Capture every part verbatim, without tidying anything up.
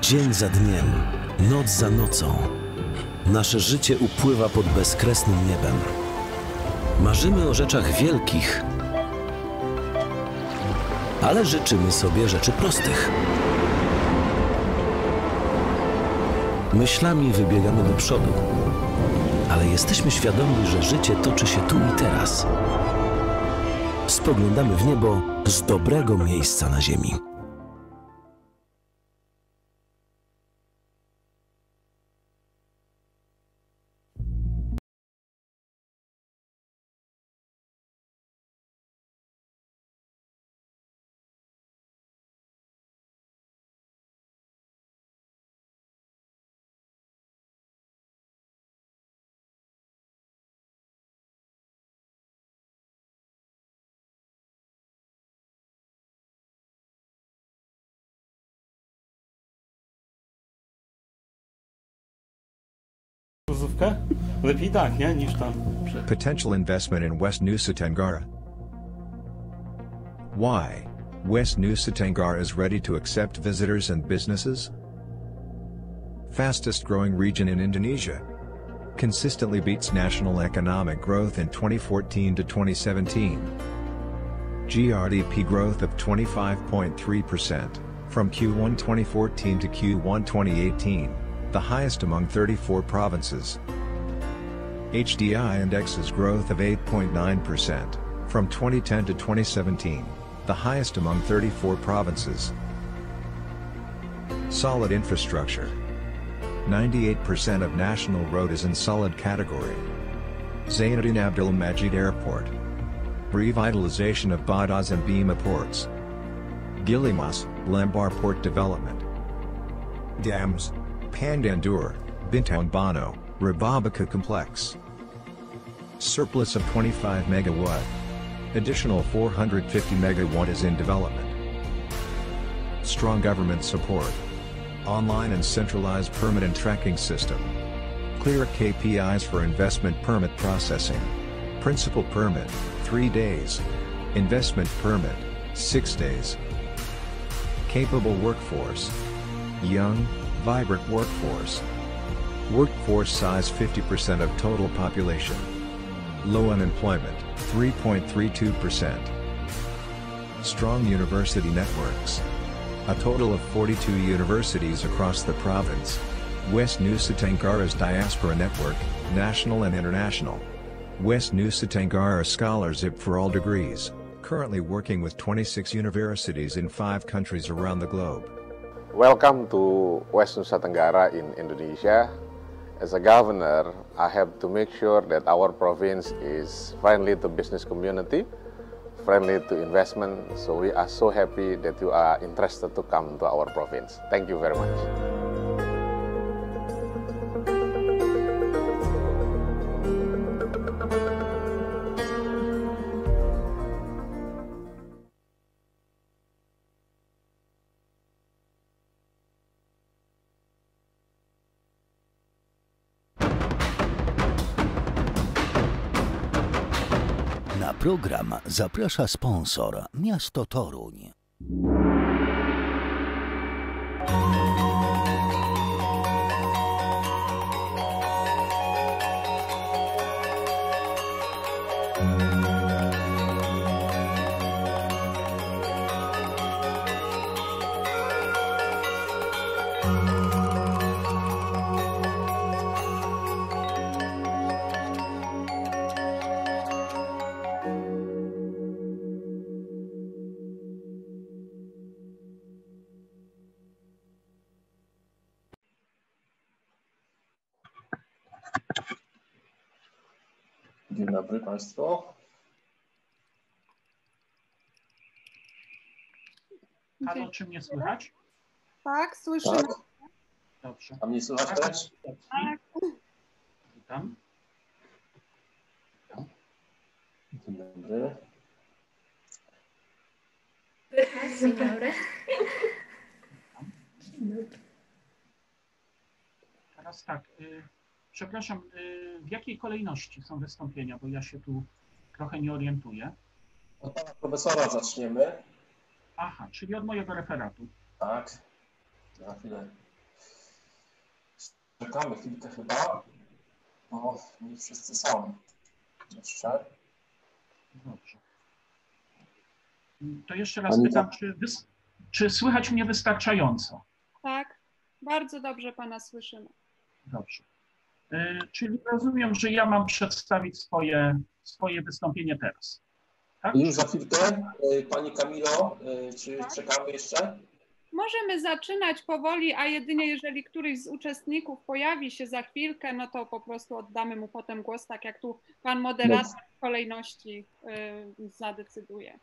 Dzień za dniem, noc za nocą, nasze życie upływa pod bezkresnym niebem. Marzymy o rzeczach wielkich, ale życzymy sobie rzeczy prostych. Myślami wybiegamy do przodu, ale jesteśmy świadomi, że życie toczy się tu i teraz. Spoglądamy w niebo z dobrego miejsca na ziemi. Lepiej tak, nie? Niż tam. Potential investment in West Nusa Tenggara. Why? West Nusa Tenggara is ready to accept visitors and businesses? Fastest growing region in Indonesia. Consistently beats national economic growth in twenty fourteen to twenty seventeen. G D P growth of twenty-five point three percent, from Q one twenty fourteen to Q one twenty eighteen, the highest among thirty-four provinces. H D I index's growth of eight point nine percent, from twenty ten to twenty seventeen, the highest among thirty-four provinces. Solid infrastructure. ninety-eight percent of national road is in solid category. Zainuddin Abdul Majid Airport. Revitalization of Badaz and Bima ports. Gilimas, Lembar Port Development. Dams. Pandandur, Bintang Bono, Rababaka Complex. Surplus of twenty-five megawatt. Additional four hundred fifty megawatt is in development. Strong government support. Online and centralized permit and tracking system. Clear K P Is for investment permit processing. Principal permit, three days. Investment permit, six days. Capable workforce. Young, vibrant workforce. Workforce size fifty percent of total population. Low unemployment, three point three two percent. Strong university networks. A total of forty-two universities across the province. West Nusa Tenggara's diaspora network, national and international. West Nusa Tenggara scholarship for all degrees, currently working with twenty-six universities in five countries around the globe. Welcome to West Nusa Tenggara in Indonesia. As a governor, I have to make sure that our province is friendly to business community, friendly to investment, so we are so happy that you are interested to come to our province. Thank you very much. Na program zaprasza sponsor Miasto Toruń. Dzień dobry Państwu. Halo, czy mnie słychać? Tak, słyszymy. Tak. Dobrze. A mnie słychać też? Tak. Witam. Dzień dobry. Dzień dobry. Teraz tak. Y Przepraszam, w jakiej kolejności są wystąpienia, bo ja się tu trochę nie orientuję. Od pana profesora zaczniemy. Aha, czyli od mojego referatu. Tak, za chwilę czekamy chwilkę chyba, bo nie wszyscy są jeszcze. Dobrze. To jeszcze raz Pani pytam, za- czy, wys- czy słychać mnie wystarczająco? Tak, bardzo dobrze pana słyszymy. Dobrze. Y, Czyli rozumiem, że ja mam przedstawić swoje, swoje wystąpienie teraz. Tak? Już za chwilkę. Y, Pani Kamilo, y, czy Tak. czekamy jeszcze? Możemy zaczynać powoli, a jedynie jeżeli któryś z uczestników pojawi się za chwilkę, no to po prostu oddamy mu potem głos, tak jak tu pan moderator w kolejności y, zadecyduje.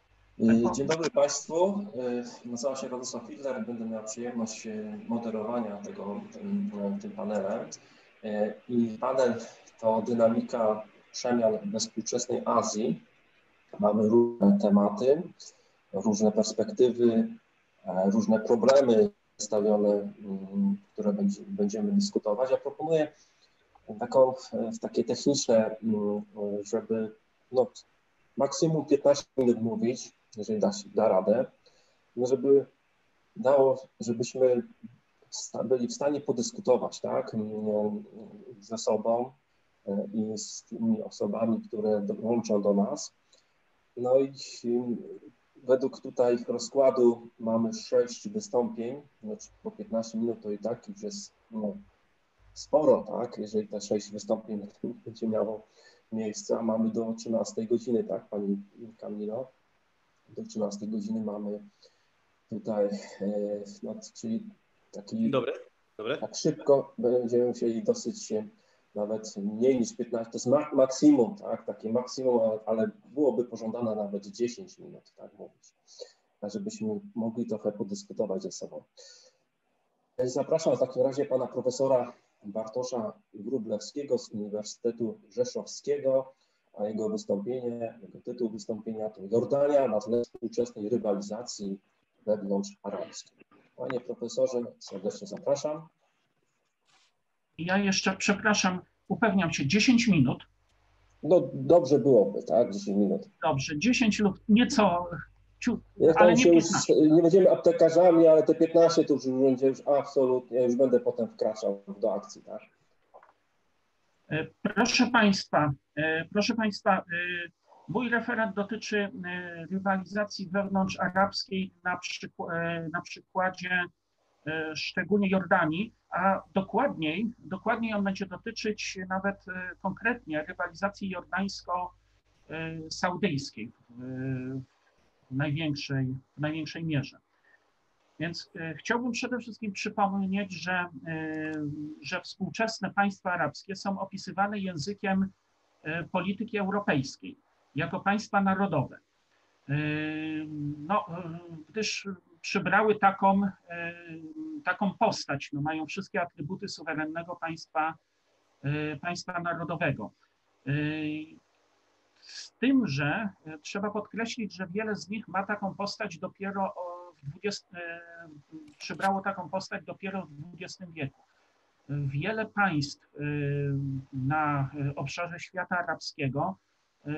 Y, Dzień dobry Państwu. Y, Nazywam się Radosław Fidler. Będę miał przyjemność y, moderowania tego, tym, tym panelem. Y, I panel to dynamika przemian we współczesnej Azji. Mamy różne tematy, różne perspektywy, e, różne problemy stawione, mm, które będzie, będziemy dyskutować. Ja proponuję taką, e, takie techniczne, mm, żeby no, maksimum piętnaście minut mówić, jeżeli da, się- da radę, no żeby dało, żebyśmy sta- byli w stanie podyskutować, tak, mm, ze sobą e, i z tymi osobami, które dołączą do nas. No i mm, według tutaj rozkładu mamy sześć wystąpień, znaczy po piętnaście minut to i tak już jest no, sporo, tak, jeżeli te sześć wystąpień będzie miało miejsce, a mamy do trzynastej godziny, tak, Pani Kamilo? Do trzynastej godziny mamy tutaj, e, no, czyli taki, Dobry, dobry. tak szybko będziemy musieli dosyć się nawet mniej niż piętnaście, to jest mak maksimum, tak, takie maksimum, ale byłoby pożądane nawet dziesięć minut, tak mówić, tak żebyśmy mogli trochę podyskutować ze sobą. Zapraszam w takim razie pana profesora Bartosza Wróblewskiego z Uniwersytetu Rzeszowskiego, a jego wystąpienie, jego tytuł wystąpienia to Jordania na tle współczesnej rywalizacji wewnątrzarabskiej. Panie profesorze, serdecznie zapraszam. Ja jeszcze, przepraszam, upewniam się, dziesięć minut. No dobrze byłoby, tak, dziesięć minut. Dobrze, dziesięć lub nieco, ciut, Niech ale tam nie się już, piętnaście. nie będziemy aptekarzami, ale te piętnaście to już będzie już absolutnie, już będę potem wkraczał do akcji, tak? E, Proszę Państwa, e, proszę Państwa, e, mój referat dotyczy e, rywalizacji wewnątrzarabskiej na, przykł- e, na przykładzie e, szczególnie Jordanii, a dokładniej, dokładniej on będzie dotyczyć nawet e, konkretnie rywalizacji jordańsko-saudyjskiej w, w, największej, w największej mierze. Więc e, chciałbym przede wszystkim przypomnieć, że, e, że współczesne państwa arabskie są opisywane językiem e, polityki europejskiej jako państwa narodowe. E, no, e, gdyż przybrały taką, e, taką postać, no, mają wszystkie atrybuty suwerennego państwa, e, państwa narodowego. E, Z tym, że e, trzeba podkreślić, że wiele z nich ma taką postać dopiero o w dwudziestym, e, przybrało taką postać dopiero w dwudziestym wieku. Wiele państw e, na obszarze świata arabskiego e,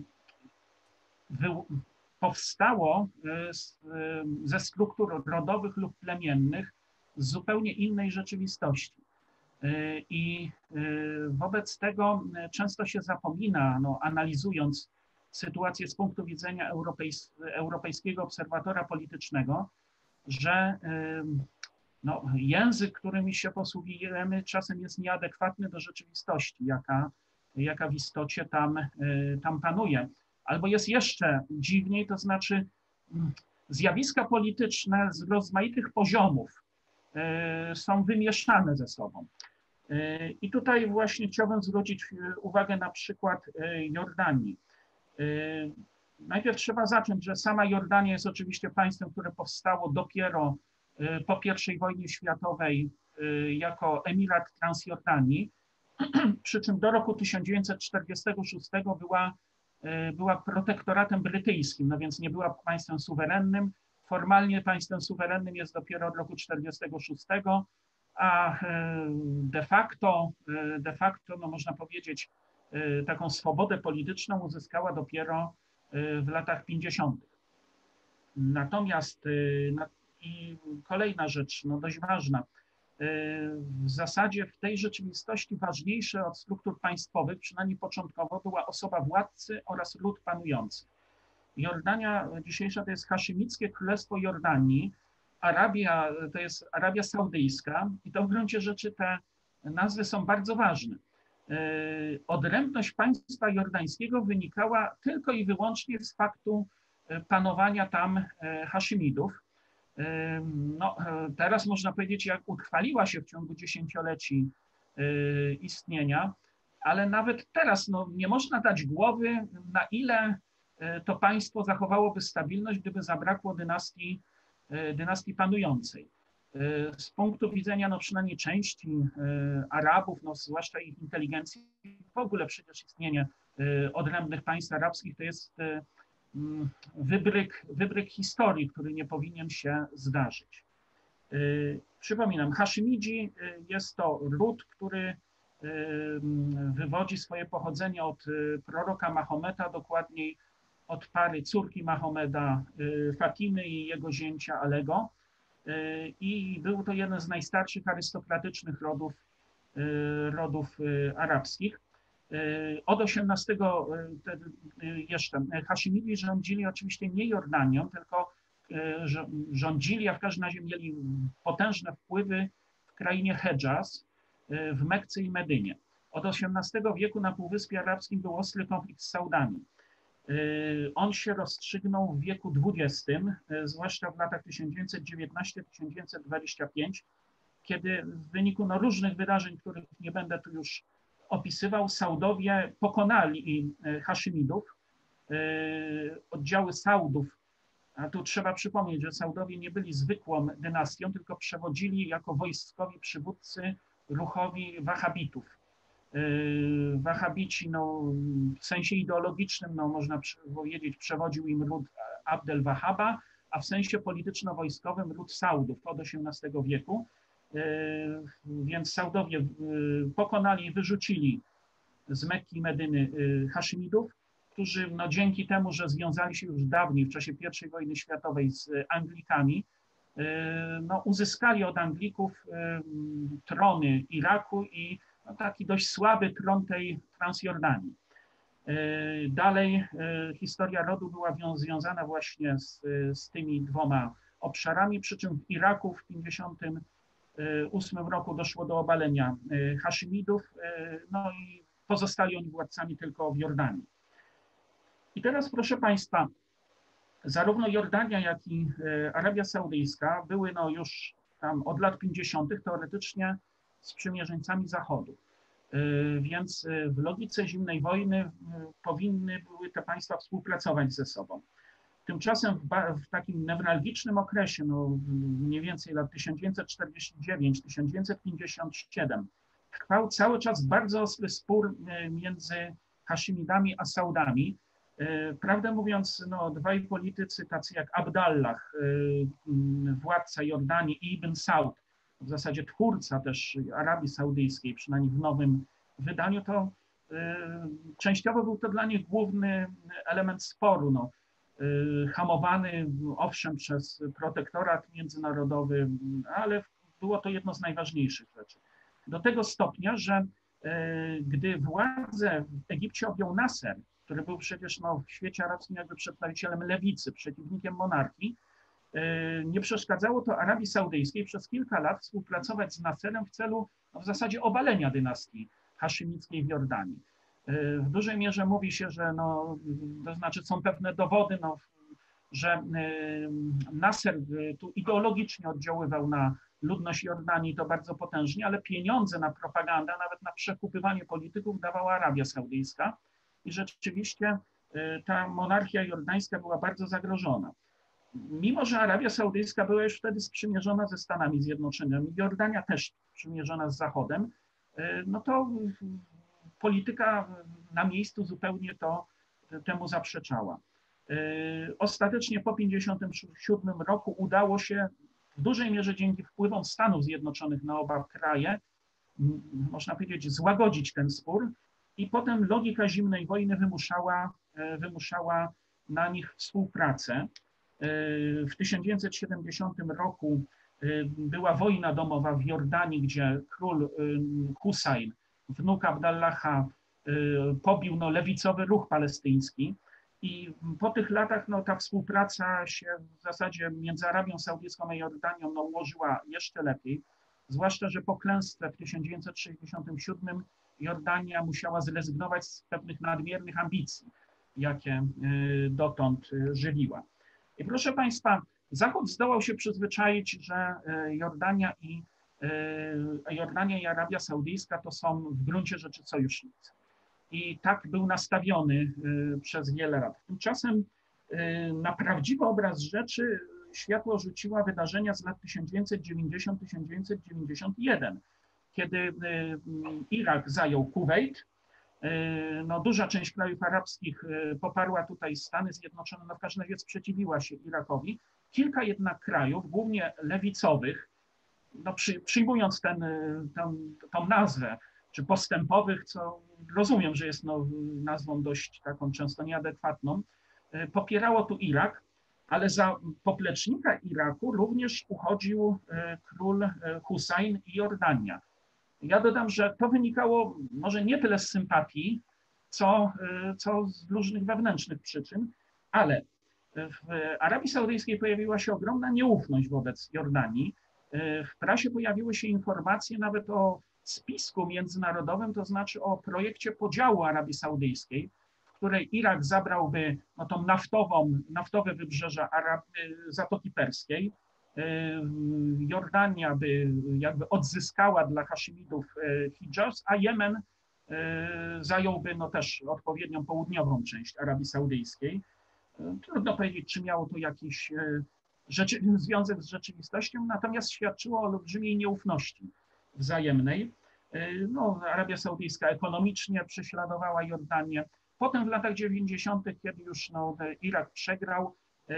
wy, powstało e, z, e, ze struktur rodowych lub plemiennych z zupełnie innej rzeczywistości. E, I e, wobec tego często się zapomina, no, analizując sytuację z punktu widzenia europejs Europejskiego Obserwatora Politycznego, że no, język, którym się posługujemy, czasem jest nieadekwatny do rzeczywistości, jaka, jaka w istocie tam, tam panuje. Albo jest jeszcze dziwniej, to znaczy zjawiska polityczne z rozmaitych poziomów są wymieszane ze sobą. I tutaj właśnie chciałbym zwrócić uwagę na przykład Jordanii. Najpierw trzeba zacząć, że sama Jordania jest oczywiście państwem, które powstało dopiero po pierwszej wojnie światowej jako Emirat Transjordanii, przy czym do roku tysiąc dziewięćset czterdziestego szóstego była, była protektoratem brytyjskim, no więc nie była państwem suwerennym. Formalnie państwem suwerennym jest dopiero od roku tysiąc dziewięćset czterdziestego szóstego, a de facto, de facto no można powiedzieć, taką swobodę polityczną uzyskała dopiero w latach pięćdziesiątych. Natomiast i kolejna rzecz, no dość ważna, w zasadzie w tej rzeczywistości ważniejsze od struktur państwowych, przynajmniej początkowo, była osoba władcy oraz lud panujący. Jordania dzisiejsza to jest Haszymickie Królestwo Jordanii, Arabia to jest Arabia Saudyjska i to w gruncie rzeczy te nazwy są bardzo ważne. Odrębność państwa jordańskiego wynikała tylko i wyłącznie z faktu panowania tam Haszymidów. No, teraz można powiedzieć, jak utrwaliła się w ciągu dziesięcioleci istnienia, ale nawet teraz no, nie można dać głowy, na ile to państwo zachowałoby stabilność, gdyby zabrakło dynastii, dynastii panującej. Z punktu widzenia no, przynajmniej części Arabów, no, zwłaszcza ich inteligencji, w ogóle przecież istnienie odrębnych państw arabskich to jest wybryk, wybryk historii, który nie powinien się zdarzyć. Przypominam, Haszymidzi jest to lud, który wywodzi swoje pochodzenie od proroka Mahometa, dokładniej od pary córki Mahomeda, Fatimy i jego zięcia Alego. I był to jeden z najstarszych arystokratycznych rodów, rodów arabskich. Od osiemnastego jeszcze Haszymidzi rządzili oczywiście nie Jordanią, tylko rządzili, a w każdym razie mieli potężne wpływy w krainie Hedżaz, w Mekce i Medynie. Od osiemnastego wieku na Półwyspie Arabskim był ostry konflikt z Saudami. On się rozstrzygnął w wieku dwudziestym, zwłaszcza w latach tysiąc dziewięćset dziewiętnasty do tysiąc dziewięćset dwudziestego piątego, kiedy w wyniku no, różnych wydarzeń, których nie będę tu już opisywał, Saudowie pokonali Haszymidów. Oddziały Saudów, a tu trzeba przypomnieć, że Saudowie nie byli zwykłą dynastią, tylko przewodzili jako wojskowi przywódcy ruchowi Wahabitów. Wahabici no, w sensie ideologicznym, no, można powiedzieć, przewodził im lud Abdel Wahaba, a w sensie polityczno-wojskowym lud Saudów od osiemnastego wieku. Więc Saudowie pokonali i wyrzucili z Mekki i Medyny Haszymidów, którzy no, dzięki temu, że związali się już dawniej w czasie pierwszej wojny światowej z Anglikami, no, uzyskali od Anglików trony Iraku i no, taki dość słaby tron tej Transjordanii. Dalej historia rodu była związana właśnie z, z tymi dwoma obszarami, przy czym w Iraku w pięćdziesiątym ósmym roku doszło do obalenia Haszymidów, no i pozostali oni władcami tylko w Jordanii. I teraz, proszę Państwa, zarówno Jordania, jak i Arabia Saudyjska były no już tam od lat pięćdziesiątych teoretycznie sprzymierzeńcami Zachodu. Więc w logice zimnej wojny powinny były te państwa współpracować ze sobą. Tymczasem w, w takim newralgicznym okresie, no mniej więcej lat tysiąc dziewięćset czterdziesty dziewiąty do tysiąc dziewięćset pięćdziesiątego siódmego, trwał cały czas bardzo ostry spór między Haszymidami a Saudami. Prawdę mówiąc, no, dwaj politycy, tacy jak Abdallah, władca Jordanii, i Ibn Saud, w zasadzie twórca też Arabii Saudyjskiej, przynajmniej w nowym wydaniu, to częściowo był to dla nich główny element sporu. No. Hamowany owszem przez protektorat międzynarodowy, ale było to jedno z najważniejszych rzeczy. Do tego stopnia, że gdy władzę w Egipcie objął Nasser, który był przecież no, w świecie arabskim jakby przedstawicielem lewicy, przeciwnikiem monarchii, nie przeszkadzało to Arabii Saudyjskiej przez kilka lat współpracować z Nasserem w celu no, w zasadzie obalenia dynastii haszymickiej w Jordanii. W dużej mierze mówi się, że no, to znaczy są pewne dowody, no, że Nasser tu ideologicznie oddziaływał na ludność Jordanii, to bardzo potężnie, ale pieniądze na propagandę, nawet na przekupywanie polityków dawała Arabia Saudyjska i rzeczywiście ta monarchia jordańska była bardzo zagrożona. Mimo że Arabia Saudyjska była już wtedy sprzymierzona ze Stanami Zjednoczonymi, Jordania też sprzymierzona z Zachodem, no to polityka na miejscu zupełnie to temu zaprzeczała. Ostatecznie po tysiąc dziewięćset pięćdziesiątym siódmym roku udało się w dużej mierze dzięki wpływom Stanów Zjednoczonych na oba kraje, można powiedzieć, złagodzić ten spór i potem logika zimnej wojny wymuszała, wymuszała na nich współpracę. W tysiąc dziewięćset siedemdziesiątym roku była wojna domowa w Jordanii, gdzie król Husajn, wnuk Abdallaha, pobił no, lewicowy ruch palestyński. I po tych latach no, ta współpraca się w zasadzie między Arabią Saudyjską a Jordanią no, ułożyła jeszcze lepiej, zwłaszcza, że po klęsce w tysiąc dziewięćset sześćdziesiątym siódmym Jordania musiała zrezygnować z pewnych nadmiernych ambicji, jakie dotąd żywiła. I proszę Państwa, Zachód zdołał się przyzwyczaić, że Jordania i, Jordania i Arabia Saudyjska to są w gruncie rzeczy sojusznicy. I tak był nastawiony przez wiele lat. Tymczasem na prawdziwy obraz rzeczy światło rzuciła wydarzenia z lat tysiąc dziewięćset dziewięćdziesiątego do tysiąc dziewięćset dziewięćdziesiątego pierwszego, kiedy Irak zajął Kuwejt. No, duża część krajów arabskich poparła tutaj Stany Zjednoczone, no w każdym razie sprzeciwiła się Irakowi. Kilka jednak krajów, głównie lewicowych, no przy, przyjmując ten, tą, tą nazwę, czy postępowych, co rozumiem, że jest no, nazwą dość taką często nieadekwatną, popierało tu Irak, ale za poplecznika Iraku również uchodził król Husajn i Jordania. Ja dodam, że to wynikało może nie tyle z sympatii, co, co z różnych wewnętrznych przyczyn, ale w Arabii Saudyjskiej pojawiła się ogromna nieufność wobec Jordanii. W prasie pojawiły się informacje nawet o spisku międzynarodowym, to znaczy o projekcie podziału Arabii Saudyjskiej, w której Irak zabrałby no, tą naftową, naftowe wybrzeże Arab, Zatoki Perskiej, Jordania by jakby odzyskała dla Haszymidów Hidżaz, a Jemen zająłby no, też odpowiednią południową część Arabii Saudyjskiej. Trudno powiedzieć, czy miało to jakiś rzeczy, związek z rzeczywistością, natomiast świadczyło o olbrzymiej nieufności wzajemnej. No, Arabia Saudyjska ekonomicznie prześladowała Jordanię. Potem w latach dziewięćdziesiątych, kiedy już no, Irak przegrał,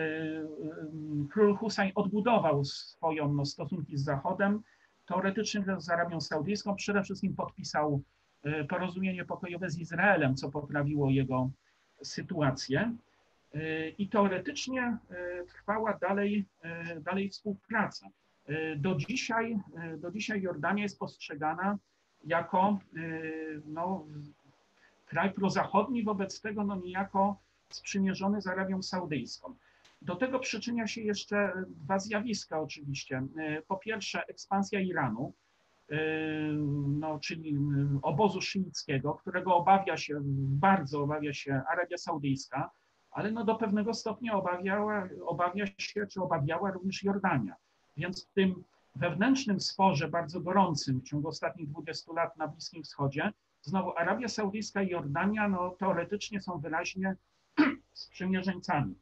król Husajn odbudował swoją no, stosunki z Zachodem, teoretycznie z Arabią Saudyjską. Przede wszystkim podpisał porozumienie pokojowe z Izraelem, co poprawiło jego sytuację. I teoretycznie trwała dalej, dalej współpraca. Do dzisiaj, do dzisiaj Jordania jest postrzegana jako no, kraj prozachodni, wobec tego no, niejako sprzymierzony z Arabią Saudyjską. Do tego przyczynia się jeszcze dwa zjawiska oczywiście. Po pierwsze ekspansja Iranu, no, czyli obozu szyickiego, którego obawia się, bardzo obawia się Arabia Saudyjska, ale no, do pewnego stopnia obawiała, obawia się, czy obawiała również Jordania. Więc w tym wewnętrznym sporze bardzo gorącym w ciągu ostatnich dwudziestu lat na Bliskim Wschodzie, znowu Arabia Saudyjska i Jordania no, teoretycznie są wyraźnie sprzymierzeńcami.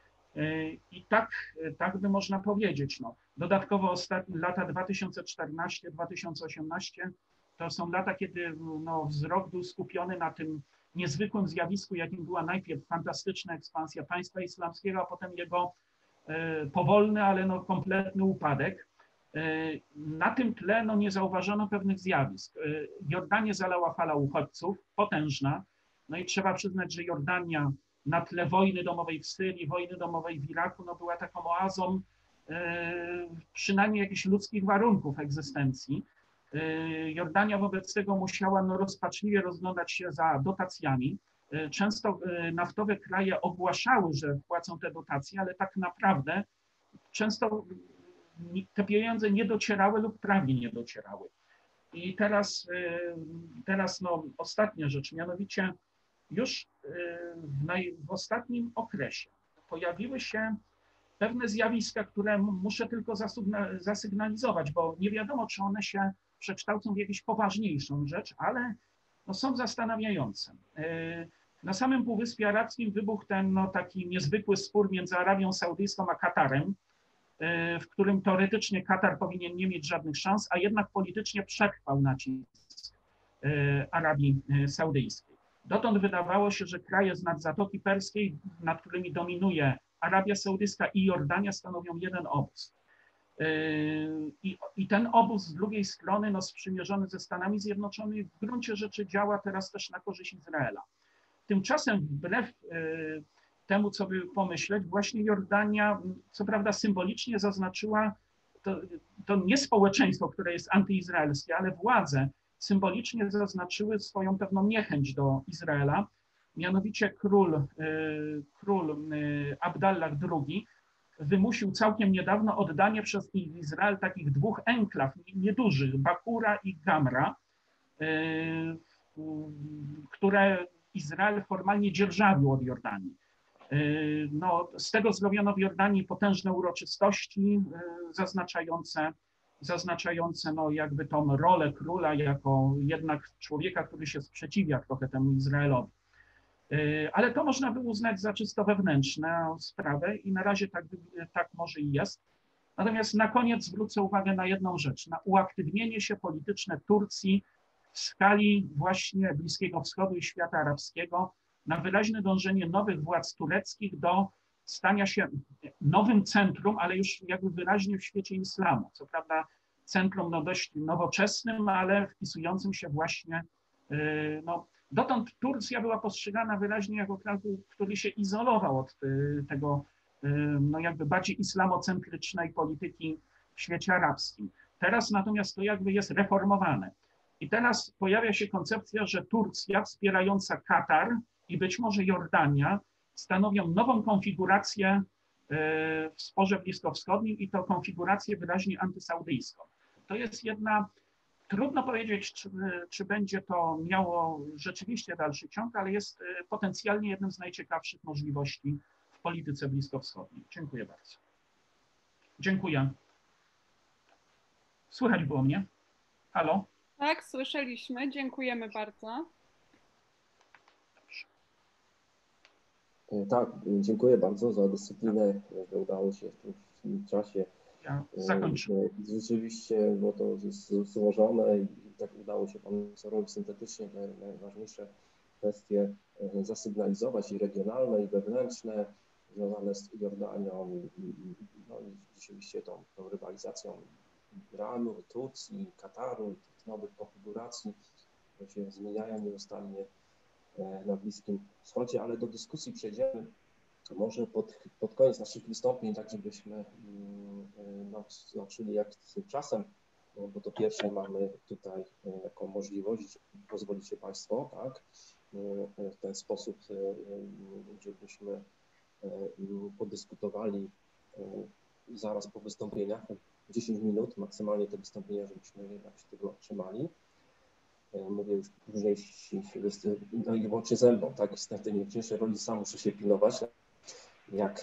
I tak, tak by można powiedzieć. No. Dodatkowo ostatnie lata dwa tysiące czternasty do dwa tysiące osiemnastego to są lata, kiedy no, wzrok był skupiony na tym niezwykłym zjawisku, jakim była najpierw fantastyczna ekspansja państwa islamskiego, a potem jego e, powolny, ale no, kompletny upadek. E, na tym tle no, nie zauważono pewnych zjawisk. E, Jordanię zalała fala uchodźców, potężna. No i trzeba przyznać, że Jordania na tle wojny domowej w Syrii, wojny domowej w Iraku, no, była taką oazą e, przynajmniej jakichś ludzkich warunków egzystencji. Jordania wobec tego musiała no, rozpaczliwie rozglądać się za dotacjami. Często naftowe kraje ogłaszały, że płacą te dotacje, ale tak naprawdę często te pieniądze nie docierały lub prawie nie docierały. I teraz, teraz no, ostatnia rzecz, mianowicie już w, naj, w ostatnim okresie pojawiły się pewne zjawiska, które muszę tylko zasygnalizować, bo nie wiadomo, czy one się przekształcą w jakąś poważniejszą rzecz, ale no, są zastanawiające. Na samym Półwyspie Arabskim wybuchł ten no, taki niezwykły spór między Arabią Saudyjską a Katarem, w którym teoretycznie Katar powinien nie mieć żadnych szans, a jednak politycznie przetrwał nacisk Arabii Saudyjskiej. Dotąd wydawało się, że kraje z nad Zatoki Perskiej, nad którymi dominuje Arabia Saudyjska i Jordania, stanowią jeden obóz. I, I ten obóz z drugiej strony, no, sprzymierzony ze Stanami Zjednoczonymi, w gruncie rzeczy działa teraz też na korzyść Izraela. Tymczasem wbrew temu, co by pomyśleć, właśnie Jordania, co prawda symbolicznie zaznaczyła to, to nie społeczeństwo, które jest antyizraelskie, ale władze symbolicznie zaznaczyły swoją pewną niechęć do Izraela. Mianowicie król, król Abdallah drugi wymusił całkiem niedawno oddanie przez Izrael takich dwóch enklaw niedużych, Bakura i Gamra, które Izrael formalnie dzierżawił od Jordanii. No, z tego zrobiono w Jordanii potężne uroczystości zaznaczające, zaznaczające no, jakby tą rolę króla jako jednak człowieka, który się sprzeciwia trochę temu Izraelowi. Ale to można by uznać za czysto wewnętrzną sprawę i na razie tak, tak może i jest. Natomiast na koniec zwrócę uwagę na jedną rzecz, na uaktywnienie się polityczne Turcji w skali właśnie Bliskiego Wschodu i świata arabskiego, na wyraźne dążenie nowych władz tureckich do stania się nowym centrum, ale już jakby wyraźnie w świecie islamu. Co prawda centrum no dość nowoczesnym, ale wpisującym się właśnie, no dotąd Turcja była postrzegana wyraźnie jako kraj, który się izolował od tego no jakby bardziej islamocentrycznej polityki w świecie arabskim. Teraz natomiast to jakby jest reformowane. I teraz pojawia się koncepcja, że Turcja wspierająca Katar i być może Jordania stanowią nową konfigurację w sporze bliskowschodnim i to konfigurację wyraźnie antysaudyjską. To jest jedna, trudno powiedzieć, czy, czy będzie to miało rzeczywiście dalszy ciąg, ale jest potencjalnie jednym z najciekawszych możliwości w polityce bliskowschodniej. Dziękuję bardzo. Dziękuję. Słychać było mnie? Halo? Tak, słyszeliśmy. Dziękujemy bardzo. Tak, dziękuję bardzo za dyscyplinę, że udało się w tym czasie. Ja zakończę. Rzeczywiście, bo to jest złożone i tak udało się panu profesorowi syntetycznie te najważniejsze kwestie zasygnalizować, i regionalne, i wewnętrzne, związane z Jordanią i, i, no, i rzeczywiście tą, tą rywalizacją Iranu, Turcji, Kataru i tych nowych konfiguracji, które się zmieniają nieustannie na Bliskim Wschodzie, ale do dyskusji przejdziemy może pod, pod koniec naszych wystąpień, tak żebyśmy no, zobaczyli jak z tym czasem, no, bo to pierwsze mamy tutaj taką możliwość, pozwolicie Państwo, tak, w ten sposób, żebyśmy podyskutowali zaraz po wystąpieniach, dziesięć minut maksymalnie te wystąpienia, żebyśmy jednak się tego trzymali. Mówię już później, no i łącznie ze mną, tak, w tej największej roli sam muszę się pilnować. Jak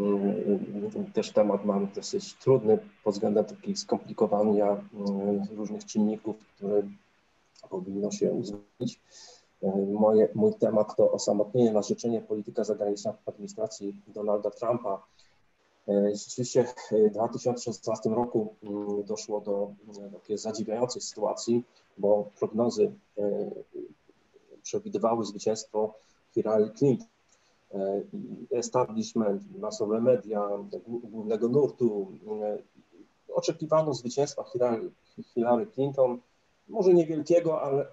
też temat mam dosyć trudny pod względem takiego skomplikowania różnych czynników, które powinno się uwzględnić. Moje, mój temat to osamotnienie na życzenie polityka zagraniczna w administracji Donalda Trumpa. Rzeczywiście w dwa tysiące szesnastym roku doszło do takiej zadziwiającej sytuacji, bo prognozy przewidywały zwycięstwo Hillary Clinton. Establishment, masowe media, głównego nurtu oczekiwano zwycięstwa Hillary, Hillary Clinton, może niewielkiego, ale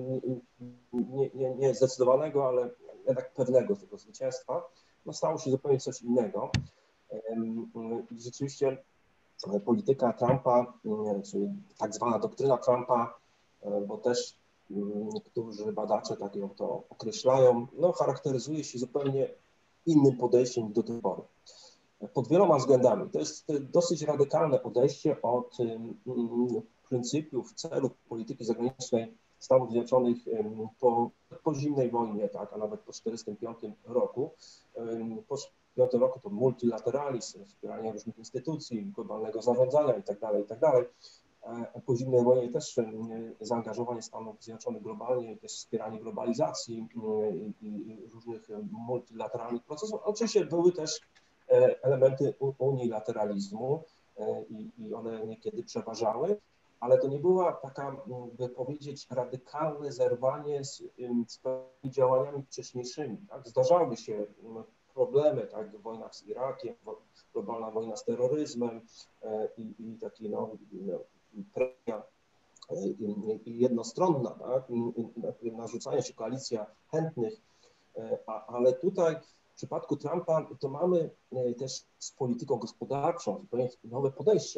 nie, nie, nie zdecydowanego, ale jednak pewnego tego zwycięstwa. No, stało się zupełnie coś innego. Rzeczywiście polityka Trumpa, czyli tak zwana doktryna Trumpa, bo też niektórzy badacze tak ją to określają, no, charakteryzuje się zupełnie innym podejściem niż do tej pory. Pod wieloma względami. To jest dosyć radykalne odejście od pryncypiów, celów polityki zagranicznej Stanów Zjednoczonych po, po zimnej wojnie, tak, a nawet po tysiąc dziewięćset czterdziestym piątym roku. Po piątym roku to multilateralizm, wspieranie różnych instytucji, globalnego zarządzania itd., itd. Po zimnej wojnie też zaangażowanie Stanów Zjednoczonych globalnie, też wspieranie globalizacji i różnych multilateralnych procesów. Oczywiście były też elementy unilateralizmu i one niekiedy przeważały, ale to nie była taka, by powiedzieć, radykalne zerwanie z, z działaniami wcześniejszymi. Tak? Zdarzały się problemy, tak, w wojnach z Irakiem, globalna wojna z terroryzmem i, i taki no, no premia jednostronna, tak, narzucanie się koalicja chętnych, a, ale tutaj w przypadku Trumpa to mamy też z polityką gospodarczą zupełnie nowe podejście.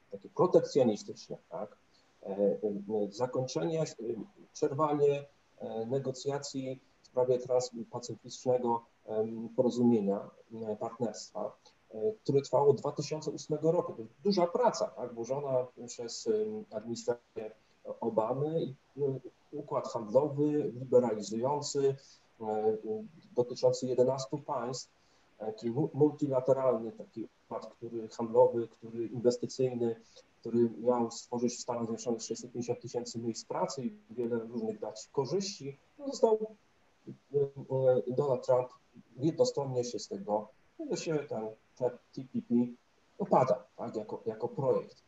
takie protekcjonistyczne, tak? Zakończenie, przerwanie negocjacji w sprawie transpacyficznego porozumienia, partnerstwa, które trwało od dwa tysiące ósmego roku. To duża praca, tak, włożona przez administrację Obamy i układ handlowy, liberalizujący, dotyczący jedenastu państw, taki multilateralny taki układ, który handlowy, który inwestycyjny, który miał stworzyć w Stanach Zjednoczonych sześćset pięćdziesiąt tysięcy miejsc pracy i wiele różnych dać korzyści, no został Donald Trump jednostronnie się z tego, no się ten T P P opada, tak, jako, jako projekt.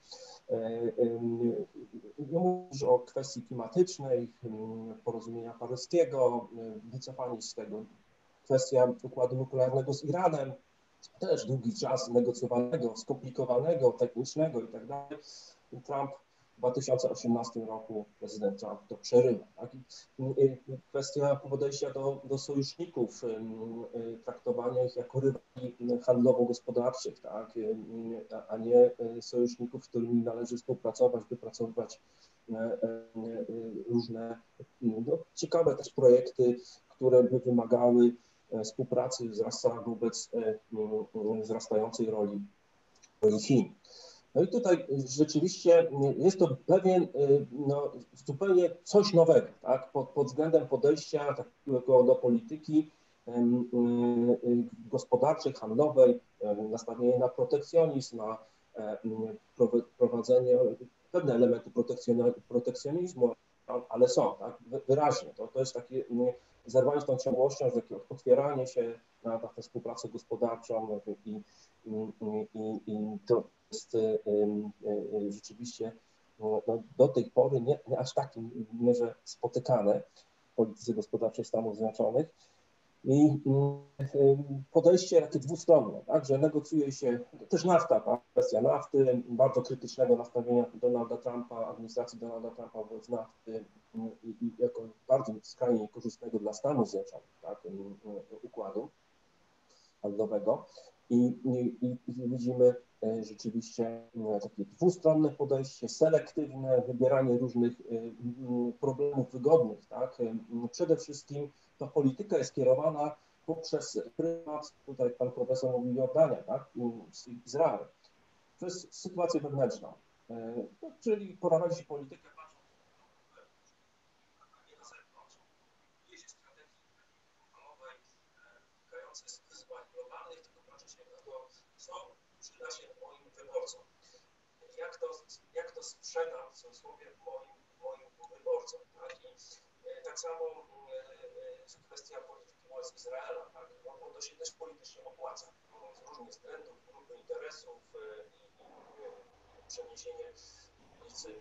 Nie mówisz o kwestii klimatycznej, porozumienia paryskiego, wycofanie z tego, kwestia układu nuklearnego z Iranem, też długi czas negocjowanego, skomplikowanego, technicznego i tak dalej. Trump w dwa tysiące osiemnastym roku, prezydent Trump to przerywa. Tak? Kwestia podejścia do, do sojuszników, traktowania ich jako rywali handlowo-gospodarczych, tak? A nie sojuszników, z którymi należy współpracować, wypracowywać różne no, ciekawe też projekty, które by wymagały współpracy wzrasta wobec wzrastającej roli Chin. No i tutaj rzeczywiście jest to pewien, no, zupełnie coś nowego, tak? pod, pod względem podejścia takiego do polityki gospodarczej, handlowej, nastawienie na protekcjonizm, na prowadzenie pewne elementy protekcjonizmu, ale są, tak? Wyraźnie. To, to jest takie zerwanie z tą ciągłością, takie otwieranie się na, na tę współpracę gospodarczą i, i, i, i to jest rzeczywiście no, do tej pory nie, nie aż tak w mierze spotykane w polityce gospodarczej Stanów Zjednoczonych. I podejście takie dwustronne, tak, że negocjuje się, też nafta, tak, kwestia nafty, bardzo krytycznego nastawienia Donalda Trumpa, administracji Donalda Trumpa wobec nafty i, i jako bardzo skrajnie korzystnego dla Stanów Zjednoczonych, tak, układu handlowego. I, i, i widzimy rzeczywiście takie dwustronne podejście, selektywne, wybieranie różnych problemów wygodnych, tak. Przede wszystkim ta polityka jest kierowana poprzez prymat, tutaj pan profesor mówił Jordania, tak, Izrael, przez sytuację wewnętrzną, no, czyli prowadzi politykę bardzo nie na zewnątrz, jest strategii globalnej, wynikającej z wyzwań globalnych, tylko patrzy się na to, co przyda się moim wyborcom. Jak to, jak to sprzedam w cudzysłowie moim, moim wyborcom. Tak? I tak samo kwestia polityki wobec Izraela, tak? No, bo to się też politycznie opłaca z różnych względów, grupy interesów i, i przeniesienie ulicy,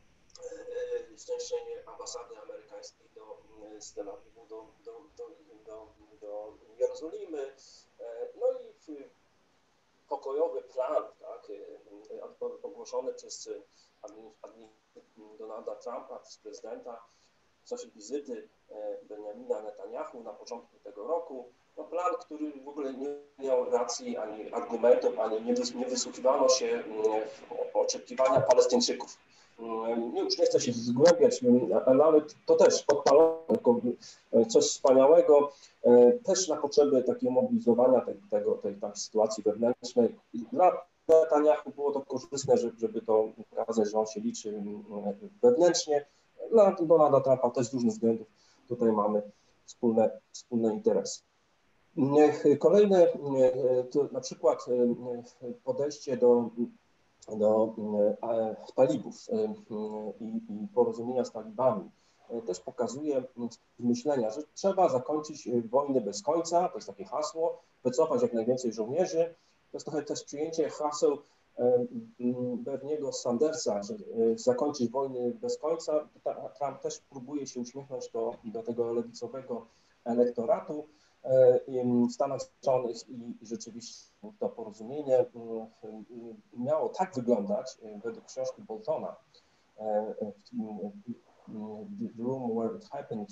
zniesienie ambasady amerykańskiej do, z Tel Awiwu do, do, do, do, do Jerozolimy, no i pokojowy plan, tak, ogłoszony przez administrację Donalda Trumpa, przez prezydenta w czasie wizyty Benjamina Netanyahu na początku tego roku. No plan, który w ogóle nie miał racji, ani argumentów, ani nie, wys nie wysłuchiwano się w oczekiwania Palestyńczyków. Już nie chcę się zgłębiać, ale to też odpalono jako coś wspaniałego, też na potrzeby takiego mobilizowania tej, tego, tej, tej sytuacji wewnętrznej. Dla Netanyahu było to korzystne, żeby, żeby to pokazać, że on się liczy wewnętrznie. Dla Donalda Trumpa też z różnych względów tutaj mamy wspólne, wspólne interesy. Kolejne, to na przykład podejście do, do talibów i, i porozumienia z talibami też pokazuje myślenia, że trzeba zakończyć wojny bez końca, to jest takie hasło, wycofać jak najwięcej żołnierzy. To jest trochę też przyjęcie haseł Berniego Sandersa, że zakończyć wojny bez końca. Trump też próbuje się uśmiechnąć do, do tego lewicowego elektoratu w Stanach Zjednoczonych i rzeczywiście to porozumienie miało tak wyglądać, według książki Boltona, The Room Where It Happened,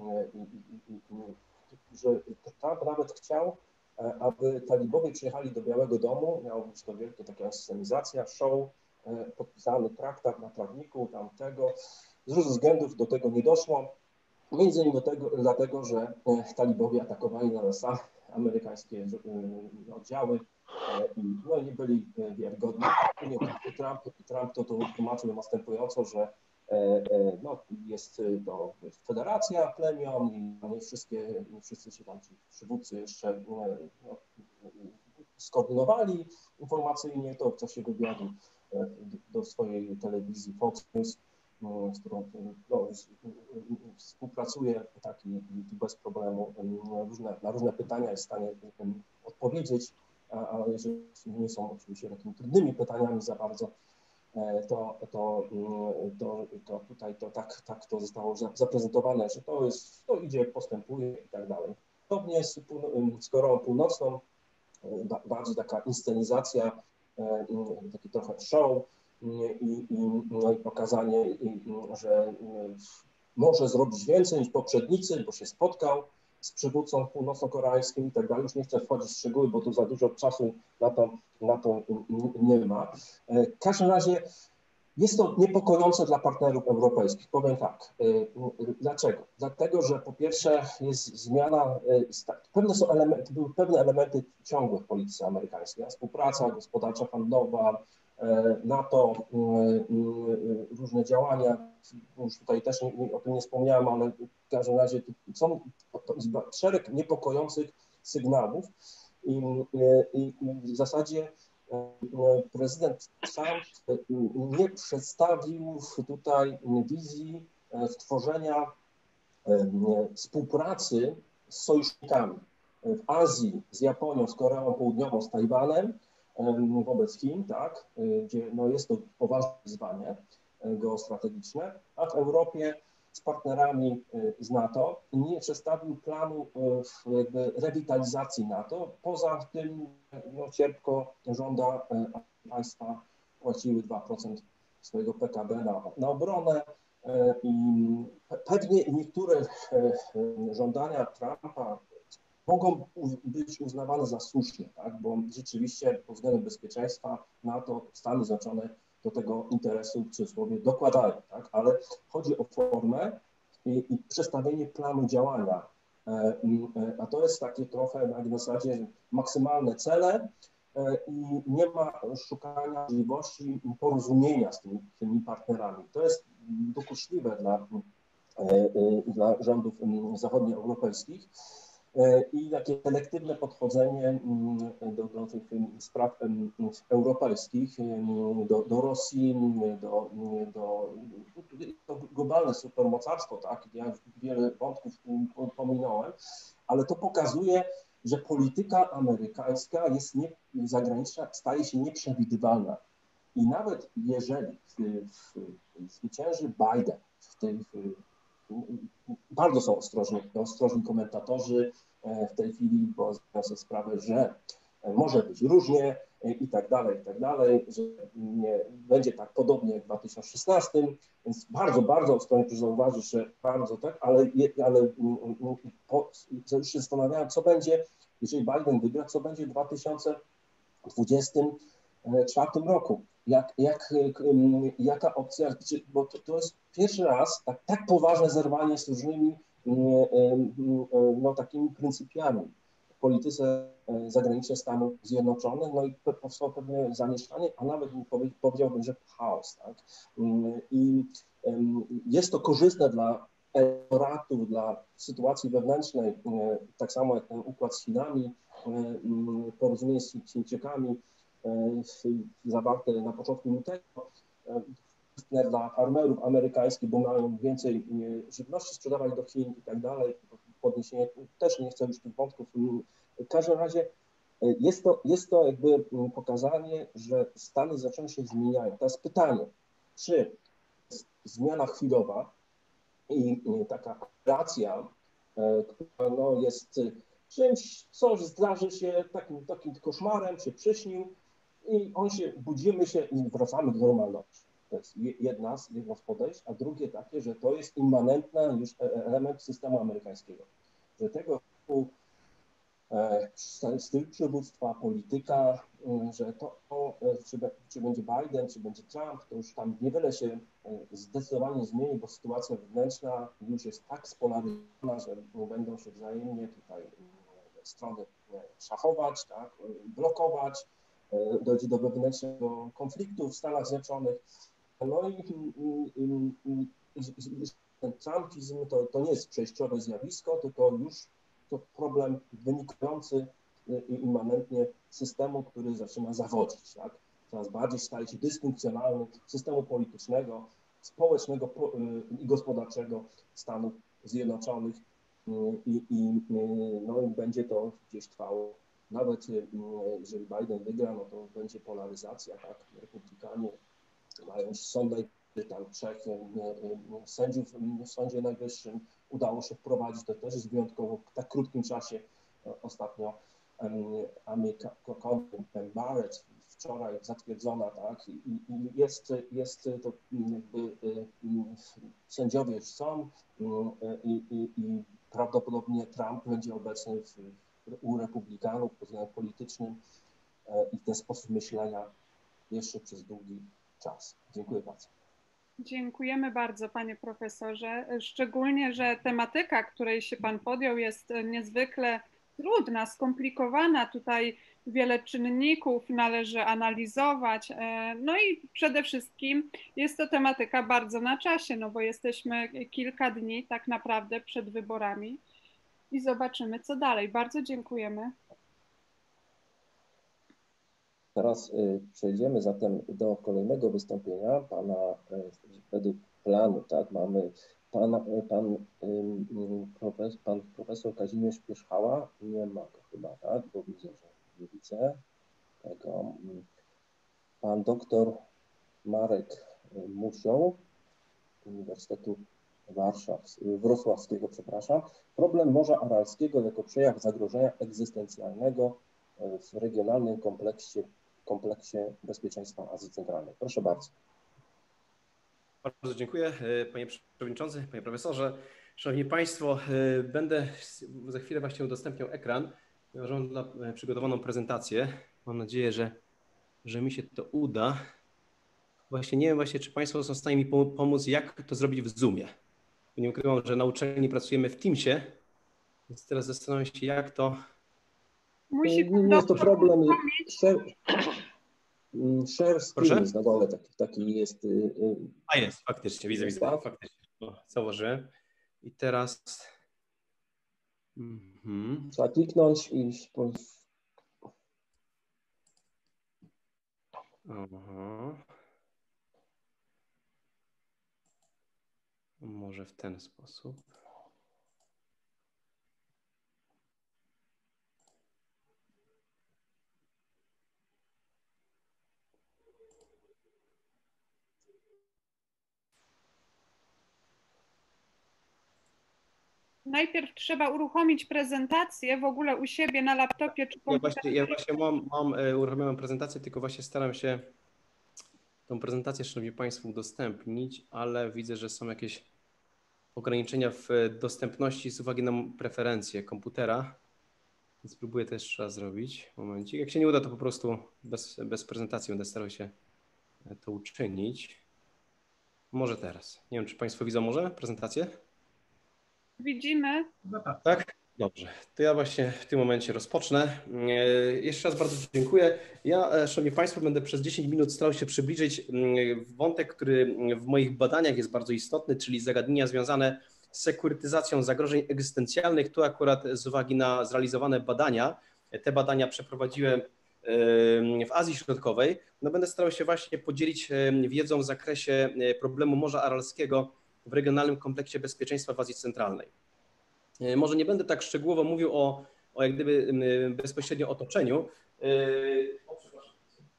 że Trump nawet chciał, aby talibowie przyjechali do Białego Domu, miało być to wielka taka scenizacja, show, podpisany traktat na trawniku tamtego. Z różnych względów do tego nie doszło. Między innymi do tego, dlatego, że talibowie atakowali na nas amerykańskie oddziały i no, nie byli wiarygodni. Trump, Trump to, to tłumaczył następująco, że no, jest to federacja plemion i nie wszystkie, nie wszyscy się tam ci przywódcy jeszcze no, skoordynowali informacyjnie to w czasie wywiadu do swojej telewizji Fox News, z którą no, współpracuje tak i, i bez problemu różne, na różne pytania jest w stanie odpowiedzieć, ale jeżeli nie są oczywiście takimi trudnymi pytaniami za bardzo, to, to, to, to tutaj to tak, tak to zostało zaprezentowane, że to jest, to idzie, postępuje i tak dalej. Podobnie z, z Koreą Północną, bardziej taka inscenizacja, taki trochę show i, i, no i pokazanie, że może zrobić więcej niż poprzednicy, bo się spotkał z przywódcą północno-koreańskim i tak dalej. Już nie chcę wchodzić w szczegóły, bo tu za dużo czasu na to, na to nie ma. W każdym razie jest to niepokojące dla partnerów europejskich. Powiem tak. Dlaczego? Dlatego, że po pierwsze jest zmiana, pewne są elementy, były pewne elementy ciągłe w polityce amerykańskiej. Współpraca gospodarcza, handlowa, NATO, różne działania. Już tutaj też nie, o tym nie wspomniałem, ale w każdym razie są szereg niepokojących sygnałów i, i, i w zasadzie prezydent Trump nie przedstawił tutaj wizji stworzenia współpracy z sojusznikami w Azji, z Japonią, z Koreą Południową, z Tajwanem wobec Chin, tak, gdzie no jest to poważne wyzwanie geostrategiczne, a w Europie z partnerami z NATO nie przedstawił planu jakby rewitalizacji NATO. Poza tym no, cierpko żąda, państwa płaciły dwa procent swojego P K B na, na obronę i pewnie niektóre żądania Trumpa mogą być uznawane za słuszne, tak? Bo rzeczywiście pod względem bezpieczeństwa NATO, Stany Zjednoczone do tego interesu w cudzysłowie dokładają, tak? Ale chodzi o formę i, i przedstawienie planu działania, a to jest takie trochę na zasadzie maksymalne cele i nie ma szukania możliwości porozumienia z tymi, tymi partnerami. To jest dokuczliwe dla, dla rządów zachodnioeuropejskich i takie selektywne podchodzenie do, do tych spraw europejskich, do, do Rosji, do, do, do globalne supermocarstwo, tak? Ja wiele wątków pominąłem, ale to pokazuje, że polityka amerykańska jest nie, zagraniczna staje się nieprzewidywalna. I nawet jeżeli w, w, zwycięży Biden, w tej, w, bardzo są ostrożni, ostrożni komentatorzy w tej chwili, bo zdają sobie sprawę, że może być różnie i tak dalej, i tak dalej, że nie będzie tak podobnie jak w dwa tysiące szesnastym, więc bardzo, bardzo ostrożnie proszę zauważyć, że bardzo tak, ale, ale po, już się zastanawiałem, co będzie, jeżeli Biden wygra, co będzie w dwa tysiące dwudziestym czwartym roku. Jak, jak, jaka opcja, bo to, to jest pierwszy raz tak, tak poważne zerwanie z różnymi no, takimi pryncypiami w polityce zagranicznej Stanów Zjednoczonych, no i powstało pewne zamieszanie, a nawet powiedziałbym, że chaos. Tak? I jest to korzystne dla elektoratu, dla sytuacji wewnętrznej, tak samo jak ten układ z Chinami, porozumienie z Chińczykami, zawarte na początku lutego, dla farmerów amerykańskich, bo mają więcej żywności sprzedawać do Chin i tak dalej, podniesienie, też nie chcę już tych wątków. W każdym razie jest to, jest to jakby pokazanie, że Stany zaczęły się zmieniają. Teraz pytanie, czy zmiana chwilowa i taka operacja, która no jest czymś, co zdarzy się takim, takim koszmarem, się przyśnił i on się, budzimy się i wracamy do normalności. To jest jedna, jedno z podejść, a drugie takie, że to jest immanentny już element systemu amerykańskiego. Że tego typu styl przywództwa, polityka, że to, czy, czy będzie Biden, czy będzie Trump, to już tam niewiele się zdecydowanie zmieni, bo sytuacja wewnętrzna już jest tak spolaryzowana, że będą się wzajemnie tutaj strony szachować, tak, blokować, dojdzie do wewnętrznego konfliktu w Stanach Zjednoczonych. No i, i, i, i ten trumpizm to, to nie jest przejściowe zjawisko, tylko już to problem wynikający immanentnie systemu, który zaczyna zawodzić. Tak? Coraz bardziej staje się dysfunkcjonalny systemu politycznego, społecznego i gospodarczego Stanów Zjednoczonych i, i, no, i będzie to gdzieś trwało. Nawet jeżeli Biden wygra, no to będzie polaryzacja, tak? Republikanie mają Sąd Najwyższy, tam trzech sędziów w Sądzie Najwyższym udało się wprowadzić, to też jest wyjątkowo w tak krótkim czasie. Ostatnio Amy Coney Barrett wczoraj zatwierdzona, tak, i, i jest, jest to jakby sędziowie już są i, i, i prawdopodobnie Trump będzie obecny w, u republikanów pod względem politycznym i ten sposób myślenia jeszcze przez długi czas. Dziękuję bardzo. Dziękujemy bardzo, panie profesorze. Szczególnie, że tematyka, której się pan podjął, jest niezwykle trudna, skomplikowana. Tutaj wiele czynników należy analizować. No i przede wszystkim jest to tematyka bardzo na czasie, no bo jesteśmy kilka dni tak naprawdę przed wyborami i zobaczymy, co dalej. Bardzo dziękujemy. Teraz przejdziemy zatem do kolejnego wystąpienia pana według planu, tak, mamy pana, pan, profes, pan profesor Kazimierz Pierzchała, nie ma go chyba, tak, bo widzę, że nie widzę tego, pan doktor Marek Musioł z Uniwersytetu Warszaw, Wrocławskiego, przepraszam, problem Morza Aralskiego jako przejaw zagrożenia egzystencjalnego w regionalnym kompleksie kompleksie bezpieczeństwa Azji Centralnej. Proszę bardzo. Bardzo dziękuję, panie przewodniczący, panie profesorze. Szanowni państwo, będę za chwilę właśnie udostępniał ekran. Mam dla przygotowaną prezentację. Mam nadzieję, że, że mi się to uda. Właśnie nie wiem właśnie, czy państwo są w stanie mi pomóc, jak to zrobić w Zoomie. Nie ukrywam, że na uczelni pracujemy w Teamsie, więc teraz zastanawiam się, jak to... Musi nie jest to problem. Share, share screen na dole taki, taki jest. A jest, faktycznie, widzę, widzę. Tak? Faktycznie. O, założyłem. I teraz. Mhm. Trzeba kliknąć i. Aha. Może w ten sposób. Najpierw trzeba uruchomić prezentację w ogóle u siebie na laptopie czy komputerze. Ja właśnie, ja właśnie mam, mam uruchomioną prezentację, tylko właśnie staram się tą prezentację, szanowni państwo, udostępnić, ale widzę, że są jakieś ograniczenia w dostępności z uwagi na preferencje komputera. Więc spróbuję to jeszcze raz zrobić. Momencik. Jak się nie uda, to po prostu bez, bez prezentacji będę starał się to uczynić. Może teraz. Nie wiem, czy państwo widzą może prezentację? Widzimy. Tak? Dobrze. To ja właśnie w tym momencie rozpocznę. Jeszcze raz bardzo dziękuję. Ja, szanowni państwo, będę przez dziesięć minut starał się przybliżyć wątek, który w moich badaniach jest bardzo istotny, czyli zagadnienia związane z sekurytyzacją zagrożeń egzystencjalnych. Tu akurat z uwagi na zrealizowane badania, te badania przeprowadziłem w Azji Środkowej, no będę starał się właśnie podzielić wiedzą w zakresie problemu Morza Aralskiego w regionalnym kompleksie bezpieczeństwa w Azji Centralnej. Może nie będę tak szczegółowo mówił o, o jak gdyby bezpośrednio otoczeniu. O, przepraszam.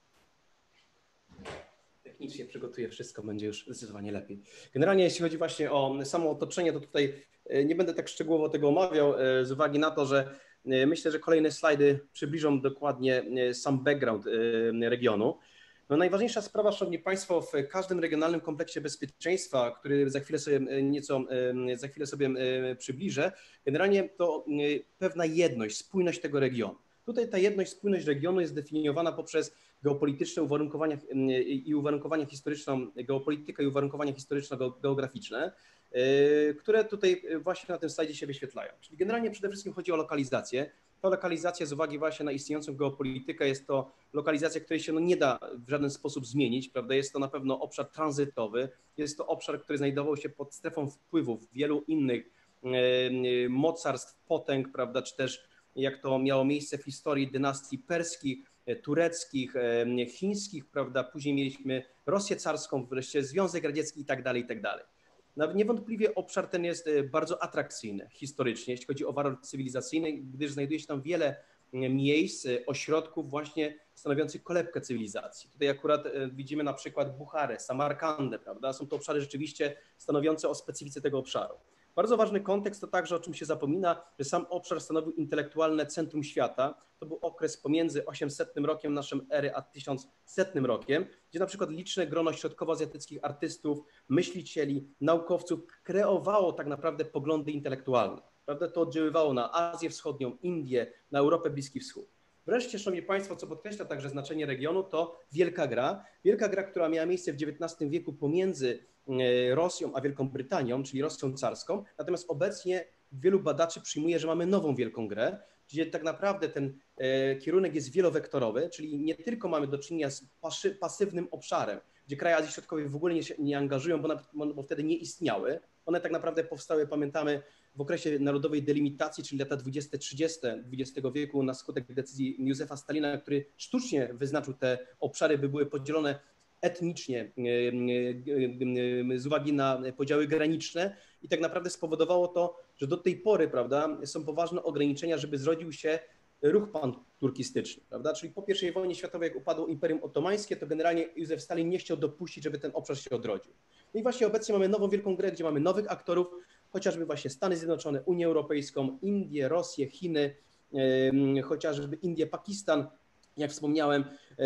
Technicznie przygotuję wszystko, będzie już zdecydowanie lepiej. Generalnie jeśli chodzi właśnie o samo otoczenie, to tutaj nie będę tak szczegółowo tego omawiał z uwagi na to, że myślę, że kolejne slajdy przybliżą dokładnie sam background regionu. No najważniejsza sprawa, Szanowni Państwo, w każdym regionalnym kompleksie bezpieczeństwa, który za chwilę sobie nieco, za chwilę sobie przybliżę, generalnie to pewna jedność, spójność tego regionu. Tutaj ta jedność, spójność regionu jest definiowana poprzez geopolityczne uwarunkowania i uwarunkowania historyczne, geopolitykę i uwarunkowania historyczno-geograficzne, które tutaj właśnie na tym slajdzie się wyświetlają. Czyli generalnie przede wszystkim chodzi o lokalizację. Ta lokalizacja z uwagi właśnie na istniejącą geopolitykę jest to lokalizacja, której się no nie da w żaden sposób zmienić, prawda? Jest to na pewno obszar tranzytowy, jest to obszar, który znajdował się pod strefą wpływów wielu innych mocarstw, potęg, prawda? Czy też jak to miało miejsce w historii dynastii perskich, tureckich, chińskich, prawda? Później mieliśmy Rosję carską, wreszcie Związek Radziecki i tak dalej, i tak dalej. Niewątpliwie obszar ten jest bardzo atrakcyjny historycznie, jeśli chodzi o walor cywilizacyjny, gdyż znajduje się tam wiele miejsc, ośrodków właśnie stanowiących kolebkę cywilizacji. Tutaj akurat widzimy na przykład Bucharę, Samarkandę, prawda? Są to obszary rzeczywiście stanowiące o specyfice tego obszaru. Bardzo ważny kontekst to także, o czym się zapomina, że sam obszar stanowił intelektualne centrum świata. To był okres pomiędzy osiemsetnym rokiem naszej ery a tysiącsetnym rokiem, gdzie na przykład liczne grono środkowoazjatyckich artystów, myślicieli, naukowców kreowało tak naprawdę poglądy intelektualne. Prawda? To oddziaływało na Azję Wschodnią, Indię, na Europę, Bliski Wschód. Wreszcie, Szanowni Państwo, co podkreśla także znaczenie regionu, to Wielka Gra. Wielka Gra, która miała miejsce w dziewiętnastym wieku pomiędzy Rosją a Wielką Brytanią, czyli Rosją carską. Natomiast obecnie wielu badaczy przyjmuje, że mamy nową Wielką Grę, gdzie tak naprawdę ten kierunek jest wielowektorowy, czyli nie tylko mamy do czynienia z pasywnym obszarem, gdzie kraje Azji Środkowej w ogóle nie się nie angażują, bo, nawet, bo wtedy nie istniały. One tak naprawdę powstały, pamiętamy, w okresie narodowej delimitacji, czyli lata dwudzieste trzydzieste dwudziestego wieku na skutek decyzji Józefa Stalina, który sztucznie wyznaczył te obszary, by były podzielone etnicznie z uwagi na podziały graniczne i tak naprawdę spowodowało to, że do tej pory, prawda, są poważne ograniczenia, żeby zrodził się ruch panturkistyczny, prawda? Czyli po pierwszej wojnie światowej, jak upadło Imperium Otomańskie, to generalnie Józef Stalin nie chciał dopuścić, żeby ten obszar się odrodził. No i właśnie obecnie mamy nową Wielką Grę, gdzie mamy nowych aktorów, chociażby właśnie Stany Zjednoczone, Unię Europejską, Indię, Rosję, Chiny, chociażby Indię, Pakistan, jak wspomniałem,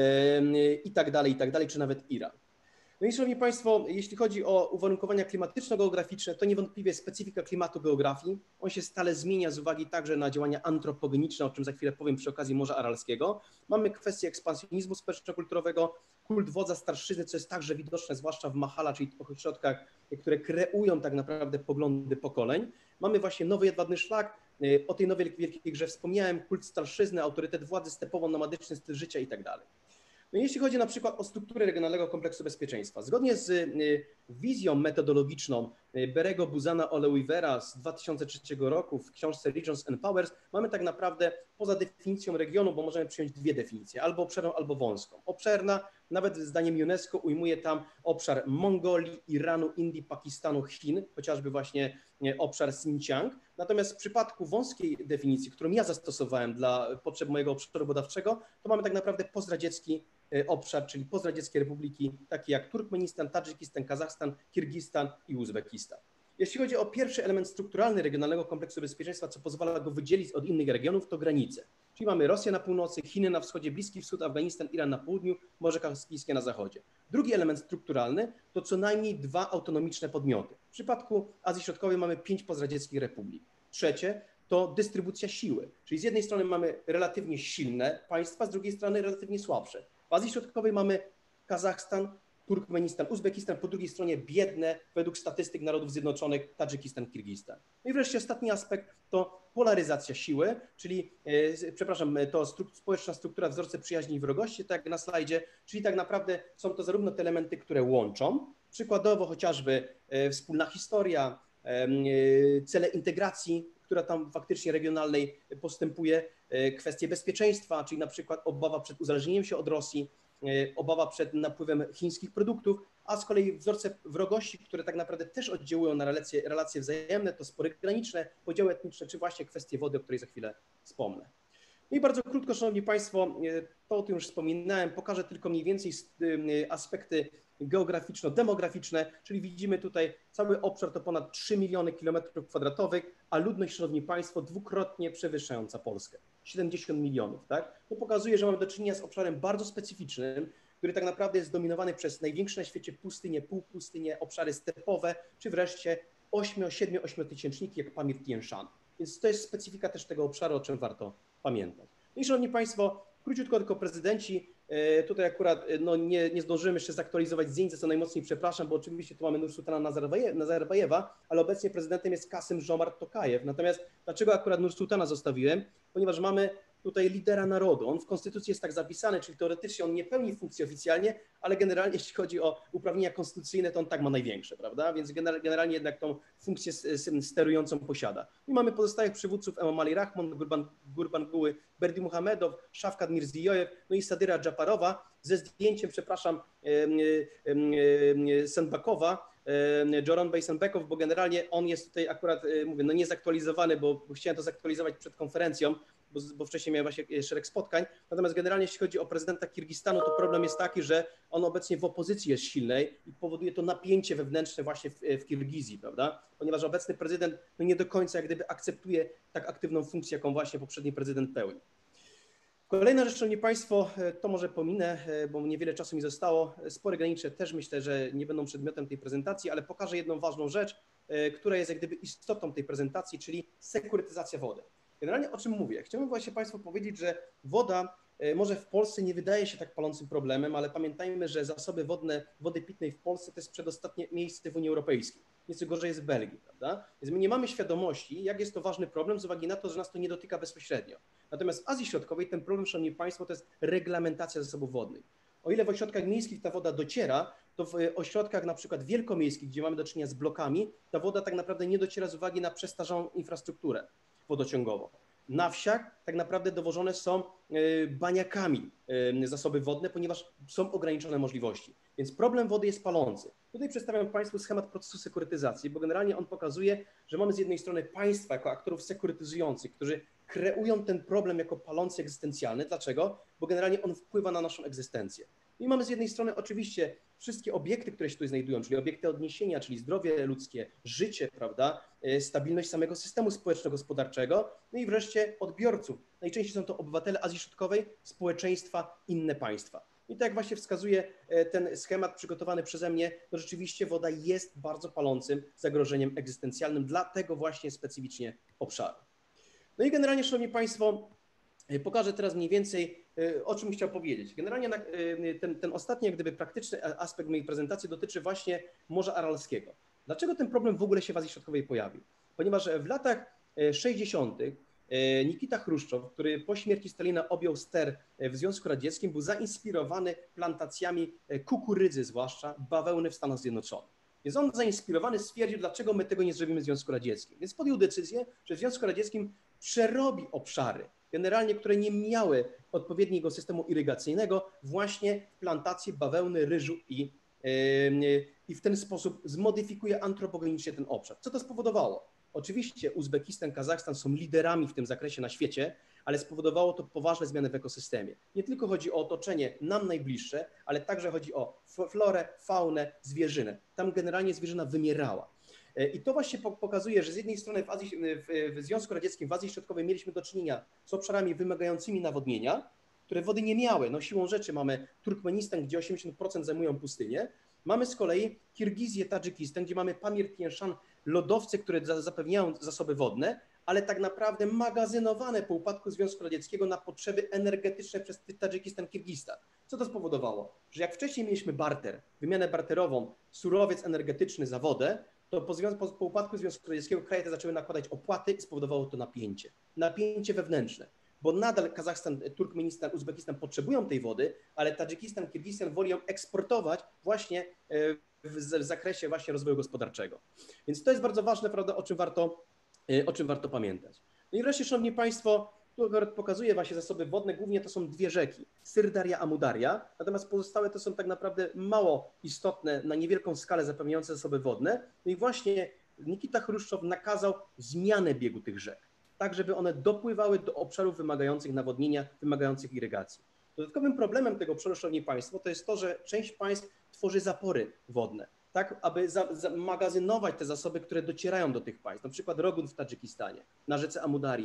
i tak dalej, i tak dalej, czy nawet Iran. No i Szanowni Państwo, jeśli chodzi o uwarunkowania klimatyczno-geograficzne, to niewątpliwie specyfika klimatu geografii. On się stale zmienia z uwagi także na działania antropogeniczne, o czym za chwilę powiem przy okazji Morza Aralskiego. Mamy kwestię ekspansjonizmu społeczno-kulturowego, kult wodza starszyzny, co jest także widoczne, zwłaszcza w Mahala, czyli w ośrodkach, które kreują tak naprawdę poglądy pokoleń. Mamy właśnie nowy jedwabny szlak, o tej nowej Wielkiej Grze wspomniałem, kult starszyzny, autorytet władzy, stepowo-nomadyczny styl życia i tak dalej. No jeśli chodzi na przykład o strukturę regionalnego kompleksu bezpieczeństwa, zgodnie z wizją metodologiczną Berego Buzana Oleivera z dwa tysiące trzeciego roku w książce Regions and Powers mamy tak naprawdę poza definicją regionu, bo możemy przyjąć dwie definicje, albo obszerną, albo wąską. Obszerna, nawet zdaniem UNESCO, ujmuje tam obszar Mongolii, Iranu, Indii, Pakistanu, Chin, chociażby właśnie obszar Xinjiang. Natomiast w przypadku wąskiej definicji, którą ja zastosowałem dla potrzeb mojego obszaru badawczego, to mamy tak naprawdę pozdradziecki obszar, czyli pozdradzieckie republiki, takie jak Turkmenistan, Tadżykistan, Kazachstan, Kirgistan i Uzbekistan. Jeśli chodzi o pierwszy element strukturalny regionalnego kompleksu bezpieczeństwa, co pozwala go wydzielić od innych regionów, to granice. Czyli mamy Rosję na północy, Chiny na wschodzie, Bliski Wschód, Afganistan, Iran na południu, Morze Kaspijskie na zachodzie. Drugi element strukturalny to co najmniej dwa autonomiczne podmioty. W przypadku Azji Środkowej mamy pięć pozradzieckich republik. Trzecie to dystrybucja siły, czyli z jednej strony mamy relatywnie silne państwa, z drugiej strony relatywnie słabsze. W Azji Środkowej mamy Kazachstan, Turkmenistan, Uzbekistan, po drugiej stronie biedne, według statystyk Narodów Zjednoczonych, Tadżykistan, Kirgistan. No i wreszcie ostatni aspekt to polaryzacja siły, czyli, e, przepraszam, to stru społeczna struktura wzorce przyjaźni i wrogości, tak jak na slajdzie, czyli tak naprawdę są to zarówno te elementy, które łączą, przykładowo chociażby e, wspólna historia, e, cele integracji, która tam faktycznie regionalnej postępuje, e, kwestie bezpieczeństwa, czyli na przykład obawa przed uzależnieniem się od Rosji, obawa przed napływem chińskich produktów, a z kolei wzorce wrogości, które tak naprawdę też oddziałują na relacje, relacje wzajemne, to spory graniczne, podziały etniczne, czy właśnie kwestie wody, o której za chwilę wspomnę. No i bardzo krótko, Szanowni Państwo, to o tym już wspominałem, pokażę tylko mniej więcej aspekty geograficzno-demograficzne, czyli widzimy tutaj cały obszar to ponad trzy miliony kilometrów kwadratowych, a ludność, Szanowni Państwo, dwukrotnie przewyższająca Polskę, siedemdziesiąt milionów, tak? To pokazuje, że mamy do czynienia z obszarem bardzo specyficznym, który tak naprawdę jest zdominowany przez największe na świecie pustynie, półpustynie, obszary stepowe, czy wreszcie osiem, siedem, ośmiotysięczniki jak Pamir Tien Shan. Więc to jest specyfika też tego obszaru, o czym warto pamiętać. No i szanowni Państwo, króciutko tylko prezydenci, tutaj akurat no, nie, nie zdążymy jeszcze zaktualizować zdjęć, za co najmocniej przepraszam, bo oczywiście tu mamy Nursultana Nazarbajewa, ale obecnie prezydentem jest Kasym Żomart Tokajew. Natomiast dlaczego akurat Nursultana zostawiłem? Ponieważ mamy tutaj lidera narodu. On w konstytucji jest tak zapisany, czyli teoretycznie on nie pełni funkcji oficjalnie, ale generalnie jeśli chodzi o uprawnienia konstytucyjne, to on tak ma największe, prawda? Więc generalnie jednak tą funkcję sterującą posiada. I mamy pozostałych przywódców Emomali Rahmon, Gurban, Gurbanguły Berdi Muhamedow, Szafkat Mirziyoyev, no i Sadyra Dżaparowa ze zdjęciem, przepraszam, Senbakowa, Joronbay Senbekow, bo generalnie on jest tutaj akurat, mówię, no nie zaktualizowany, bo chciałem to zaktualizować przed konferencją, bo, bo wcześniej miałem właśnie szereg spotkań. Natomiast generalnie jeśli chodzi o prezydenta Kirgistanu, to problem jest taki, że on obecnie w opozycji jest silnej i powoduje to napięcie wewnętrzne właśnie w, w Kirgizji, prawda? Ponieważ obecny prezydent no nie do końca jak gdyby akceptuje tak aktywną funkcję, jaką właśnie poprzedni prezydent pełni. Kolejna rzecz, szanowni Państwo, to może pominę, bo niewiele czasu mi zostało. Spory granicze też myślę, że nie będą przedmiotem tej prezentacji, ale pokażę jedną ważną rzecz, która jest jak gdyby istotą tej prezentacji, czyli sekurytyzacja wody. Generalnie o czym mówię? Chciałbym właśnie Państwu powiedzieć, że woda może w Polsce nie wydaje się tak palącym problemem, ale pamiętajmy, że zasoby wodne, wody pitnej w Polsce to jest przedostatnie miejsce w Unii Europejskiej. Nieco gorzej jest w Belgii, prawda? Więc my nie mamy świadomości, jak jest to ważny problem z uwagi na to, że nas to nie dotyka bezpośrednio. Natomiast w Azji Środkowej ten problem, szanowni Państwo, to jest reglamentacja zasobów wodnych. O ile w ośrodkach miejskich ta woda dociera, to w ośrodkach na przykład wielkomiejskich, gdzie mamy do czynienia z blokami, ta woda tak naprawdę nie dociera z uwagi na przestarzałą infrastrukturę wodociągową. Na wsiach tak naprawdę dowożone są baniakami zasoby wodne, ponieważ są ograniczone możliwości. Więc problem wody jest palący. Tutaj przedstawiam Państwu schemat procesu sekurytyzacji, bo generalnie on pokazuje, że mamy z jednej strony państwa jako aktorów sekurytyzujących, którzy kreują ten problem jako palący egzystencjalny. Dlaczego? Bo generalnie on wpływa na naszą egzystencję. I mamy z jednej strony oczywiście wszystkie obiekty, które się tutaj znajdują, czyli obiekty odniesienia, czyli zdrowie ludzkie, życie, prawda, stabilność samego systemu społeczno-gospodarczego, no i wreszcie odbiorców. Najczęściej są to obywatele Azji Środkowej, społeczeństwa, inne państwa. I tak jak właśnie wskazuje ten schemat przygotowany przeze mnie, to rzeczywiście woda jest bardzo palącym zagrożeniem egzystencjalnym dla tego właśnie specyficznie obszaru. No i generalnie, szanowni Państwo, pokażę teraz mniej więcej, o czym chciał powiedzieć. Generalnie ten, ten ostatni, jak gdyby praktyczny aspekt mojej prezentacji dotyczy właśnie Morza Aralskiego. Dlaczego ten problem w ogóle się w Azji Środkowej pojawił? Ponieważ w latach sześćdziesiątych Nikita Chruszczow, który po śmierci Stalina objął ster w Związku Radzieckim, był zainspirowany plantacjami kukurydzy, zwłaszcza bawełny w Stanach Zjednoczonych. Więc on zainspirowany stwierdził, dlaczego my tego nie zrobimy w Związku Radzieckim. Więc podjął decyzję, że w Związku Radzieckim przerobi obszary, generalnie, które nie miały odpowiedniego systemu irygacyjnego, właśnie w plantacje bawełny, ryżu i, yy, i w ten sposób zmodyfikuje antropogenicznie ten obszar. Co to spowodowało? Oczywiście Uzbekistan, Kazachstan są liderami w tym zakresie na świecie, ale spowodowało to poważne zmiany w ekosystemie. Nie tylko chodzi o otoczenie nam najbliższe, ale także chodzi o florę, faunę, zwierzynę. Tam generalnie zwierzyna wymierała. I to właśnie pokazuje, że z jednej strony w, Azji, w, w Związku Radzieckim, w Azji Środkowej mieliśmy do czynienia z obszarami wymagającymi nawodnienia, które wody nie miały. No siłą rzeczy mamy Turkmenistan, gdzie osiemdziesiąt procent zajmują pustynię. Mamy z kolei Kirgizję, Tadżykistan, gdzie mamy Pamir Tien Shan, lodowce, które zapewniają zasoby wodne, ale tak naprawdę magazynowane po upadku Związku Radzieckiego na potrzeby energetyczne przez Tadżykistan, Kirgistan. Co to spowodowało? Że jak wcześniej mieliśmy barter, wymianę barterową, surowiec energetyczny za wodę, to po, po, po upadku Związku Radzieckiego kraje te zaczęły nakładać opłaty i spowodowało to napięcie. Napięcie wewnętrzne, bo nadal Kazachstan, Turkmenistan, Uzbekistan potrzebują tej wody, ale Tadżykistan, Kirgistan woli ją eksportować właśnie w, w zakresie właśnie rozwoju gospodarczego. Więc to jest bardzo ważne, prawda, o czym warto, o czym warto pamiętać. No i wreszcie, szanowni Państwo, tu pokazuje właśnie zasoby wodne, głównie to są dwie rzeki, Syrdaria, Amudaria, natomiast pozostałe to są tak naprawdę mało istotne, na niewielką skalę zapewniające zasoby wodne. No i właśnie Nikita Chruszczow nakazał zmianę biegu tych rzek, tak żeby one dopływały do obszarów wymagających nawodnienia, wymagających irygacji. Dodatkowym problemem tego obszaru, szanowni Państwo, to jest to, że część państw tworzy zapory wodne, tak aby za, za, magazynować te zasoby, które docierają do tych państw, na przykład Rogun w Tadżykistanie, na rzece Amudaria.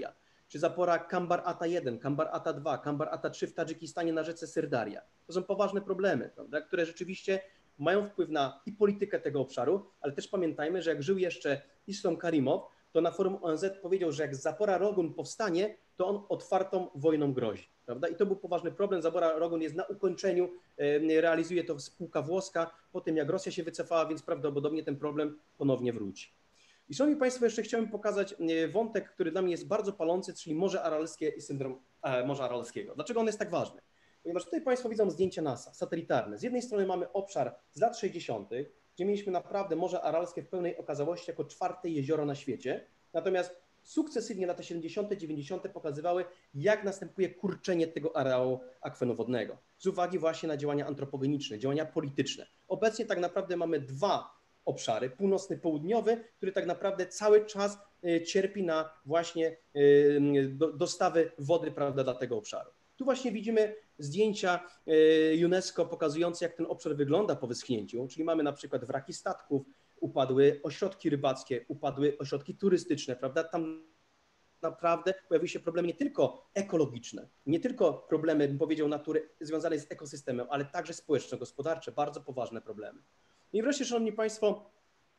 czy zapora Kambar Ata jeden, Kambar Ata dwa, Kambar Ata trzy w Tadżykistanie na rzece Syrdaria. To są poważne problemy, prawda, które rzeczywiście mają wpływ na i politykę tego obszaru, ale też pamiętajmy, że jak żył jeszcze Islam Karimow, to na forum O N Z powiedział, że jak Zapora Rogun powstanie, to on otwartą wojną grozi, prawda? I to był poważny problem. Zapora Rogun jest na ukończeniu, realizuje to spółka włoska, po tym jak Rosja się wycofała, więc prawdopodobnie ten problem ponownie wróci. I szanowni Państwo, jeszcze chciałem pokazać wątek, który dla mnie jest bardzo palący, czyli Morze Aralskie i syndrom e, Morza Aralskiego. Dlaczego on jest tak ważny? Ponieważ tutaj Państwo widzą zdjęcia NASA, satelitarne. Z jednej strony mamy obszar z lat sześćdziesiątych, gdzie mieliśmy naprawdę Morze Aralskie w pełnej okazałości jako czwarte jezioro na świecie, natomiast sukcesywnie lata siedemdziesiąte, dziewięćdziesiąte pokazywały, jak następuje kurczenie tego areału akwenowodnego, z uwagi właśnie na działania antropogeniczne, działania polityczne. Obecnie tak naprawdę mamy dwa obszary, północny, południowy, który tak naprawdę cały czas cierpi na właśnie dostawy wody, prawda, dla tego obszaru. Tu właśnie widzimy zdjęcia UNESCO pokazujące, jak ten obszar wygląda po wyschnięciu, czyli mamy na przykład wraki statków, upadły ośrodki rybackie, upadły ośrodki turystyczne, prawda? Tam naprawdę pojawiły się problemy nie tylko ekologiczne, nie tylko problemy, bym powiedział, natury związane z ekosystemem, ale także społeczno-gospodarcze, bardzo poważne problemy. I wreszcie, szanowni Państwo,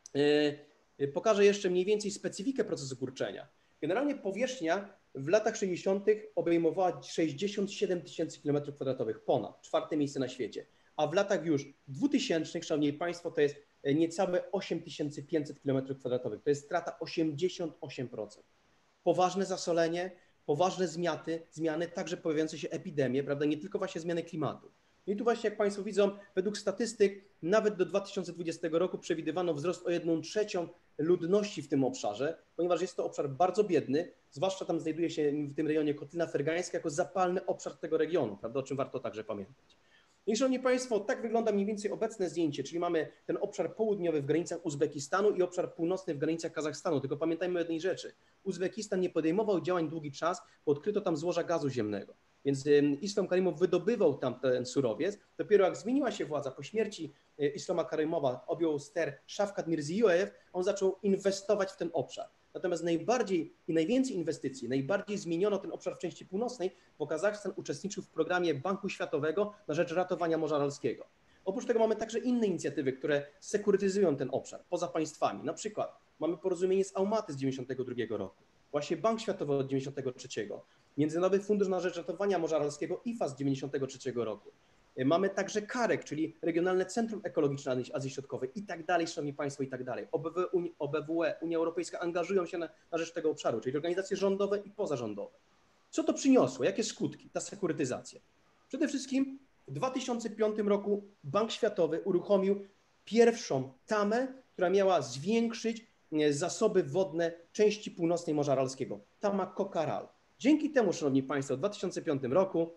pokażę jeszcze mniej więcej specyfikę procesu kurczenia. Generalnie powierzchnia w latach sześćdziesiątych obejmowała sześćdziesiąt siedem tysięcy kilometrów kwadratowych, ponad, czwarte miejsce na świecie, a w latach już dwutysięcznych, szanowni Państwo, to jest niecałe osiem tysięcy pięćset kilometrów kwadratowych, to jest strata osiemdziesiąt osiem procent. Poważne zasolenie, poważne zmiany, zmiany, także pojawiające się epidemie, prawda, nie tylko właśnie zmiany klimatu. No i tu właśnie, jak Państwo widzą, według statystyk nawet do dwa tysiące dwudziestego roku przewidywano wzrost o jedną trzecią ludności w tym obszarze, ponieważ jest to obszar bardzo biedny, zwłaszcza tam znajduje się w tym rejonie Kotlina Fergańska jako zapalny obszar tego regionu, prawda, o czym warto także pamiętać. I szanowni Państwo, tak wygląda mniej więcej obecne zdjęcie, czyli mamy ten obszar południowy w granicach Uzbekistanu i obszar północny w granicach Kazachstanu. Tylko pamiętajmy o jednej rzeczy. Uzbekistan nie podejmował działań długi czas, bo odkryto tam złoża gazu ziemnego. Więc Islam Karimow wydobywał tam ten surowiec. Dopiero jak zmieniła się władza po śmierci Islama Karimowa, objął ster Szawkat Mirziyoyew, on zaczął inwestować w ten obszar. Natomiast najbardziej i najwięcej inwestycji, najbardziej zmieniono ten obszar w części północnej, bo Kazachstan uczestniczył w programie Banku Światowego na rzecz ratowania Morza Aralskiego. Oprócz tego mamy także inne inicjatywy, które sekurytyzują ten obszar poza państwami. Na przykład mamy porozumienie z Almaty z dziewięćdziesiątego drugiego roku, właśnie Bank Światowy od dziewięćdziesiątego trzeciego, Międzynarodowy Fundusz na rzecz ratowania Morza Aralskiego I F A z dziewięćdziesiątego trzeciego roku. Mamy także KAREK, czyli Regionalne Centrum Ekologiczne Azji Środkowej i tak dalej, szanowni Państwo, i tak dalej. O B W E, Unia Europejska angażują się na, na rzecz tego obszaru, czyli organizacje rządowe i pozarządowe. Co to przyniosło? Jakie skutki? Ta sekurytyzacja. Przede wszystkim w dwa tysiące piątym roku Bank Światowy uruchomił pierwszą tamę, która miała zwiększyć zasoby wodne części północnej Morza Aralskiego. Tama Kokaral. Dzięki temu, szanowni Państwo, w dwa tysiące piątym roku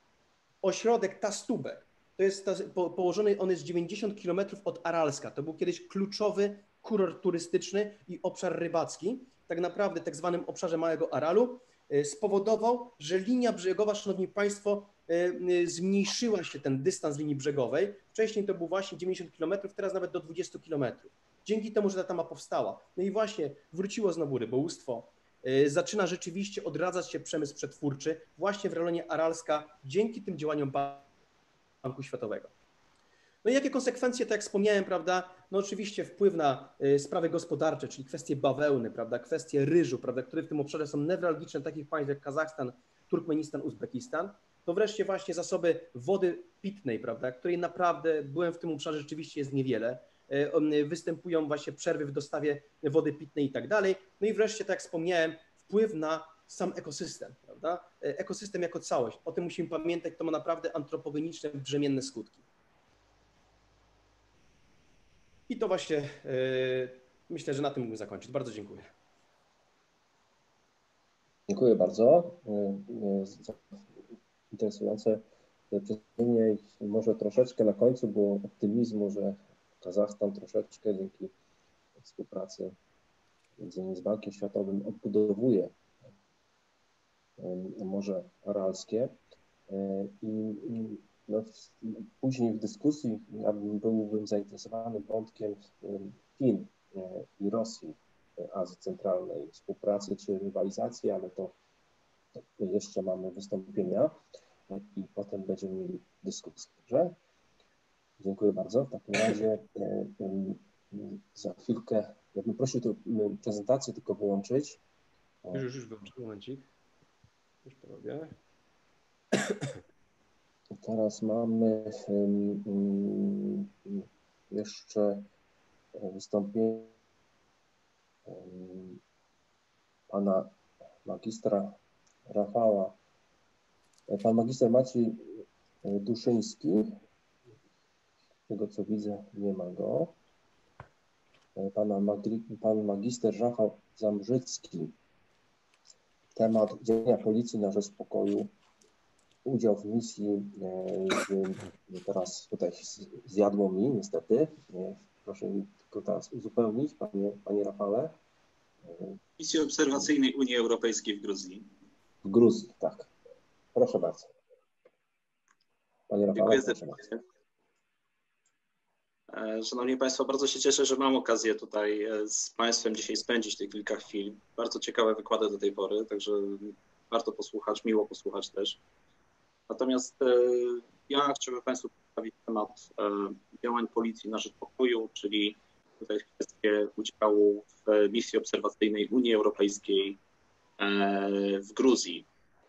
ośrodek Tastubek, to jest po, położony, on jest dziewięćdziesiąt kilometrów od Aralska. To był kiedyś kluczowy kurort turystyczny i obszar rybacki, tak naprawdę tak zwanym obszarze Małego Aralu, spowodował, że linia brzegowa, szanowni Państwo, zmniejszyła się ten dystans linii brzegowej. Wcześniej to był właśnie dziewięćdziesiąt kilometrów, teraz nawet do dwudziestu kilometrów. Dzięki temu, że ta tama powstała. No i właśnie wróciło znowu rybołówstwo. Zaczyna rzeczywiście odradzać się przemysł przetwórczy właśnie w rejonie Aralska dzięki tym działaniom Banku Światowego. No i jakie konsekwencje, tak jak wspomniałem, prawda, no oczywiście wpływ na sprawy gospodarcze, czyli kwestie bawełny, prawda, kwestie ryżu, prawda, które w tym obszarze są newralgiczne takich państw jak Kazachstan, Turkmenistan, Uzbekistan, to wreszcie właśnie zasoby wody pitnej, prawda, której naprawdę byłem w tym obszarze, rzeczywiście jest niewiele. Występują właśnie przerwy w dostawie wody pitnej i tak dalej. No i wreszcie, tak jak wspomniałem, wpływ na sam ekosystem, prawda? Ekosystem jako całość. O tym musimy pamiętać, to ma naprawdę antropogeniczne, brzemienne skutki. I to właśnie yy, myślę, że na tym mógłbym zakończyć. Bardzo dziękuję. Dziękuję bardzo za interesujące przedstawienie i może troszeczkę na końcu było optymizmu, że Kazachstan troszeczkę dzięki współpracy między innymi z Bankiem Światowym odbudowuje Morze Aralskie i no, później w dyskusji ja byłbym zainteresowany wątkiem Chin i Rosji, Azji Centralnej, współpracy czy rywalizacji, ale to jeszcze mamy wystąpienia i potem będziemy mieli dyskusję. Dobrze? Dziękuję bardzo. W takim razie za chwilkę, ja bym prosił tę prezentację tylko wyłączyć. Już, już, już wyłączę, momencik. Już porobię. Teraz mamy jeszcze wystąpienie pana magistra Rafała. Pan magister Maciej Duszyński. Z tego co widzę, nie ma go. Pana magri, pan magister Rafał Zambrzycki. Temat działania policji na rzecz pokoju. Udział w misji, teraz tutaj zjadło mi niestety. Proszę mi tylko teraz uzupełnić, panie, panie Rafale. Misji obserwacyjnej Unii Europejskiej w Gruzji. W Gruzji, tak. Proszę bardzo. Panie Rafale, Dziękuję proszę bardzo. Szanowni Państwo, bardzo się cieszę, że mam okazję tutaj z Państwem dzisiaj spędzić te kilka chwil. Bardzo ciekawe wykłady do tej pory, także warto posłuchać, miło posłuchać też. Natomiast ja chciałbym Państwu przedstawić temat działań policji na rzecz pokoju, czyli tutaj kwestię udziału w misji obserwacyjnej Unii Europejskiej w Gruzji.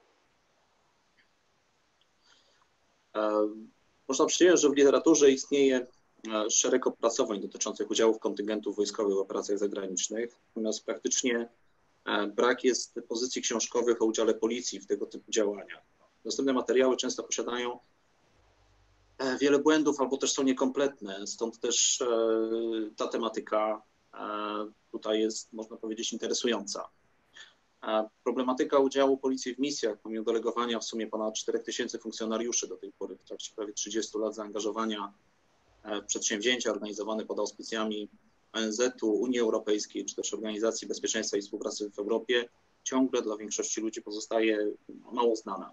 Można przyjąć, że w literaturze istnieje szereg opracowań dotyczących udziału kontyngentów wojskowych w operacjach zagranicznych, natomiast praktycznie brak jest pozycji książkowych o udziale policji w tego typu działaniach. Dostępne materiały często posiadają wiele błędów albo też są niekompletne, stąd też ta tematyka tutaj jest, można powiedzieć, interesująca. Problematyka udziału policji w misjach, pomimo delegowania w sumie ponad czterech tysięcy funkcjonariuszy do tej pory w trakcie prawie trzydziestu lat zaangażowania, przedsięwzięcia organizowane pod auspicjami O N Z u, Unii Europejskiej czy też Organizacji Bezpieczeństwa i Współpracy w Europie ciągle dla większości ludzi pozostaje mało znana.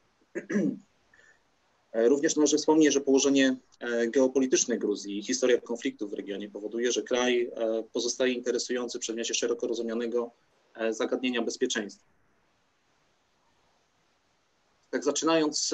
Również należy wspomnieć, że położenie geopolityczne Gruzji i historia konfliktów w regionie powoduje, że kraj pozostaje interesujący w przedmiocie szeroko rozumianego zagadnienia bezpieczeństwa. Tak zaczynając,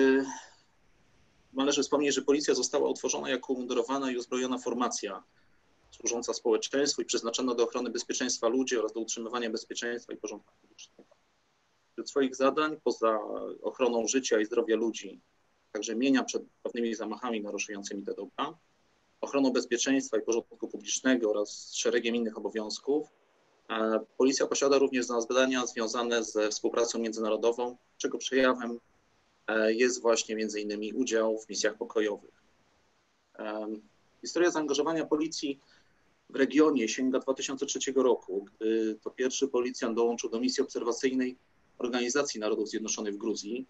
należy wspomnieć, że policja została utworzona jako umundurowana i uzbrojona formacja służąca społeczeństwu i przeznaczona do ochrony bezpieczeństwa ludzi oraz do utrzymywania bezpieczeństwa i porządku publicznego. Wśród swoich zadań, poza ochroną życia i zdrowia ludzi, także mienia przed pewnymi zamachami naruszającymi te dobra, ochroną bezpieczeństwa i porządku publicznego oraz szeregiem innych obowiązków, policja posiada również zadania związane ze współpracą międzynarodową, czego przejawem jest właśnie między innymi udział w misjach pokojowych. Historia zaangażowania policji w regionie sięga dwa tysiące trzeciego roku, gdy to pierwszy policjant dołączył do misji obserwacyjnej Organizacji Narodów Zjednoczonych w Gruzji.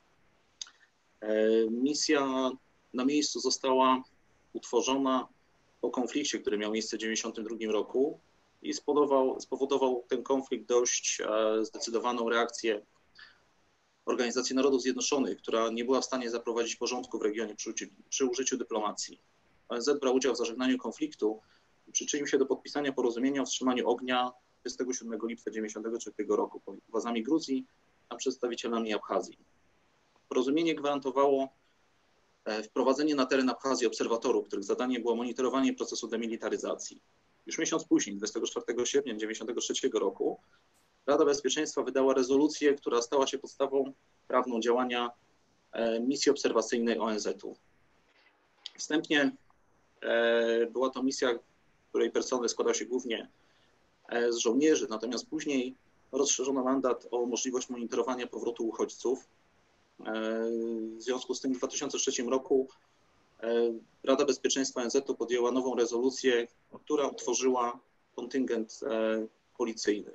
Misja na miejscu została utworzona po konflikcie, który miał miejsce w tysiąc dziewięćset dziewięćdziesiątym drugim roku i spowodował, spowodował ten konflikt dość zdecydowaną reakcję Organizacji Narodów Zjednoczonych, która nie była w stanie zaprowadzić porządku w regionie przy, przy użyciu dyplomacji. O N Z brał udział w zażegnaniu konfliktu i przyczynił się do podpisania porozumienia o wstrzymaniu ognia dwudziestego siódmego lipca tysiąc dziewięćset dziewięćdziesiątego trzeciego roku pomiędzy władzami Gruzji a przedstawicielami Abchazji. Porozumienie gwarantowało wprowadzenie na teren Abchazji obserwatorów, których zadaniem było monitorowanie procesu demilitaryzacji. Już miesiąc później, dwudziestego czwartego sierpnia tysiąc dziewięćset dziewięćdziesiątego trzeciego roku, Rada Bezpieczeństwa wydała rezolucję, która stała się podstawą prawną działania misji obserwacyjnej O N Z u. Wstępnie była to misja, której personel składał się głównie z żołnierzy, natomiast później rozszerzono mandat o możliwość monitorowania powrotu uchodźców. W związku z tym w dwa tysiące trzecim roku Rada Bezpieczeństwa O N Z u podjęła nową rezolucję, która utworzyła kontyngent policyjny.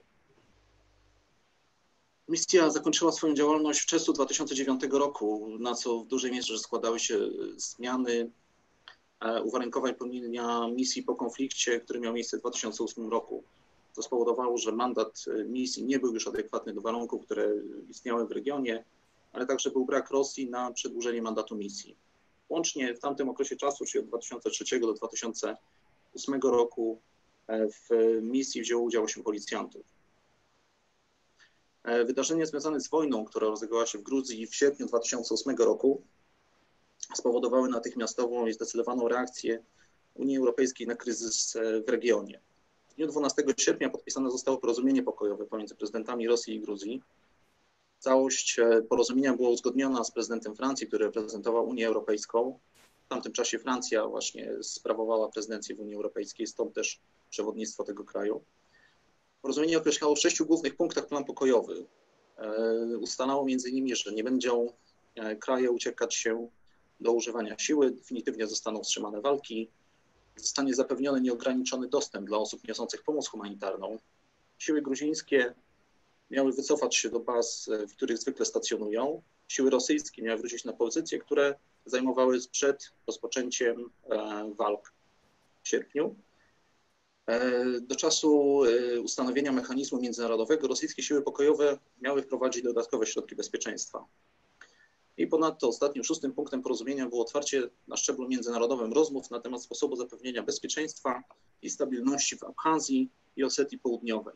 Misja zakończyła swoją działalność w czerwcu dwa tysiące dziewiątego roku, na co w dużej mierze składały się zmiany uwarunkowań pełnienia misji po konflikcie, który miał miejsce w dwa tysiące ósmym roku. To spowodowało, że mandat misji nie był już adekwatny do warunków, które istniały w regionie, ale także był brak Rosji na przedłużenie mandatu misji. Łącznie w tamtym okresie czasu, czyli od dwa tysiące trzeciego do dwa tysiące ósmego roku, w misji wzięło udział osiem policjantów. Wydarzenia związane z wojną, która rozegrała się w Gruzji w sierpniu dwa tysiące ósmego roku, spowodowały natychmiastową i zdecydowaną reakcję Unii Europejskiej na kryzys w regionie. W dniu dwunastego sierpnia podpisane zostało porozumienie pokojowe pomiędzy prezydentami Rosji i Gruzji. Całość porozumienia była uzgodniona z prezydentem Francji, który reprezentował Unię Europejską. W tamtym czasie Francja właśnie sprawowała prezydencję w Unii Europejskiej, stąd też przewodnictwo tego kraju. Porozumienie określało w sześciu głównych punktach plan pokojowy. Ustalało między innymi, że nie będą kraje uciekać się do używania siły, definitywnie zostaną wstrzymane walki, zostanie zapewniony nieograniczony dostęp dla osób niosących pomoc humanitarną. Siły gruzińskie miały wycofać się do baz, w których zwykle stacjonują. Siły rosyjskie miały wrócić na pozycje, które zajmowały przed rozpoczęciem walk w sierpniu. Do czasu ustanowienia mechanizmu międzynarodowego rosyjskie siły pokojowe miały wprowadzić dodatkowe środki bezpieczeństwa. I ponadto ostatnim, szóstym punktem porozumienia było otwarcie na szczeblu międzynarodowym rozmów na temat sposobu zapewnienia bezpieczeństwa i stabilności w Abchazji i Osetii Południowej.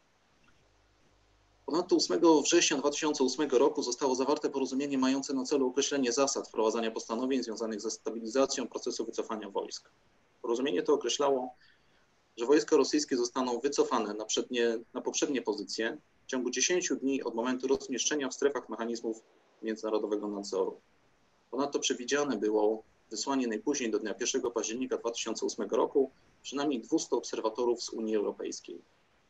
Ponadto ósmego września dwa tysiące ósmego roku zostało zawarte porozumienie mające na celu określenie zasad wprowadzania postanowień związanych ze stabilizacją procesu wycofania wojsk. Porozumienie to określało, że wojska rosyjskie zostaną wycofane na, przednie, na poprzednie pozycje w ciągu dziesięciu dni od momentu rozmieszczenia w strefach mechanizmów międzynarodowego nadzoru. Ponadto przewidziane było wysłanie najpóźniej do dnia pierwszego października dwa tysiące ósmego roku przynajmniej dwustu obserwatorów z Unii Europejskiej.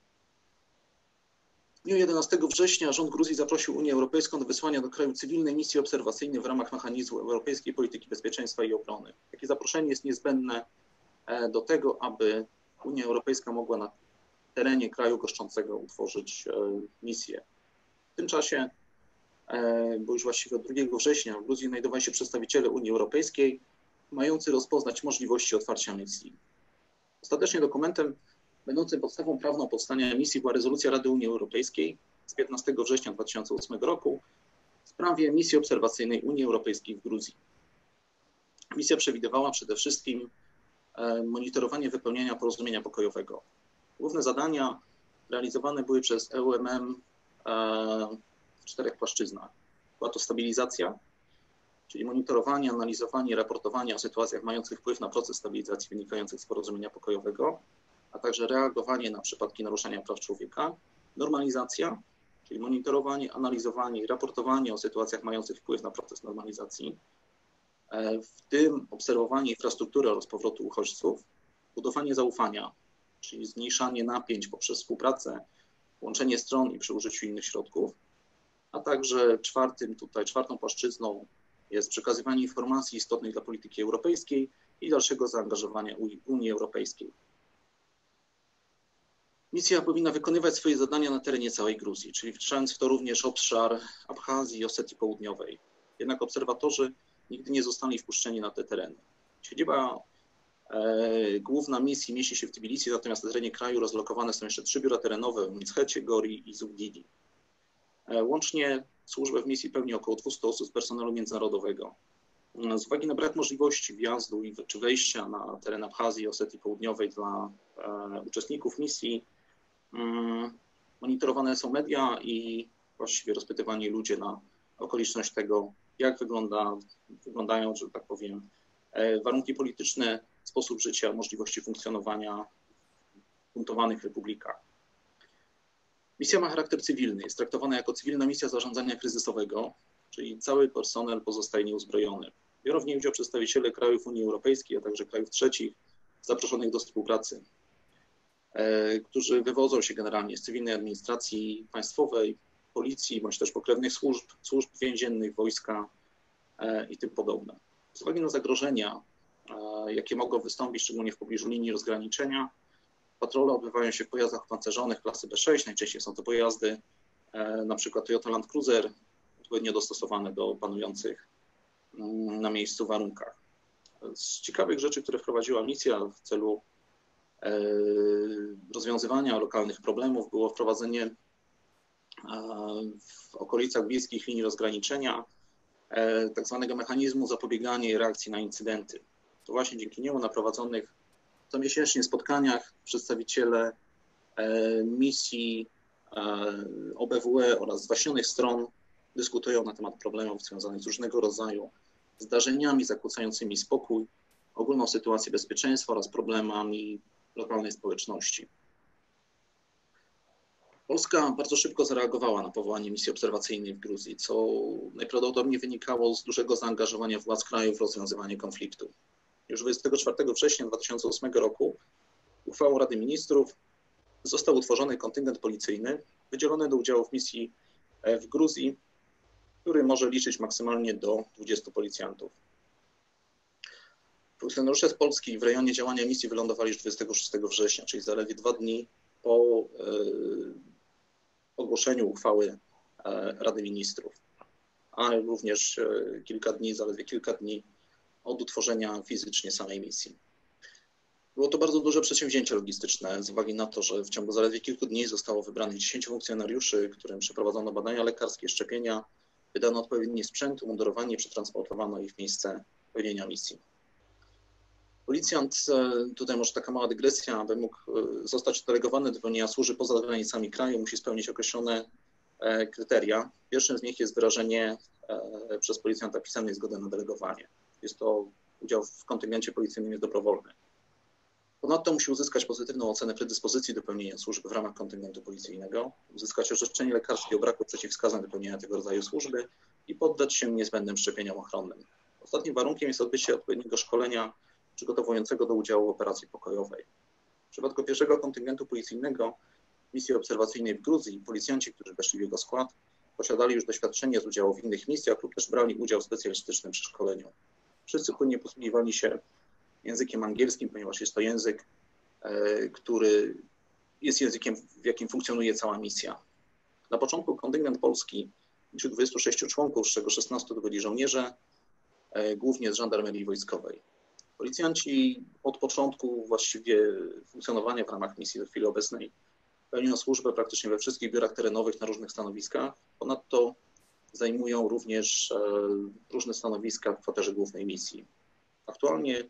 W dniu jedenastego września rząd Gruzji zaprosił Unię Europejską do wysłania do kraju cywilnej misji obserwacyjnej w ramach mechanizmu Europejskiej Polityki Bezpieczeństwa i Obrony. Takie zaproszenie jest niezbędne do tego, aby Unia Europejska mogła na terenie kraju goszczącego utworzyć misję. W tym czasie, bo już właściwie od drugiego września w Gruzji znajdowali się przedstawiciele Unii Europejskiej mający rozpoznać możliwości otwarcia misji. Ostatecznie dokumentem będącym podstawą prawną powstania misji była rezolucja Rady Unii Europejskiej z piętnastego września dwa tysiące ósmego roku w sprawie misji obserwacyjnej Unii Europejskiej w Gruzji. Misja przewidywała przede wszystkim monitorowanie wypełniania porozumienia pokojowego. Główne zadania realizowane były przez E U M M w czterech płaszczyznach. Była to stabilizacja, czyli monitorowanie, analizowanie, raportowanie o sytuacjach mających wpływ na proces stabilizacji wynikających z porozumienia pokojowego, a także reagowanie na przypadki naruszania praw człowieka, normalizacja, czyli monitorowanie, analizowanie i raportowanie o sytuacjach mających wpływ na proces normalizacji, w tym obserwowanie infrastruktury oraz powrotu uchodźców, budowanie zaufania, czyli zmniejszanie napięć poprzez współpracę, łączenie stron i przy użyciu innych środków, a także czwartym, tutaj czwartą płaszczyzną jest przekazywanie informacji istotnych dla polityki europejskiej i dalszego zaangażowania Unii Europejskiej. Misja powinna wykonywać swoje zadania na terenie całej Gruzji, czyli wliczając w to również obszar Abchazji i Osetii Południowej. Jednak obserwatorzy nigdy nie zostali wpuszczeni na te tereny. Siedziba e, główna misji mieści się w Tbilisi, natomiast na terenie kraju rozlokowane są jeszcze trzy biura terenowe w Mchecie, Gori i Zugdidi. E, łącznie służbę w misji pełni około dwieście osób z personelu międzynarodowego. Z uwagi na brak możliwości wjazdu i, czy wejścia na teren Abchazji i Osetii Południowej dla e, uczestników misji, mm, monitorowane są media i właściwie rozpytywani ludzie na okoliczność tego, jak wygląda, wyglądają, że tak powiem, warunki polityczne, sposób życia, możliwości funkcjonowania w buntowanych republikach. Misja ma charakter cywilny, jest traktowana jako cywilna misja zarządzania kryzysowego, czyli cały personel pozostaje nieuzbrojony. Biorą w niej udział przedstawiciele krajów Unii Europejskiej, a także krajów trzecich zaproszonych do współpracy, którzy wywodzą się generalnie z cywilnej administracji państwowej, policji, bądź też pokrewnych służb, służb więziennych, wojska e, i tym podobne. Z uwagi na zagrożenia, e, jakie mogą wystąpić, szczególnie w pobliżu linii rozgraniczenia, patrole odbywają się w pojazdach opancerzonych klasy B sześć. Najczęściej są to pojazdy e, na przykład Toyota Land Cruiser, odpowiednio dostosowane do panujących mm, na miejscu warunkach. Z ciekawych rzeczy, które wprowadziła misja w celu e, rozwiązywania lokalnych problemów, było wprowadzenie w okolicach bliskich linii rozgraniczenia tak zwanego mechanizmu zapobiegania i reakcji na incydenty. To właśnie dzięki niemu na prowadzonych comiesięcznie spotkaniach przedstawiciele misji O B W E oraz zwaśnionych stron dyskutują na temat problemów związanych z różnego rodzaju zdarzeniami zakłócającymi spokój, ogólną sytuację bezpieczeństwa oraz problemami lokalnej społeczności. Polska bardzo szybko zareagowała na powołanie misji obserwacyjnej w Gruzji, co najprawdopodobniej wynikało z dużego zaangażowania władz kraju w rozwiązywanie konfliktu. Już dwudziestego czwartego września dwa tysiące ósmego roku uchwałą Rady Ministrów został utworzony kontyngent policyjny wydzielony do udziału w misji w Gruzji, który może liczyć maksymalnie do dwudziestu policjantów. Funkcjonariusze z Polski w rejonie działania misji wylądowali już dwudziestego szóstego września, czyli zaledwie dwa dni po ogłoszeniu uchwały Rady Ministrów, a również kilka dni, zaledwie kilka dni od utworzenia fizycznie samej misji. Było to bardzo duże przedsięwzięcie logistyczne z uwagi na to, że w ciągu zaledwie kilku dni zostało wybranych dziesięciu funkcjonariuszy, którym przeprowadzono badania lekarskie, szczepienia, wydano odpowiedni sprzęt, umundurowanie i przetransportowano ich w miejsce pełnienia misji. Policjant, tutaj może taka mała dygresja, aby mógł zostać delegowany do pełnienia służby poza granicami kraju, musi spełnić określone kryteria. Pierwszym z nich jest wyrażenie przez policjanta pisemnej zgody na delegowanie. Jest to udział w kontyngencie policyjnym jest dobrowolny. Ponadto musi uzyskać pozytywną ocenę predyspozycji do pełnienia służby w ramach kontyngentu policyjnego, uzyskać orzeczenie lekarskie o braku przeciwwskazań do pełnienia tego rodzaju służby i poddać się niezbędnym szczepieniom ochronnym. Ostatnim warunkiem jest odbycie odpowiedniego szkolenia przygotowującego do udziału w operacji pokojowej. W przypadku pierwszego kontyngentu policyjnego misji obserwacyjnej w Gruzji policjanci, którzy weszli w jego skład, posiadali już doświadczenie z udziału w innych misjach lub też brali udział w specjalistycznym przeszkoleniu. Wszyscy płynnie posługiwali się językiem angielskim, ponieważ jest to język, który jest językiem, w jakim funkcjonuje cała misja. Na początku kontyngent polski liczył dwudziestu sześciu członków, z czego szesnastu to byli żołnierze, głównie z żandarmerii wojskowej. Policjanci od początku właściwie funkcjonowania w ramach misji do chwili obecnej pełnią służbę praktycznie we wszystkich biurach terenowych na różnych stanowiskach. Ponadto zajmują również różne stanowiska w kwaterze głównej misji. Aktualnie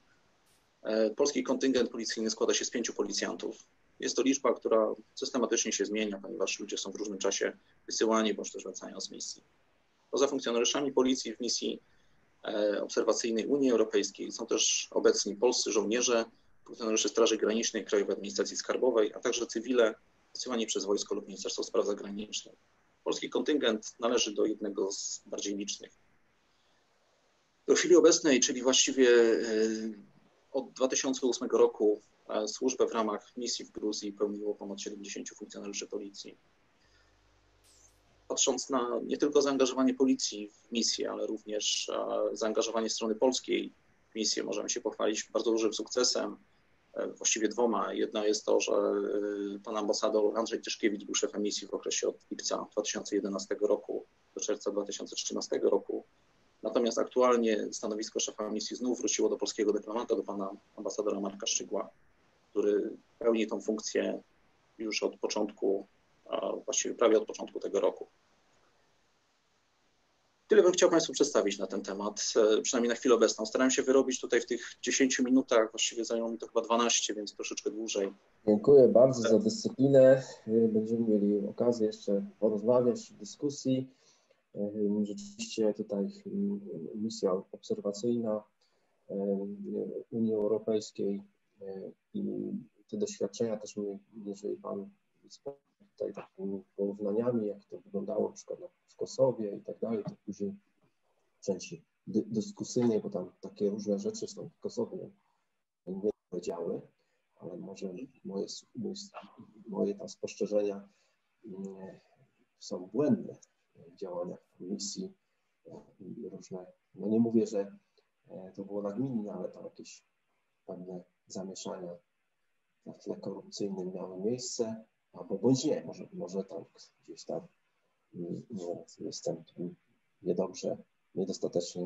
polski kontyngent policyjny składa się z pięciu policjantów. Jest to liczba, która systematycznie się zmienia, ponieważ ludzie są w różnym czasie wysyłani bądź też wracają z misji. Poza funkcjonariuszami policji w misji obserwacyjnej Unii Europejskiej są też obecni polscy żołnierze, funkcjonariusze Straży Granicznej, Krajowej Administracji Skarbowej, a także cywile wysyłani przez wojsko lub Ministerstwo Spraw Zagranicznych. Polski kontyngent należy do jednego z bardziej licznych. Do chwili obecnej, czyli właściwie od dwa tysiące ósmego roku służbę w ramach misji w Gruzji pełniło ponad siedemdziesięciu funkcjonariuszy policji. Patrząc na nie tylko zaangażowanie policji w misję, ale również zaangażowanie strony polskiej w misję, możemy się pochwalić bardzo dużym sukcesem, właściwie dwoma. Jedna jest to, że pan ambasador Andrzej Tyszkiewicz był szefem misji w okresie od lipca dwa tysiące jedenastego roku do czerwca dwa tysiące trzynastego roku. Natomiast aktualnie stanowisko szefa misji znów wróciło do polskiego dyplomata, do pana ambasadora Marka Szczygła, który pełni tą funkcję już od początku, a właściwie prawie od początku tego roku. Tyle bym chciał Państwu przedstawić na ten temat, przynajmniej na chwilę obecną. Starałem się wyrobić tutaj w tych dziesięciu minutach, właściwie zajęło mi to chyba dwanaście, więc troszeczkę dłużej. Dziękuję bardzo za dyscyplinę. Będziemy mieli okazję jeszcze porozmawiać w dyskusji. Rzeczywiście tutaj misja obserwacyjna Unii Europejskiej i te doświadczenia też, jeżeli Pan tutaj takimi porównaniami, jak to wyglądało na przykład w Kosowie i tak dalej, to później w części dy dyskusyjnej, bo tam takie różne rzeczy są w Kosowie nie powiedziały, ale może moje, moje tam spostrzeżenia są błędne w działaniach misji różne. No nie mówię, że to było nagminne, ale tam jakieś pewne zamieszania na tle korupcyjnym miały miejsce, albo bądź nie, może, może tam gdzieś tam no, jestem niedobrze, niedostatecznie,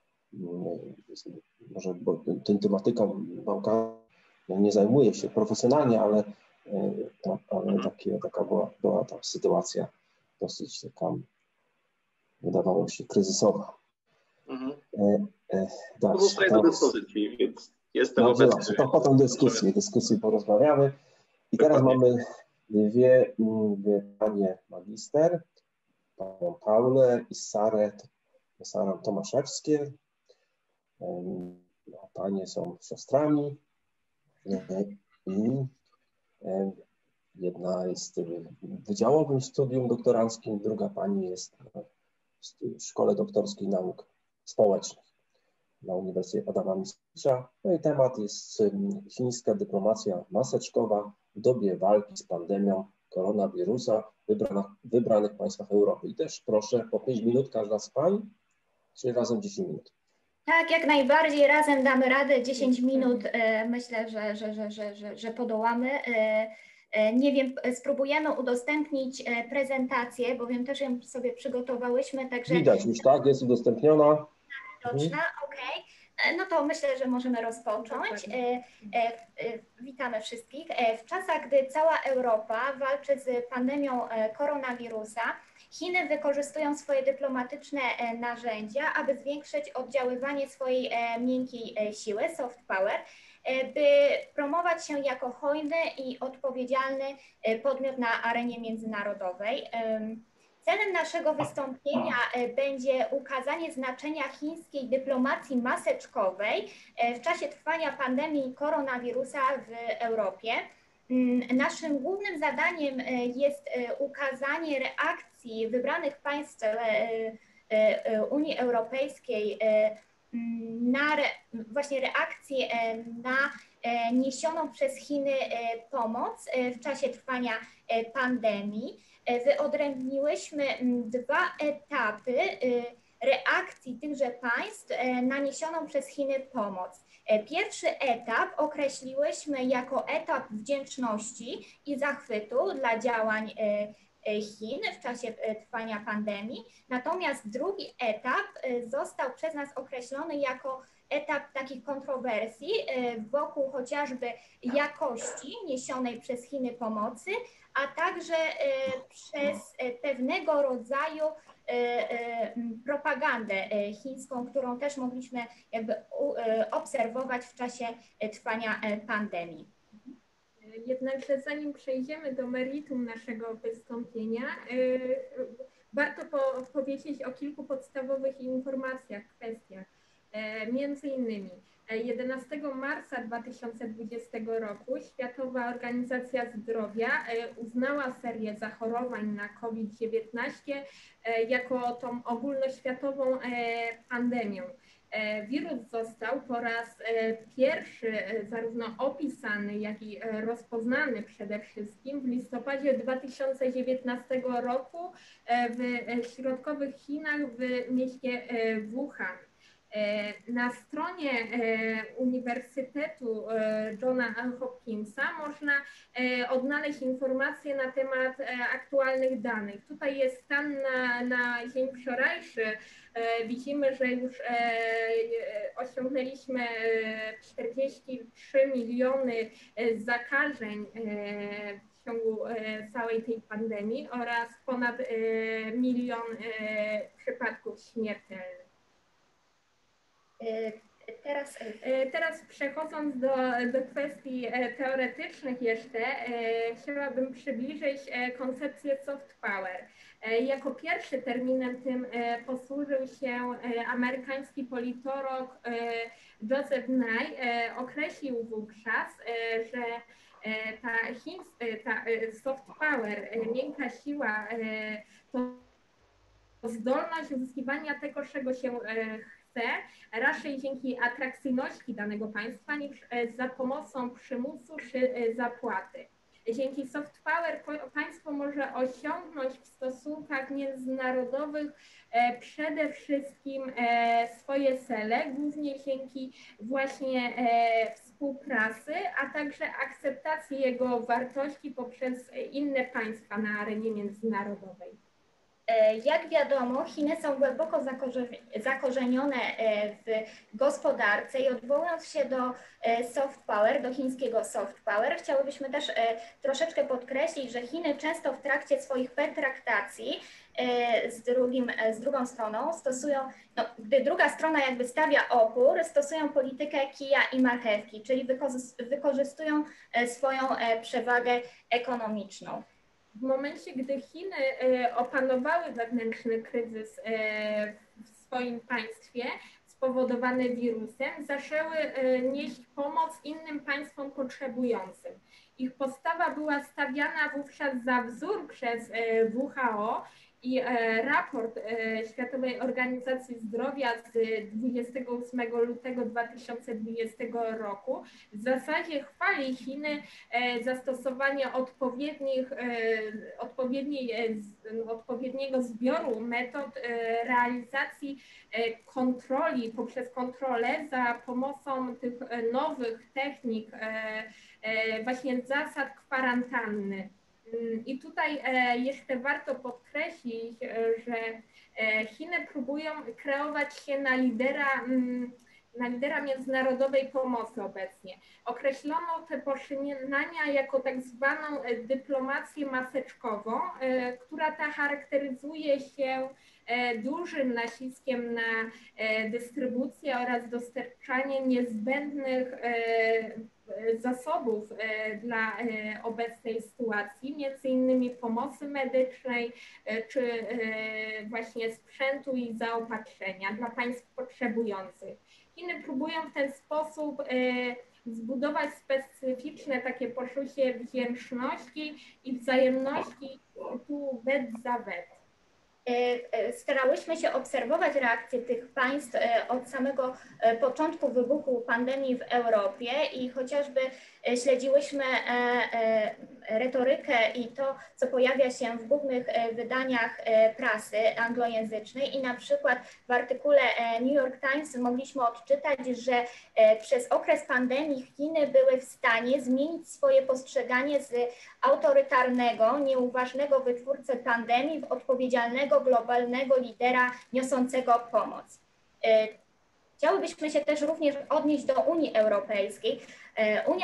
może bo tym tematyką Bałkanów nie zajmuję się profesjonalnie, ale, to, ale takie, taka była, była ta sytuacja dosyć taka, wydawało się, kryzysowa. Mhm. E, e, tak, Pozostaję do dyspozycji, więc jestem dobrze, obecny. dobrze, to potem dyskusji, dyskusji porozmawiamy. I teraz mamy dwie, dwie panie magister, panią Paulę i Sarę, Sarę Tomaszewskie. Panie są siostrami i jedna jest w wydziałowym studium doktoranckim, druga pani jest w Szkole Doktorskiej Nauk Społecznych na Uniwersytecie Adama Mickiewicza. No i temat jest chińska dyplomacja maseczkowa w dobie walki z pandemią koronawirusa w wybranych, wybranych państwach Europy. I też proszę po pięć minut każda z pań, czyli razem dziesięć minut. Tak, jak najbardziej razem damy radę, dziesięć minut, myślę, że, że, że, że, że, że podołamy. Nie wiem, spróbujemy udostępnić prezentację, bowiem też ją sobie przygotowałyśmy, także... Widać już, tak? Jest udostępniona. Widoczna, okej. No to myślę, że możemy rozpocząć. Witamy wszystkich. W czasach, gdy cała Europa walczy z pandemią koronawirusa, Chiny wykorzystują swoje dyplomatyczne narzędzia, aby zwiększyć oddziaływanie swojej miękkiej siły, soft power, by promować się jako hojny i odpowiedzialny podmiot na arenie międzynarodowej. Celem naszego wystąpienia będzie ukazanie znaczenia chińskiej dyplomacji maseczkowej w czasie trwania pandemii koronawirusa w Europie. Naszym głównym zadaniem jest ukazanie reakcji wybranych państw Unii Europejskiej na re, właśnie reakcję na niesioną przez Chiny pomoc w czasie trwania pandemii. Wyodrębniłyśmy dwa etapy reakcji tychże państw na niesioną przez Chiny pomoc. Pierwszy etap określiłyśmy jako etap wdzięczności i zachwytu dla działań Chin w czasie trwania pandemii, natomiast drugi etap został przez nas określony jako etap takich kontrowersji wokół chociażby jakości niesionej przez Chiny pomocy, a także przez pewnego rodzaju propagandę chińską, którą też mogliśmy jakby obserwować w czasie trwania pandemii. Jednakże zanim przejdziemy do meritum naszego wystąpienia, warto po powiedzieć o kilku podstawowych informacjach, kwestiach. Między innymi jedenastego marca dwa tysiące dwudziestego roku Światowa Organizacja Zdrowia uznała serię zachorowań na COVID dziewiętnaście jako tą ogólnoświatową pandemią. Wirus został po raz pierwszy zarówno opisany, jak i rozpoznany przede wszystkim w listopadzie dwa tysiące dziewiętnastego roku w środkowych Chinach w mieście Wuhan. Na stronie Uniwersytetu Johna Hopkinsa można odnaleźć informacje na temat aktualnych danych. Tutaj jest stan na, na dzień wczorajszy. Widzimy, że już osiągnęliśmy czterdzieści trzy miliony zakażeń w ciągu całej tej pandemii oraz ponad milion przypadków śmiertelnych. Teraz, Teraz przechodząc do, do kwestii teoretycznych jeszcze, chciałabym przybliżyć koncepcję soft power. Jako pierwszy terminem tym posłużył się amerykański politolog Joseph Nye. Określił wówczas, że ta, chińs, ta soft power, miękka siła, to zdolność uzyskiwania tego, czego się chce, raczej dzięki atrakcyjności danego państwa niż za pomocą przymusu czy zapłaty. Dzięki soft power państwo może osiągnąć w stosunkach międzynarodowych przede wszystkim swoje cele, głównie dzięki właśnie współpracy, a także akceptacji jego wartości poprzez inne państwa na arenie międzynarodowej. Jak wiadomo, Chiny są głęboko zakorzenione w gospodarce i odwołując się do soft power, do chińskiego soft power, chciałybyśmy też troszeczkę podkreślić, że Chiny często w trakcie swoich pertraktacji z, drugim, z drugą stroną stosują, no, gdy druga strona jakby stawia opór, stosują politykę kija i marchewki, czyli wykorzystują swoją przewagę ekonomiczną. W momencie, gdy Chiny opanowały wewnętrzny kryzys w swoim państwie spowodowany wirusem, zaczęły nieść pomoc innym państwom potrzebującym. Ich postawa była stawiana wówczas za wzór przez W H O i raport Światowej Organizacji Zdrowia z dwudziestego ósmego lutego dwa tysiące dwudziestego roku w zasadzie chwali Chiny zastosowanie odpowiednich, odpowiedniej, odpowiedniego zbioru metod realizacji kontroli poprzez kontrolę za pomocą tych nowych technik, właśnie zasad kwarantanny. I tutaj jeszcze warto podkreślić, że Chiny próbują kreować się na lidera, na lidera międzynarodowej pomocy obecnie. Określono te poczynania jako tak zwaną dyplomację maseczkową, która ta charakteryzuje się dużym naciskiem na dystrybucję oraz dostarczanie niezbędnych zasobów dla obecnej sytuacji, między innymi pomocy medycznej, czy właśnie sprzętu i zaopatrzenia dla państw potrzebujących. Chiny próbują w ten sposób zbudować specyficzne takie poczucie wdzięczności i wzajemności tu wet za wet. Starałyśmy się obserwować reakcje tych państw od samego początku wybuchu pandemii w Europie i chociażby śledziłyśmy retorykę i to, co pojawia się w głównych wydaniach prasy anglojęzycznej i na przykład w artykule New York Times mogliśmy odczytać, że przez okres pandemii Chiny były w stanie zmienić swoje postrzeganie z autorytarnego, nieuważnego wytwórcę pandemii w odpowiedzialnego, globalnego lidera niosącego pomoc. Chciałybyśmy się też również odnieść do Unii Europejskiej. Unia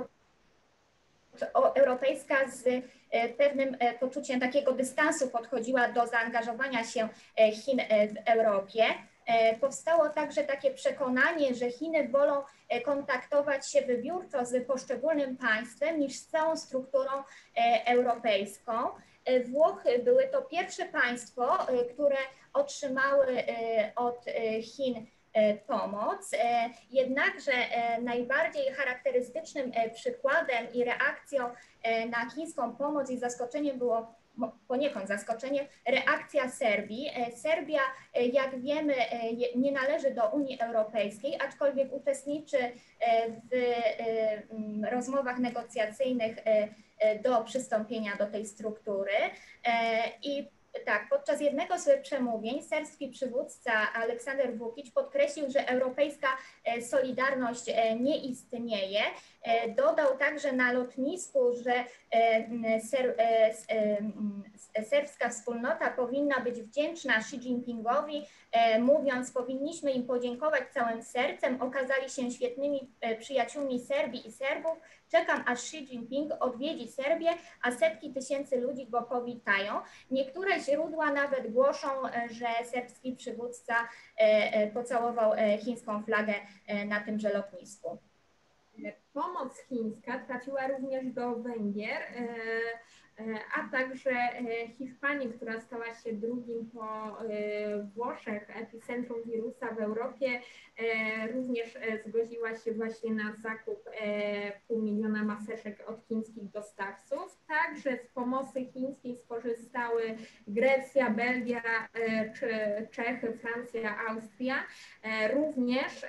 Europejska z pewnym poczuciem takiego dystansu podchodziła do zaangażowania się Chin w Europie. Powstało także takie przekonanie, że Chiny wolą kontaktować się wybiórczo z poszczególnym państwem niż z całą strukturą europejską. Włochy były to pierwsze państwo, które otrzymały od Chin pomoc, jednakże najbardziej charakterystycznym przykładem i reakcją na chińską pomoc i zaskoczeniem było poniekąd zaskoczenie, reakcja Serbii. Serbia, jak wiemy, nie należy do Unii Europejskiej, aczkolwiek uczestniczy w rozmowach negocjacyjnych do przystąpienia do tej struktury. I tak, podczas jednego z przemówień serbski przywódca Aleksander Vučić podkreślił, że europejska solidarność nie istnieje. Dodał także na lotnisku, że ser, serbska wspólnota powinna być wdzięczna Xi Jinpingowi, mówiąc, powinniśmy im podziękować całym sercem, okazali się świetnymi przyjaciółmi Serbii i Serbów. Czekam, aż Xi Jinping odwiedzi Serbię, a setki tysięcy ludzi go powitają. Niektóre źródła nawet głoszą, że serbski przywódca pocałował chińską flagę na tymże lotnisku. Pomoc chińska trafiła również do Węgier, a także Hiszpanii, która stała się drugim po Włoszech epicentrum wirusa w Europie, również zgodziła się właśnie na zakup pół miliona maseczek od chińskich dostawców. Także z pomocy chińskiej skorzystały Grecja, Belgia, czy Czechy, Francja, Austria. Również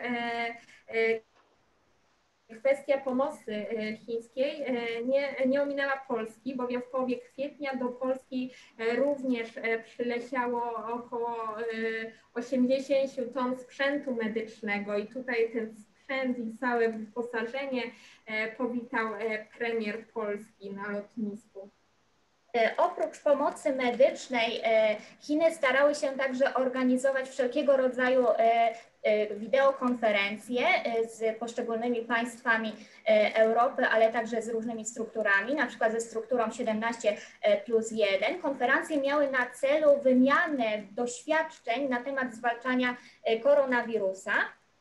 kwestia pomocy chińskiej nie, nie ominęła Polski, bowiem w połowie kwietnia do Polski również przyleciało około osiemdziesiąt ton sprzętu medycznego i tutaj ten sprzęt i całe wyposażenie powitał premier Polski na lotnisku. Oprócz pomocy medycznej Chiny starały się także organizować wszelkiego rodzaju wideokonferencje z poszczególnymi państwami Europy, ale także z różnymi strukturami, na przykład ze strukturą siedemnaście plus jeden. Konferencje miały na celu wymianę doświadczeń na temat zwalczania koronawirusa.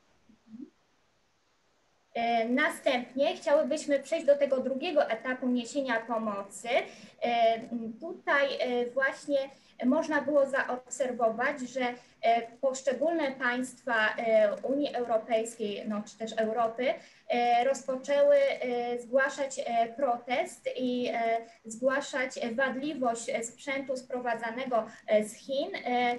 Następnie chciałybyśmy przejść do tego drugiego etapu niesienia pomocy. Tutaj właśnie można było zaobserwować, że poszczególne państwa Unii Europejskiej, no, czy też Europy rozpoczęły zgłaszać protest i zgłaszać wadliwość sprzętu sprowadzanego z Chin.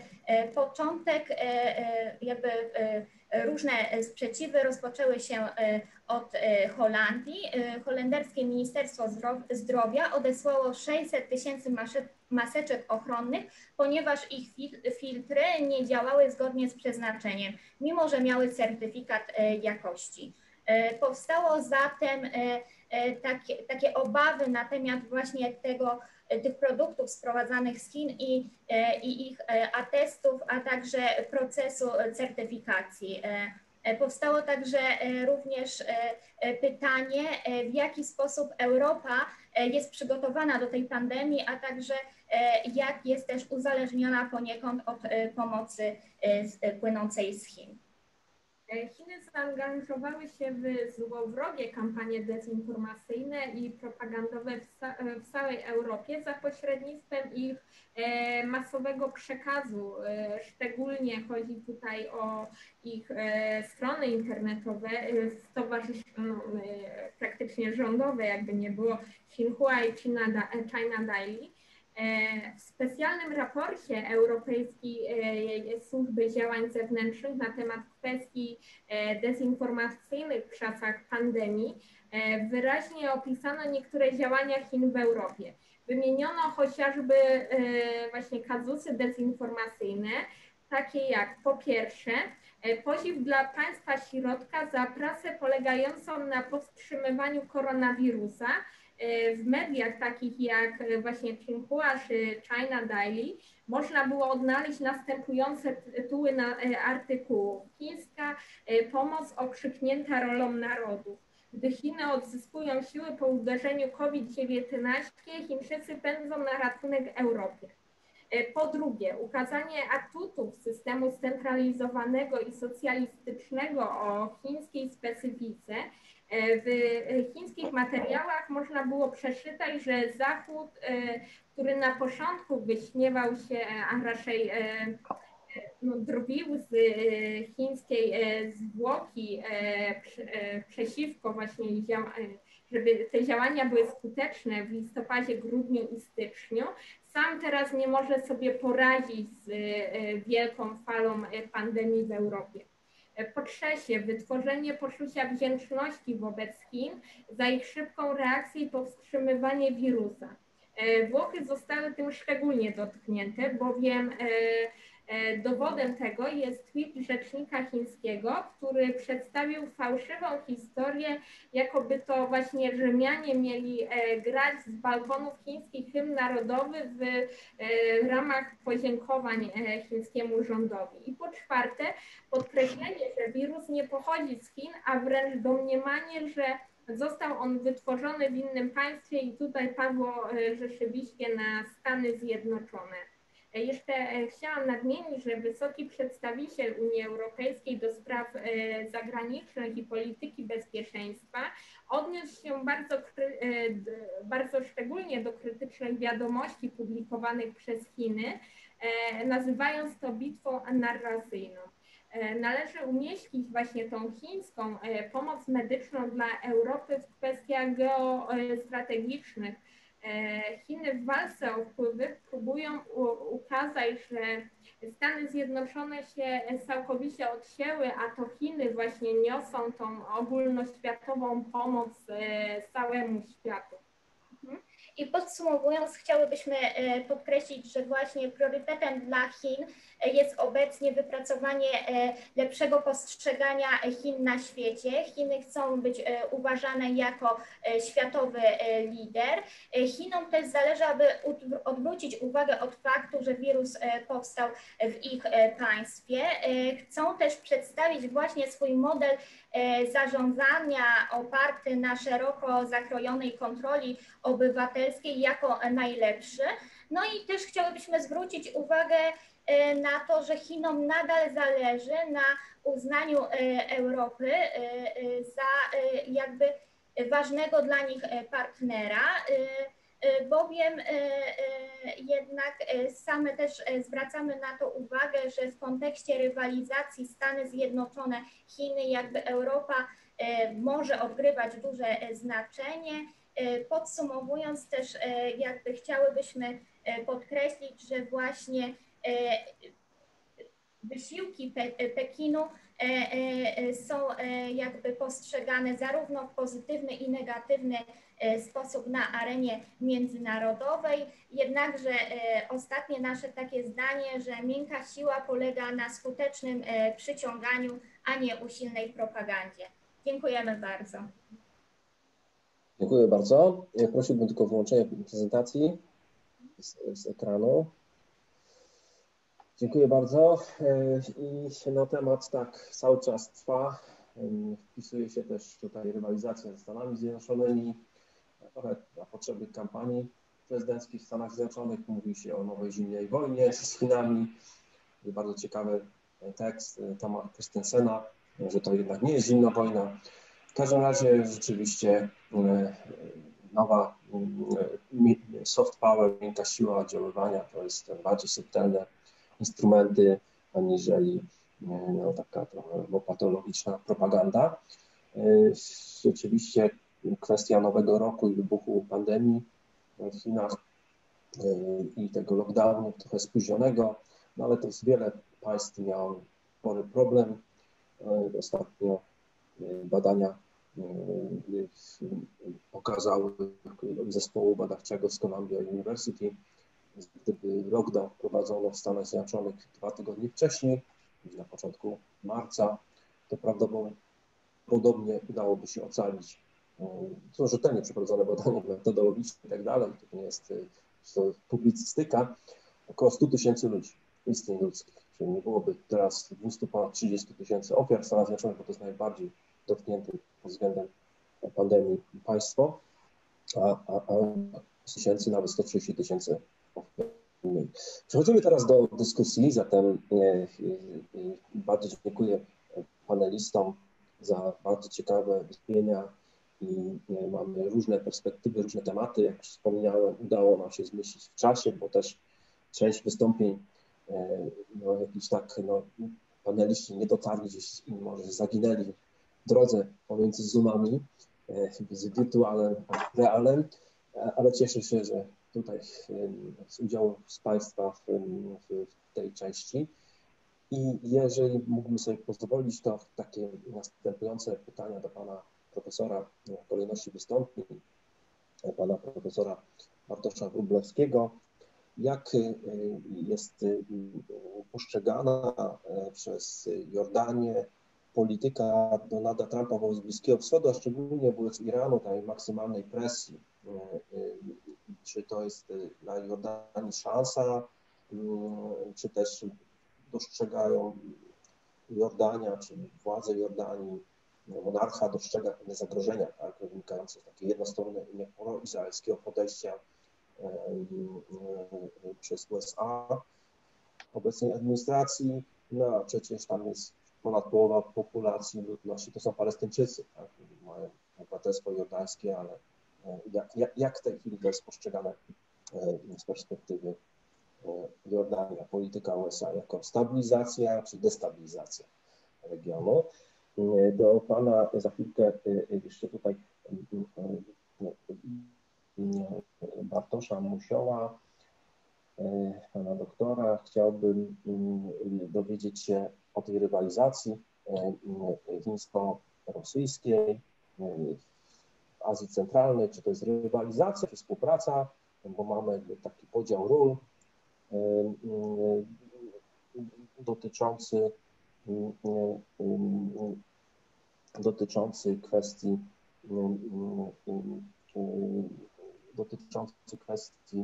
Początek jakby różne sprzeciwy rozpoczęły się od Holandii. Holenderskie Ministerstwo Zdrowia odesłało sześćset tysięcy maseczek ochronnych, ponieważ ich filtry nie działały zgodnie z przeznaczeniem, mimo że miały certyfikat jakości. Powstało zatem takie, takie obawy na temat właśnie tego, tych produktów sprowadzanych z Chin i, i ich atestów, a także procesu certyfikacji. Powstało także również pytanie, w jaki sposób Europa jest przygotowana do tej pandemii, a także jak jest też uzależniona poniekąd od pomocy płynącej z Chin. Chiny zaangażowały się w złowrogie kampanie dezinformacyjne i propagandowe w całej Europie za pośrednictwem ich masowego przekazu. Szczególnie chodzi tutaj o ich strony internetowe, no, praktycznie rządowe, jakby nie było, Xinhua i China, China Daily. W specjalnym raporcie Europejskiej Służby Działań Zewnętrznych na temat kwestii dezinformacyjnych w czasach pandemii wyraźnie opisano niektóre działania Chin w Europie. Wymieniono chociażby właśnie kazusy dezinformacyjne, takie jak po pierwsze podziw dla państwa środka za pracę polegającą na powstrzymywaniu koronawirusa. W mediach takich jak właśnie Xinhua czy China Daily można było odnaleźć następujące tytuły na artykułów. Chińska pomoc okrzyknięta rolą narodów. Gdy Chiny odzyskują siły po uderzeniu COVID dziewiętnaście, Chińczycy pędzą na ratunek Europie. Po drugie, ukazanie atutów systemu scentralizowanego i socjalistycznego o chińskiej specyfice. W chińskich materiałach można było przeczytać, że Zachód, który na początku wyśmiewał się, a raczej no, drwił z chińskiej zwłoki przeciwko właśnie, żeby te działania były skuteczne w listopadzie, grudniu i styczniu, sam teraz nie może sobie poradzić z wielką falą pandemii w Europie. Po trzecie, wytworzenie poczucia wdzięczności wobec Chin za ich szybką reakcję i powstrzymywanie wirusa. Włochy zostały tym szczególnie dotknięte, bowiem dowodem tego jest tweet rzecznika chińskiego, który przedstawił fałszywą historię, jakoby to właśnie Rzymianie mieli grać z balkonów chińskich hymn narodowy w ramach podziękowań chińskiemu rządowi. I po czwarte, podkreślenie, że wirus nie pochodzi z Chin, a wręcz domniemanie, że został on wytworzony w innym państwie i tutaj padło rzeczywiście na Stany Zjednoczone. Jeszcze chciałam nadmienić, że wysoki przedstawiciel Unii Europejskiej do spraw zagranicznych i polityki bezpieczeństwa odniósł się bardzo, bardzo szczególnie do krytycznych wiadomości publikowanych przez Chiny, nazywając to bitwą narracyjną. Należy umieścić właśnie tą chińską pomoc medyczną dla Europy w kwestiach geostrategicznych. Chiny w walce o wpływy próbują ukazać, że Stany Zjednoczone się całkowicie odcięły, a to Chiny właśnie niosą tą ogólnoświatową pomoc całemu światu. I podsumowując, chciałybyśmy podkreślić, że właśnie priorytetem dla Chin jest obecnie wypracowanie lepszego postrzegania Chin na świecie. Chiny chcą być uważane jako światowy lider. Chinom też zależy, aby odwrócić uwagę od faktu, że wirus powstał w ich państwie. Chcą też przedstawić właśnie swój model zarządzania oparty na szeroko zakrojonej kontroli obywatelskiej jako najlepszy. No i też chciałybyśmy zwrócić uwagę na to, że Chinom nadal zależy na uznaniu Europy za jakby ważnego dla nich partnera, bowiem jednak same też zwracamy na to uwagę, że w kontekście rywalizacji Stany Zjednoczone, Chiny, jakby Europa może odgrywać duże znaczenie. Podsumowując też jakby chciałybyśmy podkreślić, że właśnie wysiłki Pekinu są jakby postrzegane zarówno w pozytywny i negatywny sposób na arenie międzynarodowej, jednakże ostatnie nasze takie zdanie, że miękka siła polega na skutecznym przyciąganiu, a nie usilnej propagandzie. Dziękujemy bardzo. Dziękuję bardzo. Prosiłbym tylko o wyłączenie prezentacji z, z ekranu. Dziękuję bardzo. I na temat tak cały czas trwa. Wpisuje się też tutaj rywalizacja ze Stanami Zjednoczonymi. Trochę na potrzeby kampanii prezydenckich w Stanach Zjednoczonych mówi się o nowej zimnej wojnie z Chinami. Bardzo ciekawy tekst Toma Christensena, że to jednak nie jest zimna wojna. W każdym razie rzeczywiście nowa soft power, miękka siła oddziaływania to jest bardziej subtelne instrumenty, aniżeli no, taka trochę patologiczna propaganda. Rzeczywiście kwestia nowego roku i wybuchu pandemii w Chinach i tego lockdownu trochę spóźnionego, no ale to jest wiele państw miało spory problem. Ostatnio badania pokazały zespołu badawczego z Columbia University, gdyby lockdown wprowadzono w Stanach Zjednoczonych dwa tygodnie wcześniej, na początku marca, to prawdopodobnie udałoby się ocalić. Są rzetelnie przeprowadzone badania metodologiczne i tak dalej, to nie jest to publicystyka, około stu tysięcy ludzi, istnień ludzkich, czyli nie byłoby teraz dwieście trzydzieści tysięcy ofiar w Stanach Zjednoczonych, bo to jest najbardziej dotknięte pod względem pandemii państwo, a, a, a tysięcy, nawet sto trzydzieści tysięcy ofiar. Przechodzimy teraz do dyskusji, zatem e, e, bardzo dziękuję panelistom za bardzo ciekawe wystąpienia i e, mamy różne perspektywy, różne tematy. Jak już wspomniałem, udało nam się zmieścić w czasie, bo też część wystąpień, e, no jakiś tak, no, paneliści nie dotarli gdzieś i może zaginęli w drodze pomiędzy Zoomami, e, z wirtualem a realem, ale cieszę się, że tutaj z udziału z Państwa w, w, w tej części. I jeżeli mógłbym sobie pozwolić, to takie następujące pytania do Pana Profesora w kolejności wystąpień, Pana Profesora Bartosza Wróblewskiego. Jak jest postrzegana przez Jordanię polityka Donalda Trumpa wobec Bliskiego Wschodu, a szczególnie wobec Iranu, tej maksymalnej presji? Czy to jest dla Jordanii szansa, czy też dostrzegają Jordania, czy władze Jordanii, monarcha dostrzega pewne zagrożenia, tak, wynikające z takiej jednostronnego pro-izraelskiego podejścia przez U S A obecnej administracji, no a przecież tam jest ponad połowa populacji ludności, to są Palestyńczycy, tak, mają obywatelstwo jordańskie, ale Jak, jak, jak w tej chwili to jest postrzegane z perspektywy Jordanii, polityka U S A jako stabilizacja czy destabilizacja regionu? Do Pana za chwilkę jeszcze tutaj Bartosza Musioła, Pana doktora, chciałbym dowiedzieć się o tej rywalizacji chińsko-rosyjskiej w Azji Centralnej, czy to jest rywalizacja, czy współpraca, bo mamy taki podział ról. dotyczący, dotyczący kwestii dotyczący kwestii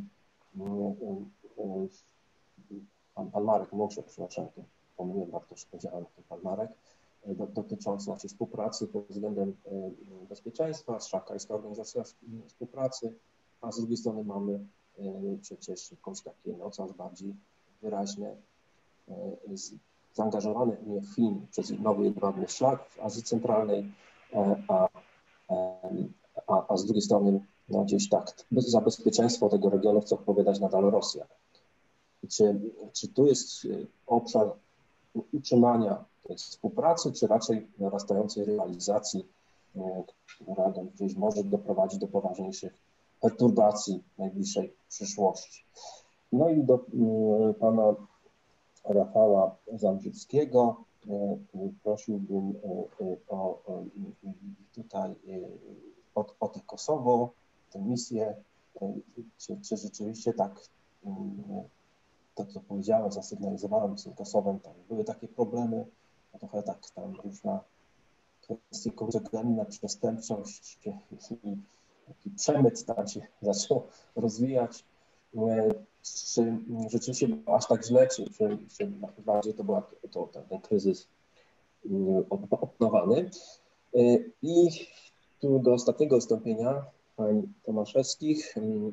pan, pan Marek Muszę, przepraszam, to pomyliłem, Bartosz powiedziałem, to pan Marek, do, dotyczący znaczy, współpracy pod względem bezpieczeństwa, Szanghajska Organizacja Współpracy, a z drugiej strony mamy przecież jakąś takie no, coraz bardziej wyraźnie zaangażowany nie w Chin przez nowy jedwabny szlak w Azji Centralnej, a, a, a z drugiej strony no, gdzieś tak za bezpieczeństwo tego regionu chce odpowiadać nadal Rosja. Czy, czy tu jest obszar utrzymania tej współpracy, czy raczej narastającej rywalizacji, która gdzieś może doprowadzić do poważniejszych perturbacji w najbliższej przyszłości? No i do pana Rafała Zambrzyckiego prosiłbym o, tutaj o, o te Kosowo, tę misję, czy, czy rzeczywiście tak, to co powiedziałem, zasygnalizowałem z tym Kosowem, tam były takie problemy, no trochę tak tam różna kwestia codzienna, przestępczość i taki przemyt tam się zaczął rozwijać. Czy rzeczywiście było aż tak źle, czy, czy, czy bardziej to był to, ten kryzys opanowany. I tu do ostatniego wystąpienia pani Tomaszewskich.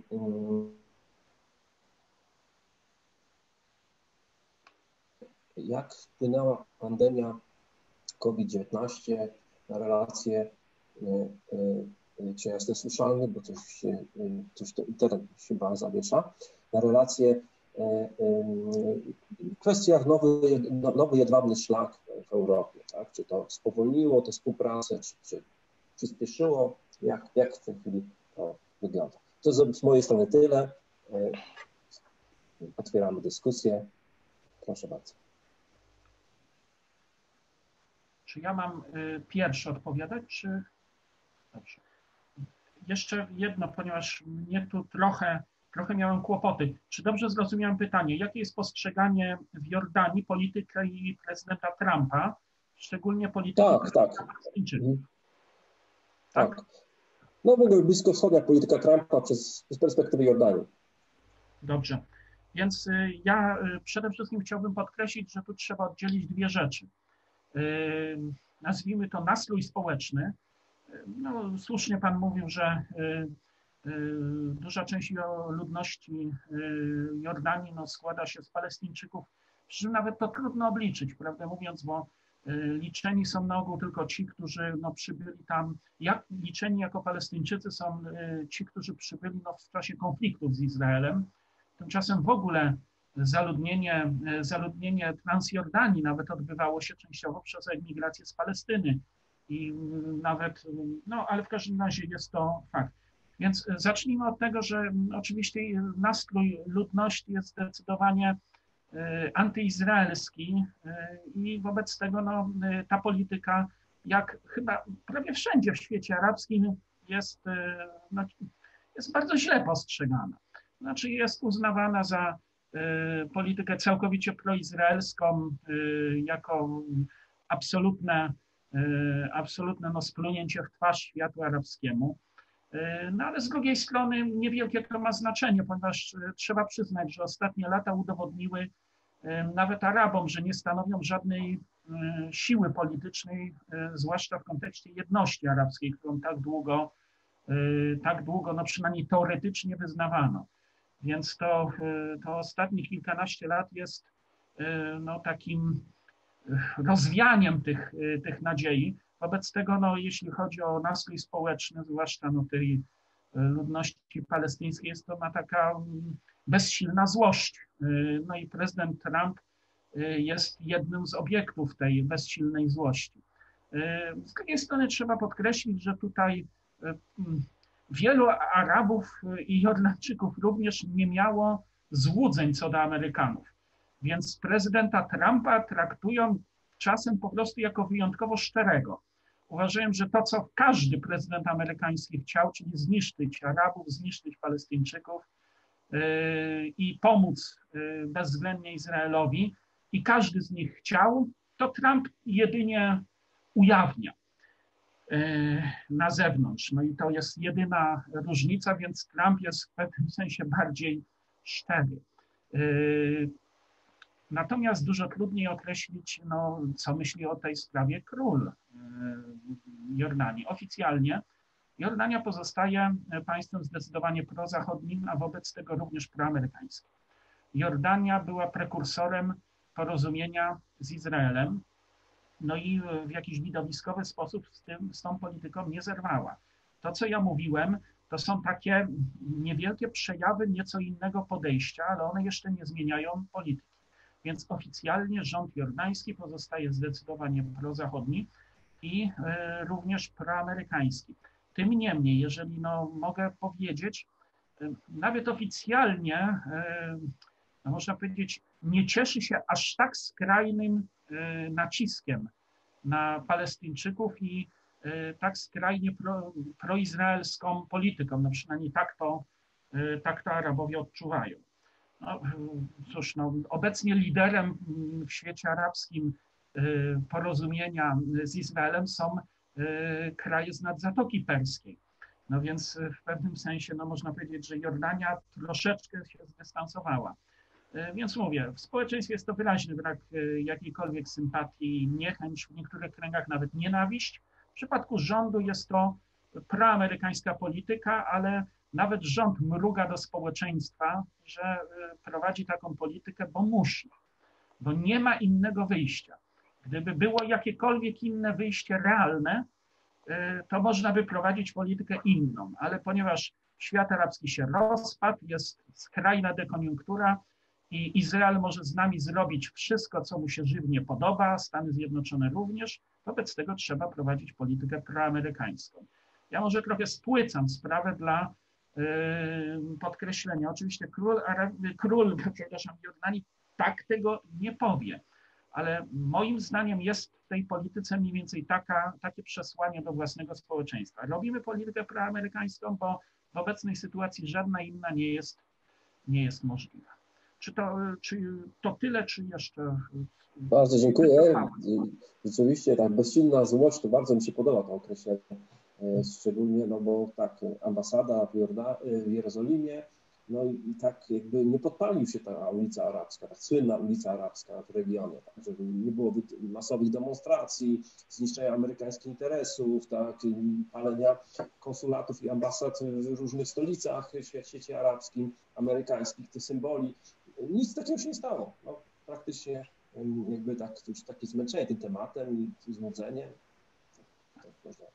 Jak wpłynęła pandemia COVID dziewiętnaście na relacje, czy ja jestem słyszalny, bo coś się, coś to internet chyba zawiesza, na relacje w kwestiach nowy, nowy jedwabny szlak w Europie, tak? Czy to spowolniło tę współpracę, czy, czy przyspieszyło, jak, jak w tej chwili to wygląda. To z mojej strony tyle. Otwieramy dyskusję. Proszę bardzo. Czy ja mam pierwszy odpowiadać, czy... Dobrze. Jeszcze jedno, ponieważ mnie tu trochę, trochę miałem kłopoty. Czy dobrze zrozumiałem pytanie? Jakie jest postrzeganie w Jordanii polityki prezydenta Trumpa, szczególnie polityki tak, tak. Palestyńczyków? Tak. tak. No w ogóle bliskowschodnia polityka Trumpa przez, z perspektywy Jordanii. Dobrze. Więc ja przede wszystkim chciałbym podkreślić, że tu trzeba oddzielić dwie rzeczy. Nazwijmy to nastrój społeczny. No, słusznie pan mówił, że duża część ludności Jordanii no, składa się z Palestyńczyków, przy czym nawet to trudno obliczyć, prawdę mówiąc, bo liczeni są na ogół tylko ci, którzy no, przybyli tam, jak liczeni jako Palestyńczycy są ci, którzy przybyli no, w czasie konfliktów z Izraelem. Tymczasem w ogóle zaludnienie, zaludnienie Transjordanii nawet odbywało się częściowo przez emigrację z Palestyny. I nawet, no ale w każdym razie jest to fakt. Więc zacznijmy od tego, że oczywiście nastrój ludności jest zdecydowanie antyizraelski i wobec tego no, ta polityka, jak chyba prawie wszędzie w świecie arabskim, jest, no, jest bardzo źle postrzegana. Znaczy jest uznawana za politykę całkowicie proizraelską, jako absolutne absolutne no, splunięcie w twarz światu arabskiemu. No ale z drugiej strony niewielkie to ma znaczenie, ponieważ trzeba przyznać, że ostatnie lata udowodniły nawet Arabom, że nie stanowią żadnej siły politycznej, zwłaszcza w kontekście jedności arabskiej, którą tak długo, tak długo no przynajmniej teoretycznie wyznawano. Więc to, to ostatnich kilkanaście lat jest no, takim rozwianiem tych, tych nadziei. Wobec tego, no, jeśli chodzi o nastrój społeczny, zwłaszcza no, tej ludności palestyńskiej, jest to na taka bezsilna złość. No i prezydent Trump jest jednym z obiektów tej bezsilnej złości. Z drugiej strony trzeba podkreślić, że tutaj wielu Arabów i Jordańczyków również nie miało złudzeń co do Amerykanów. Więc prezydenta Trumpa traktują czasem po prostu jako wyjątkowo szczerego. Uważają, że to, co każdy prezydent amerykański chciał, czyli zniszczyć Arabów, zniszczyć Palestyńczyków yy, i pomóc yy, bezwzględnie Izraelowi, i każdy z nich chciał, to Trump jedynie ujawnia na zewnątrz. No i to jest jedyna różnica, więc Trump jest w pewnym sensie bardziej szczery. Natomiast dużo trudniej określić, no, co myśli o tej sprawie król Jordanii. Oficjalnie Jordania pozostaje państwem zdecydowanie prozachodnim, a wobec tego również proamerykańskim. Jordania była prekursorem porozumienia z Izraelem, no i w jakiś widowiskowy sposób z, tym, z tą polityką nie zerwała. To, co ja mówiłem, to są takie niewielkie przejawy nieco innego podejścia, ale one jeszcze nie zmieniają polityki. Więc oficjalnie rząd jordański pozostaje zdecydowanie prozachodni i y, również proamerykański. Tym niemniej, jeżeli no, mogę powiedzieć, y, nawet oficjalnie, y, no, można powiedzieć, nie cieszy się aż tak skrajnym y, naciskiem na Palestyńczyków i y, tak skrajnie pro, proizraelską polityką. No przynajmniej tak to, y, tak to Arabowie odczuwają. No, cóż, no, obecnie liderem w świecie arabskim y, porozumienia z Izraelem są y, kraje z Zatoki Perskiej. No więc w pewnym sensie no, można powiedzieć, że Jordania troszeczkę się zdystansowała. Y, więc mówię, w społeczeństwie jest to wyraźny brak y, jakiejkolwiek sympatii, niechęć, w niektórych kręgach nawet nienawiść. W przypadku rządu jest to proamerykańska polityka, ale nawet rząd mruga do społeczeństwa, że prowadzi taką politykę, bo musi, bo nie ma innego wyjścia. Gdyby było jakiekolwiek inne wyjście realne, to można by prowadzić politykę inną, ale ponieważ świat arabski się rozpadł, jest skrajna dekoniunktura i Izrael może z nami zrobić wszystko, co mu się żywnie podoba, Stany Zjednoczone również, wobec tego trzeba prowadzić politykę proamerykańską. Ja może trochę spłycam sprawę dla podkreślenia. Oczywiście król, król przepraszam, Jordanii tak tego nie powie, ale moim zdaniem jest w tej polityce mniej więcej taka, takie przesłanie do własnego społeczeństwa. Robimy politykę proamerykańską, bo w obecnej sytuacji żadna inna nie jest, nie jest możliwa. Czy to, czy to tyle, czy jeszcze... Bardzo dziękuję. Rzeczywiście tak bezsilna złość, to bardzo mi się podoba to określenie. Szczególnie, no bo tak, ambasada w, Jorda, w Jerozolimie, no i tak jakby nie podpalił się ta ulica Arabska, ta słynna ulica Arabska w regionie, tak, żeby nie było masowych demonstracji, zniszczenia amerykańskich interesów, tak, palenia konsulatów i ambasad w różnych stolicach w świecie arabskim, amerykańskich, tych symboli. Nic takiego się nie stało. No, praktycznie jakby tak, już takie zmęczenie tym tematem i złudzenie. Tak, można.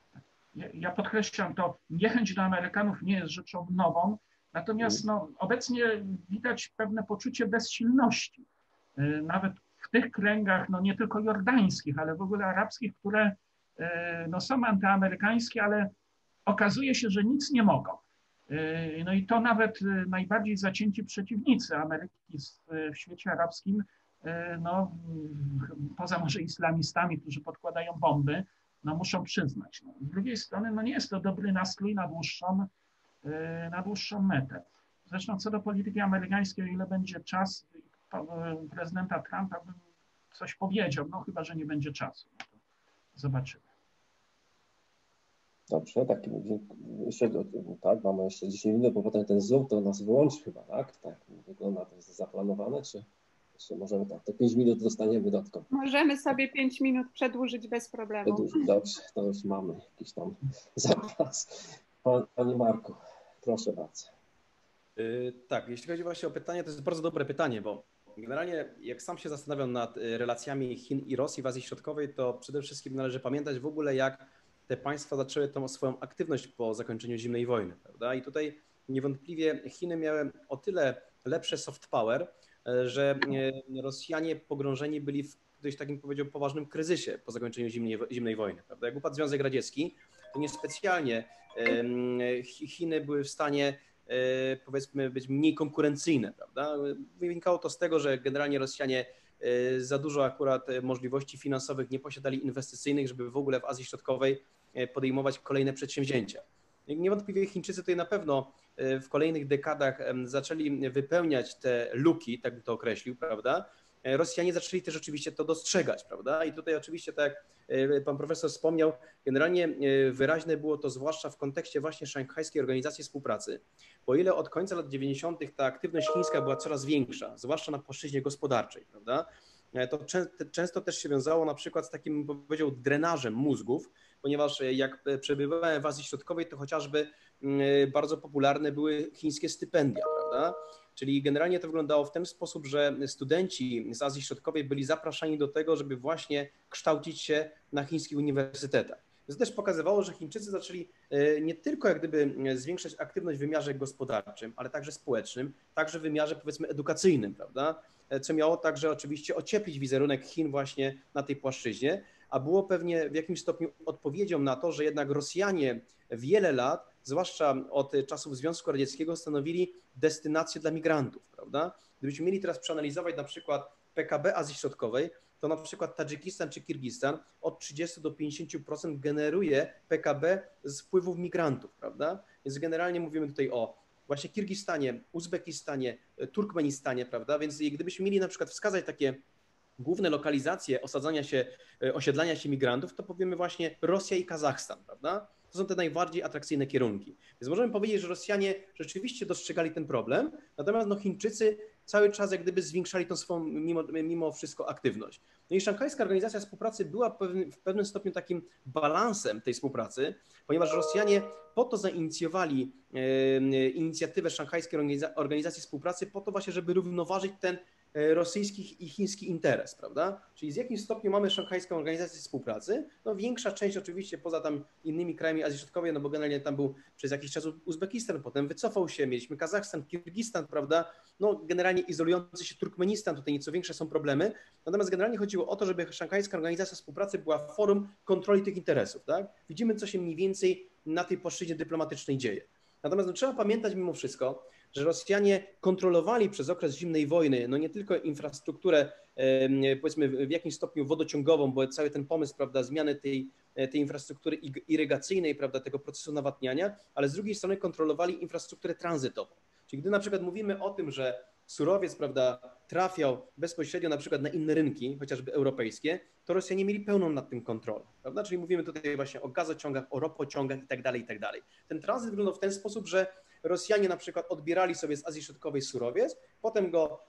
Ja podkreślam to, niechęć do Amerykanów nie jest rzeczą nową, natomiast no, obecnie widać pewne poczucie bezsilności. Nawet w tych kręgach, no nie tylko jordańskich, ale w ogóle arabskich, które no, są antyamerykańskie, ale okazuje się, że nic nie mogą. No i to nawet najbardziej zacięci przeciwnicy Ameryki w świecie arabskim, no, poza może islamistami, którzy podkładają bomby, no muszą przyznać. No. Z drugiej strony no nie jest to dobry nastrój na dłuższą, na dłuższą metę. Zresztą co do polityki amerykańskiej, o ile będzie czas prezydenta Trumpa, bym coś powiedział, no chyba, że nie będzie czasu. No to zobaczymy. Dobrze, tak, jeszcze, tak, mamy jeszcze dziesięć minut, bo potem ten Zoom to nas wyłączy chyba, tak? Tak, wygląda, to jest zaplanowane, czy jeszcze możemy tak, te pięć minut dostaniemy dodatkowo. Możemy sobie pięć minut przedłużyć bez problemu. Przedłużyć, dobrze, to już mamy jakiś tam zapas. Pan, Panie Marku, proszę bardzo. Yy, tak, jeśli chodzi właśnie o pytanie, to jest bardzo dobre pytanie, bo generalnie jak sam się zastanawiam nad relacjami Chin i Rosji w Azji Środkowej, to przede wszystkim należy pamiętać w ogóle, jak te państwa zaczęły tą swoją aktywność po zakończeniu zimnej wojny, prawda? I tutaj niewątpliwie Chiny miały o tyle lepsze soft power, że Rosjanie pogrążeni byli w dość takim, powiedział, poważnym kryzysie po zakończeniu zimnej, zimnej wojny, prawda? Jak upadł Związek Radziecki, to niespecjalnie Chiny były w stanie, powiedzmy, być mniej konkurencyjne, prawda? Wynikało to z tego, że generalnie Rosjanie za dużo akurat możliwości finansowych nie posiadali inwestycyjnych, żeby w ogóle w Azji Środkowej podejmować kolejne przedsięwzięcia. Niewątpliwie Chińczycy tutaj na pewno w kolejnych dekadach zaczęli wypełniać te luki, tak bym to określił, prawda? Rosjanie zaczęli też oczywiście to dostrzegać, prawda? I tutaj oczywiście, tak jak pan profesor wspomniał, generalnie wyraźne było to zwłaszcza w kontekście właśnie Szanghajskiej Organizacji Współpracy. Bo ile od końca lat dziewięćdziesiątych ta aktywność chińska była coraz większa, zwłaszcza na płaszczyźnie gospodarczej, prawda? To często też się wiązało na przykład z takim, bym powiedział, drenażem mózgów, ponieważ jak przebywałem w Azji Środkowej, to chociażby bardzo popularne były chińskie stypendia, prawda? Czyli generalnie to wyglądało w ten sposób, że studenci z Azji Środkowej byli zapraszani do tego, żeby właśnie kształcić się na chińskich uniwersytetach. To też pokazywało, że Chińczycy zaczęli nie tylko jak gdyby zwiększać aktywność w wymiarze gospodarczym, ale także społecznym, także w wymiarze powiedzmy edukacyjnym, prawda? Co miało także oczywiście ocieplić wizerunek Chin właśnie na tej płaszczyźnie, a było pewnie w jakimś stopniu odpowiedzią na to, że jednak Rosjanie wiele lat, zwłaszcza od czasów Związku Radzieckiego, stanowili destynację dla migrantów, prawda? Gdybyśmy mieli teraz przeanalizować na przykład P K B Azji Środkowej, to na przykład Tadżykistan czy Kirgistan od trzydziestu do pięćdziesięciu procent generuje P K B z wpływów migrantów, prawda? Więc generalnie mówimy tutaj o właśnie Kirgistanie, Uzbekistanie, Turkmenistanie, prawda? Więc gdybyśmy mieli na przykład wskazać takie główne lokalizacje osadzania się, osiedlania się migrantów, to powiemy właśnie Rosja i Kazachstan, prawda? To są te najbardziej atrakcyjne kierunki. Więc możemy powiedzieć, że Rosjanie rzeczywiście dostrzegali ten problem, natomiast no Chińczycy cały czas jak gdyby zwiększali tą swoją mimo, mimo wszystko aktywność. No i Szanghajska Organizacja Współpracy była pewnym, w pewnym stopniu takim balansem tej współpracy, ponieważ Rosjanie po to zainicjowali e, inicjatywę Szanghajskiej Organizacji Współpracy, po to właśnie, żeby równoważyć ten rosyjski i chiński interes, prawda? Czyli z jakim stopniu mamy Szanghajską Organizację Współpracy? No większa część oczywiście poza tam innymi krajami Azji Środkowej, no bo generalnie tam był przez jakiś czas Uzbekistan, potem wycofał się, mieliśmy Kazachstan, Kirgistan, prawda? No generalnie izolujący się Turkmenistan, tutaj nieco większe są problemy, natomiast generalnie chodziło o to, żeby Szanghajska Organizacja Współpracy była forum kontroli tych interesów, tak? Widzimy, co się mniej więcej na tej płaszczyźnie dyplomatycznej dzieje. Natomiast no, trzeba pamiętać mimo wszystko, że Rosjanie kontrolowali przez okres zimnej wojny no nie tylko infrastrukturę powiedzmy w jakimś stopniu wodociągową, bo cały ten pomysł, prawda, zmiany tej, tej infrastruktury irygacyjnej, prawda, tego procesu nawadniania, ale z drugiej strony kontrolowali infrastrukturę tranzytową. Czyli gdy na przykład mówimy o tym, że surowiec, prawda, trafiał bezpośrednio na przykład na inne rynki, chociażby europejskie, to Rosjanie mieli pełną nad tym kontrolę, prawda? Czyli mówimy tutaj właśnie o gazociągach, o ropociągach i tak dalej, i tak dalej. Ten tranzyt wyglądał w ten sposób, że Rosjanie na przykład odbierali sobie z Azji Środkowej surowiec, potem go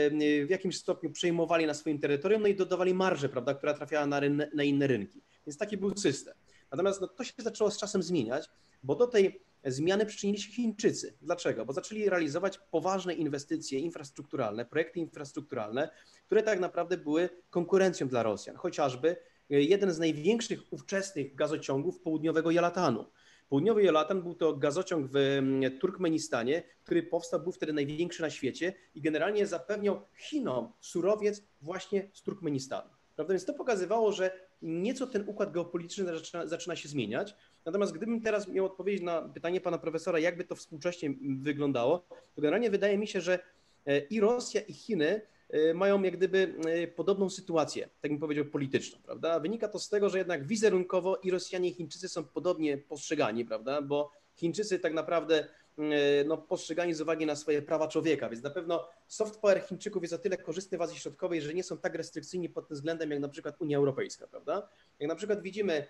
w jakimś stopniu przejmowali na swoim terytorium, no i dodawali marżę, prawda, która trafiała na, ryn- na inne rynki. Więc taki był system. Natomiast no, to się zaczęło z czasem zmieniać, bo do tej zmiany przyczynili się Chińczycy. Dlaczego? Bo zaczęli realizować poważne inwestycje infrastrukturalne, projekty infrastrukturalne, które tak naprawdę były konkurencją dla Rosjan. Chociażby jeden z największych ówczesnych gazociągów południowego Jalatanu. Południowy Jalatan był to gazociąg w Turkmenistanie, który powstał, był wtedy największy na świecie i generalnie zapewniał Chinom surowiec właśnie z Turkmenistanu. Prawda? Więc to pokazywało, że nieco ten układ geopolityczny zaczyna, zaczyna się zmieniać. Natomiast gdybym teraz miał odpowiedzieć na pytanie pana profesora, jakby to współcześnie wyglądało, to generalnie wydaje mi się, że i Rosja, i Chiny mają jak gdyby podobną sytuację, tak bym powiedział, polityczną, prawda? Wynika to z tego, że jednak wizerunkowo i Rosjanie, i Chińczycy są podobnie postrzegani, prawda? Bo Chińczycy tak naprawdę no, postrzegani z uwagi na swoje prawa człowieka, więc na pewno soft power Chińczyków jest o tyle korzystny w Azji Środkowej, że nie są tak restrykcyjni pod tym względem jak na przykład Unia Europejska, prawda? Jak na przykład widzimy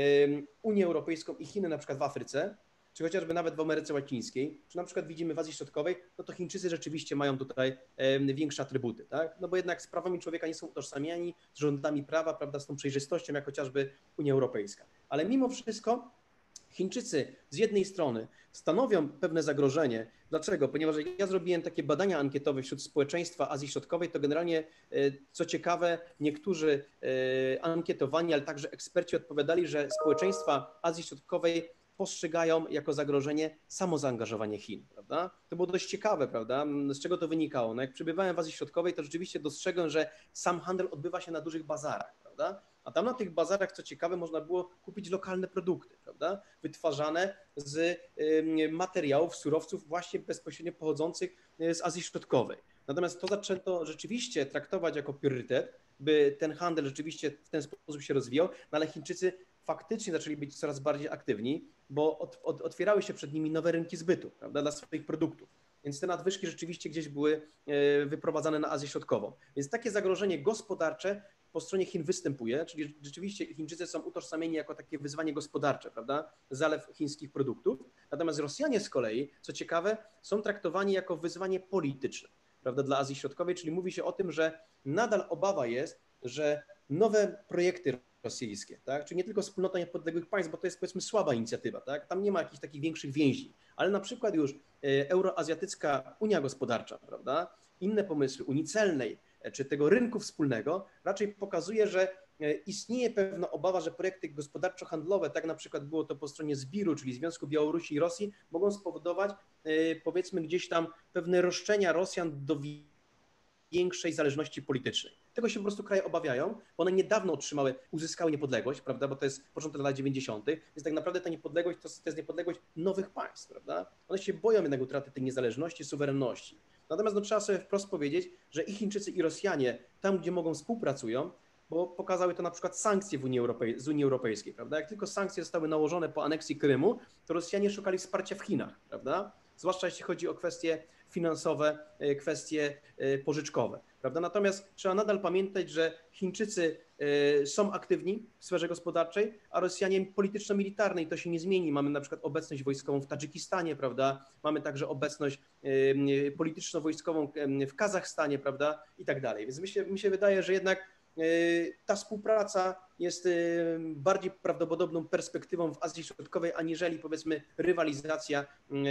Unię Europejską i Chiny na przykład w Afryce, czy chociażby nawet w Ameryce Łacińskiej, czy na przykład widzimy w Azji Środkowej, no to Chińczycy rzeczywiście mają tutaj większe atrybuty, tak? No bo jednak z prawami człowieka nie są utożsamiani, z rządami prawa, prawda, z tą przejrzystością, jak chociażby Unia Europejska. Ale mimo wszystko Chińczycy z jednej strony stanowią pewne zagrożenie. Dlaczego? Ponieważ ja zrobiłem takie badania ankietowe wśród społeczeństwa Azji Środkowej, to generalnie, co ciekawe, niektórzy ankietowani, ale także eksperci odpowiadali, że społeczeństwa Azji Środkowej postrzegają jako zagrożenie samo zaangażowanie Chin, prawda? To było dość ciekawe, prawda? Z czego to wynikało? No jak przebywałem w Azji Środkowej, to rzeczywiście dostrzegłem, że sam handel odbywa się na dużych bazarach, prawda? A tam na tych bazarach, co ciekawe, można było kupić lokalne produkty, prawda? Wytwarzane z materiałów, surowców właśnie bezpośrednio pochodzących z Azji Środkowej. Natomiast to zaczęto rzeczywiście traktować jako priorytet, by ten handel rzeczywiście w ten sposób się rozwijał, no ale Chińczycy faktycznie zaczęli być coraz bardziej aktywni, bo od, od, otwierały się przed nimi nowe rynki zbytu, prawda, dla swoich produktów. więc te nadwyżki rzeczywiście gdzieś były wyprowadzane na Azję Środkową. Więc takie zagrożenie gospodarcze po stronie Chin występuje, czyli rzeczywiście Chińczycy są utożsamieni jako takie wyzwanie gospodarcze, prawda, zalew chińskich produktów. Natomiast Rosjanie z kolei, co ciekawe, są traktowani jako wyzwanie polityczne, prawda, dla Azji Środkowej, czyli mówi się o tym, że nadal obawa jest, że nowe projekty rosyjskie, tak, czyli nie tylko wspólnota niepodległych państw, bo to jest powiedzmy słaba inicjatywa, tak, tam nie ma jakichś takich większych więzi, ale na przykład już Euroazjatycka Unia Gospodarcza, prawda, inne pomysły Unii Celnej, czy tego rynku wspólnego raczej pokazuje, że istnieje pewna obawa, że projekty gospodarczo-handlowe, tak na przykład było to po stronie zbiru, czyli Związku Białorusi i Rosji, mogą spowodować powiedzmy gdzieś tam pewne roszczenia Rosjan do większej zależności politycznej. Tego się po prostu kraje obawiają, bo one niedawno otrzymały, uzyskały niepodległość, prawda, bo to jest początek lat dziewięćdziesiątych, więc tak naprawdę ta niepodległość to, to jest niepodległość nowych państw, prawda. One się boją jednak utraty tej niezależności, suwerenności. Natomiast no, trzeba sobie wprost powiedzieć, że i Chińczycy, i Rosjanie tam, gdzie mogą, współpracują, bo pokazały to na przykład sankcje w Unii Europej- z Unii Europejskiej, prawda. Jak tylko sankcje zostały nałożone po aneksji Krymu, to Rosjanie szukali wsparcia w Chinach, prawda, zwłaszcza jeśli chodzi o kwestie finansowe, kwestie pożyczkowe, prawda. Natomiast trzeba nadal pamiętać, że Chińczycy są aktywni w sferze gospodarczej, a Rosjanie polityczno-militarnej, to się nie zmieni. Mamy na przykład obecność wojskową w Tadżykistanie, prawda, mamy także obecność polityczno-wojskową w Kazachstanie, prawda, i tak dalej. Więc mi się, mi się wydaje, że jednak ta współpraca jest bardziej prawdopodobną perspektywą w Azji Środkowej, aniżeli powiedzmy rywalizacja,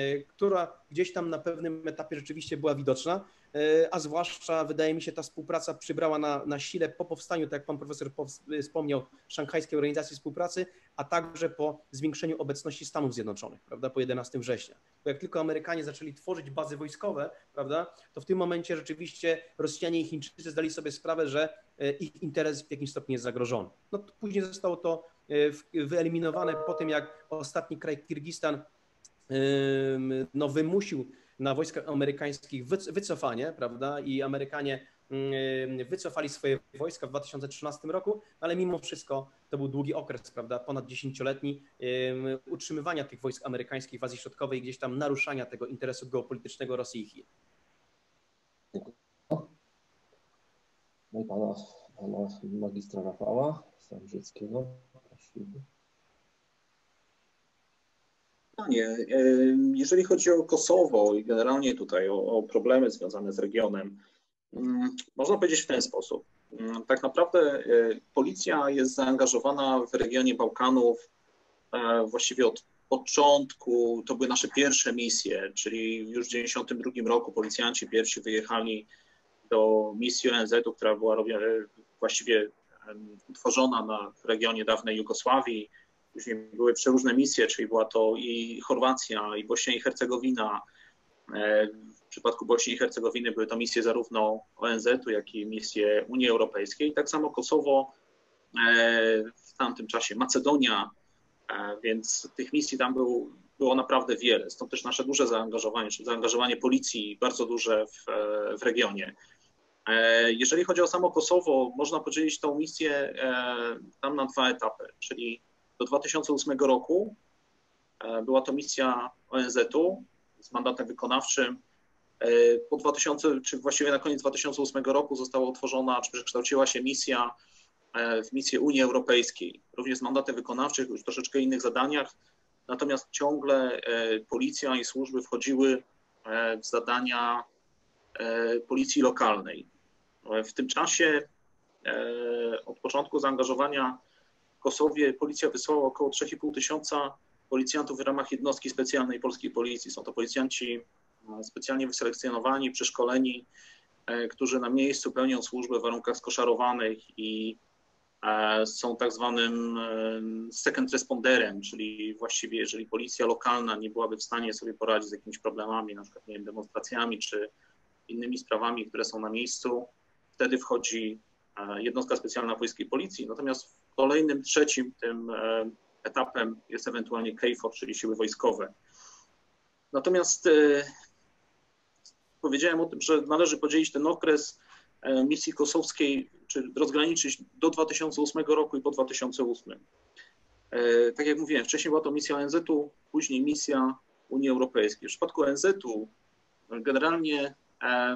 która gdzieś tam na pewnym etapie rzeczywiście była widoczna, a zwłaszcza wydaje mi się ta współpraca przybrała na, na sile po powstaniu, tak jak pan profesor wspomniał, Szanghajskiej Organizacji Współpracy, a także po zwiększeniu obecności Stanów Zjednoczonych, prawda, po jedenastego września. Bo jak tylko Amerykanie zaczęli tworzyć bazy wojskowe, prawda, to w tym momencie rzeczywiście Rosjanie i Chińczycy zdali sobie sprawę, że ich interes w jakimś stopniu jest zagrożony. No to później zostało to wyeliminowane po tym, jak ostatni kraj Kirgistan no, wymusił na wojskach amerykańskich wycofanie, prawda, i Amerykanie wycofali swoje wojska w dwa tysiące trzynastym roku, ale mimo wszystko to był długi okres, prawda, ponad dziesięcioletni utrzymywania tych wojsk amerykańskich w Azji Środkowej i gdzieś tam naruszania tego interesu geopolitycznego Rosji i Chin. No i pana, pana magistra Rafała Starożyckiego. Nie, jeżeli chodzi o Kosowo i generalnie tutaj o, o problemy związane z regionem, można powiedzieć w ten sposób. Tak naprawdę policja jest zaangażowana w regionie Bałkanów właściwie od początku. To były nasze pierwsze misje, czyli już w dziewięćdziesiątym drugim roku policjanci pierwsi wyjechali do misji O N Z-u, która była właściwie utworzona na, w regionie dawnej Jugosławii. Później były przeróżne misje, czyli była to i Chorwacja, i Bośnia i Hercegowina. W przypadku Bośni i Hercegowiny były to misje zarówno O N Z-u, jak i misje Unii Europejskiej. Tak samo Kosowo, w tamtym czasie Macedonia, więc tych misji tam był, było naprawdę wiele. Stąd też nasze duże zaangażowanie, czyli zaangażowanie policji bardzo duże w, w regionie. Jeżeli chodzi o samo Kosowo, można podzielić tą misję tam na dwa etapy, czyli do dwa tysiące ósmego roku była to misja O N Z-u z mandatem wykonawczym. Po dwa tysiące, czy właściwie na koniec dwa tysiące ósmego roku została utworzona, czy przekształciła się misja w misję Unii Europejskiej, również z mandatem wykonawczym, już w troszeczkę innych zadaniach, natomiast ciągle policja i służby wchodziły w zadania policji lokalnej. W tym czasie od początku zaangażowania w Kosowie policja wysłała około trzy i pół tysiąca policjantów w ramach jednostki specjalnej polskiej policji. Są to policjanci specjalnie wyselekcjonowani, przeszkoleni, którzy na miejscu pełnią służbę w warunkach skoszarowanych i są tak zwanym second responderem, czyli właściwie jeżeli policja lokalna nie byłaby w stanie sobie poradzić z jakimiś problemami, na przykład nie wiem, demonstracjami czy innymi sprawami, które są na miejscu, wtedy wchodzi jednostka specjalna polskiej policji. Natomiast kolejnym, trzecim tym etapem jest ewentualnie K F O R, czyli siły wojskowe. Natomiast powiedziałem o tym, że należy podzielić ten okres misji kosowskiej, czy rozgraniczyć do dwa tysiące ósmego roku i po dwa tysiące ósmym. Tak jak mówiłem, wcześniej była to misja O N Z-u, później misja Unii Europejskiej. W przypadku O N Z-u generalnie e,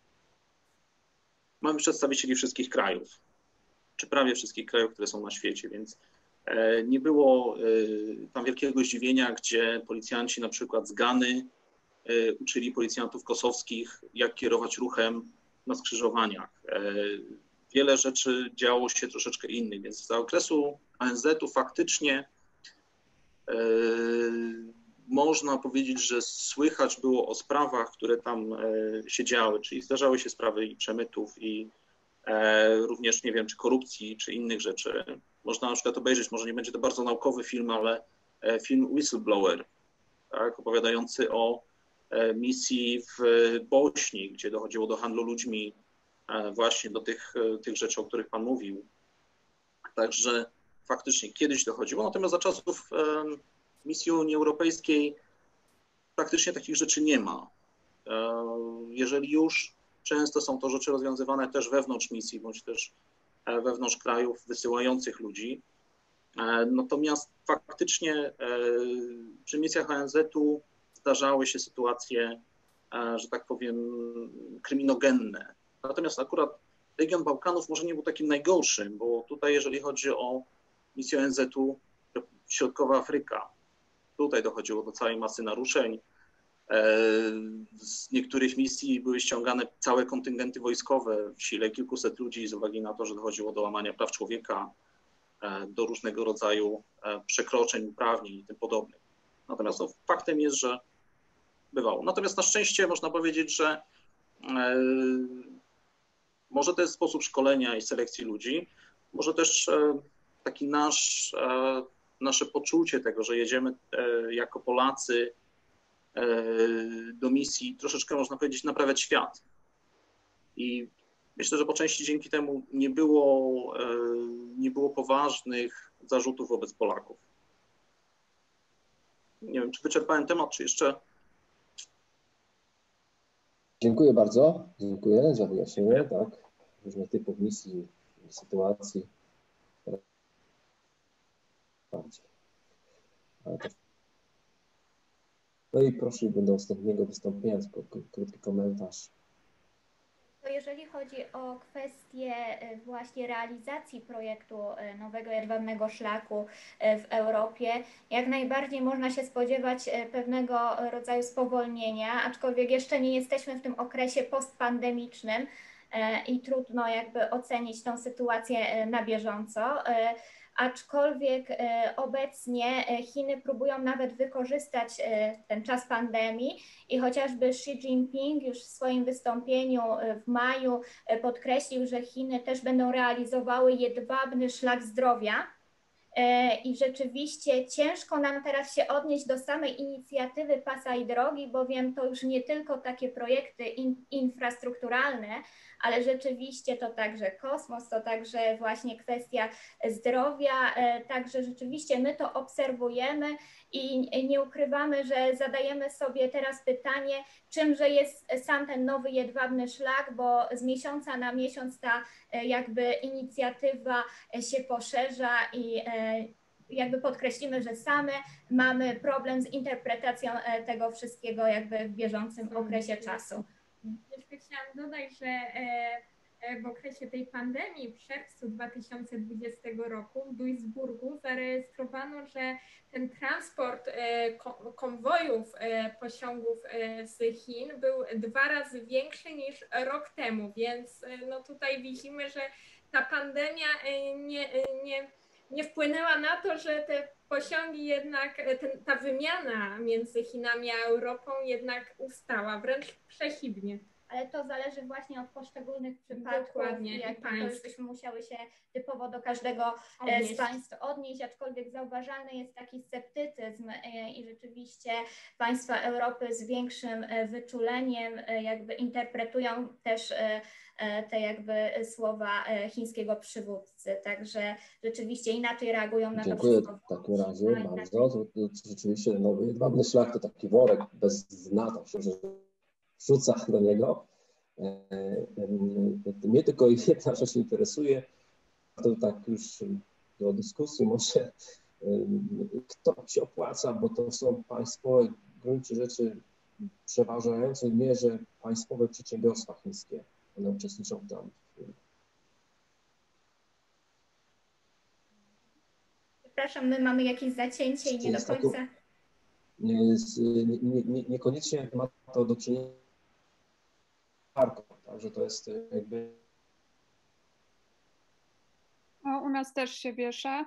mamy przedstawicieli wszystkich krajów, czy prawie wszystkich krajów, które są na świecie, więc e, nie było e, tam wielkiego zdziwienia, gdzie policjanci na przykład z Gany e, uczyli policjantów kosowskich, jak kierować ruchem na skrzyżowaniach. E, wiele rzeczy działo się troszeczkę innych, więc za okresu O N Z-u faktycznie e, można powiedzieć, że słychać było o sprawach, które tam się działy, czyli zdarzały się sprawy i przemytów, i również, nie wiem, czy korupcji, czy innych rzeczy. Można na przykład obejrzeć, może nie będzie to bardzo naukowy film, ale film Whistleblower, tak, opowiadający o misji w Bośni, gdzie dochodziło do handlu ludźmi, właśnie do tych, tych rzeczy, o których Pan mówił. Także faktycznie kiedyś dochodziło, natomiast za czasów misji Unii Europejskiej praktycznie takich rzeczy nie ma. Jeżeli już, często są to rzeczy rozwiązywane też wewnątrz misji, bądź też wewnątrz krajów wysyłających ludzi. Natomiast faktycznie przy misjach O N Z-u zdarzały się sytuacje, że tak powiem, kryminogenne. Natomiast akurat region Bałkanów może nie był takim najgorszym, bo tutaj jeżeli chodzi o misję O N Z-u, Środkowa Afryka, tutaj dochodziło do całej masy naruszeń. Z niektórych misji były ściągane całe kontyngenty wojskowe w sile kilkuset ludzi z uwagi na to, że dochodziło do łamania praw człowieka, do różnego rodzaju przekroczeń, uprawnień i tym podobnych. Natomiast no, faktem jest, że bywało. Natomiast na szczęście można powiedzieć, że może to jest sposób szkolenia i selekcji ludzi, może też taki nasz, nasze poczucie tego, że jedziemy jako Polacy do misji, troszeczkę można powiedzieć naprawiać świat. I myślę, że po części dzięki temu nie było, nie było poważnych zarzutów wobec Polaków. Nie wiem, czy wyczerpałem temat, czy jeszcze... Dziękuję bardzo. Dziękuję za wyjaśnienie, tak, różnych typów misji, sytuacji. No i prosiłbym do ostatniego wystąpienia, krótki komentarz. To jeżeli chodzi o kwestię właśnie realizacji projektu nowego jedwabnego szlaku w Europie, jak najbardziej można się spodziewać pewnego rodzaju spowolnienia, aczkolwiek jeszcze nie jesteśmy w tym okresie postpandemicznym i trudno jakby ocenić tą sytuację na bieżąco. Aczkolwiek obecnie Chiny próbują nawet wykorzystać ten czas pandemii i chociażby Xi Jinping już w swoim wystąpieniu w maju podkreślił, że Chiny też będą realizowały jedwabny szlak zdrowia. I rzeczywiście ciężko nam teraz się odnieść do samej inicjatywy Pasa i Drogi, bowiem to już nie tylko takie projekty in, infrastrukturalne, ale rzeczywiście to także kosmos, to także właśnie kwestia zdrowia, także rzeczywiście my to obserwujemy i nie ukrywamy, że zadajemy sobie teraz pytanie, czymże jest sam ten nowy jedwabny szlak, bo z miesiąca na miesiąc ta jakby inicjatywa się poszerza i jakby podkreślimy, że same mamy problem z interpretacją tego wszystkiego jakby w bieżącym okresie czasu. Jeszcze chciałam dodać, że w okresie tej pandemii w czerwcu dwa tysiące dwudziestego roku w Duisburgu zarejestrowano, że ten transport konwojów pociągów z Chin był dwa razy większy niż rok temu, więc no tutaj widzimy, że ta pandemia nie, nie, nie wpłynęła na to, że te pociągi jednak, ten, ta wymiana między Chinami a Europą jednak ustała, wręcz przeciwnie. Ale to zależy właśnie od poszczególnych przypadków. Dokładnie, jak i to państw. już byśmy musiały się typowo do każdego odnieść. z państw odnieść, aczkolwiek zauważalny jest taki sceptycyzm i rzeczywiście państwa Europy z większym wyczuleniem jakby interpretują też te jakby słowa chińskiego przywódcy, także rzeczywiście inaczej reagują na Dziękuję to wszystko. w takim razie bardzo. To, to rzeczywiście nowy jedwabny szlak to taki worek bez dna, tak się wrzuca do niego. Mnie tylko jedna rzecz interesuje, to tak już do dyskusji może, kto się opłaca, bo to są państwowe w gruncie rzeczy przeważającej mierze państwowe przedsiębiorstwa chińskie, one uczestniczą tam. Przepraszam, my mamy jakieś zacięcie i nie do końca. Nie, nie, nie, niekoniecznie ma to do czynienia z marką, także to jest jakby... O, u nas też się wiesza.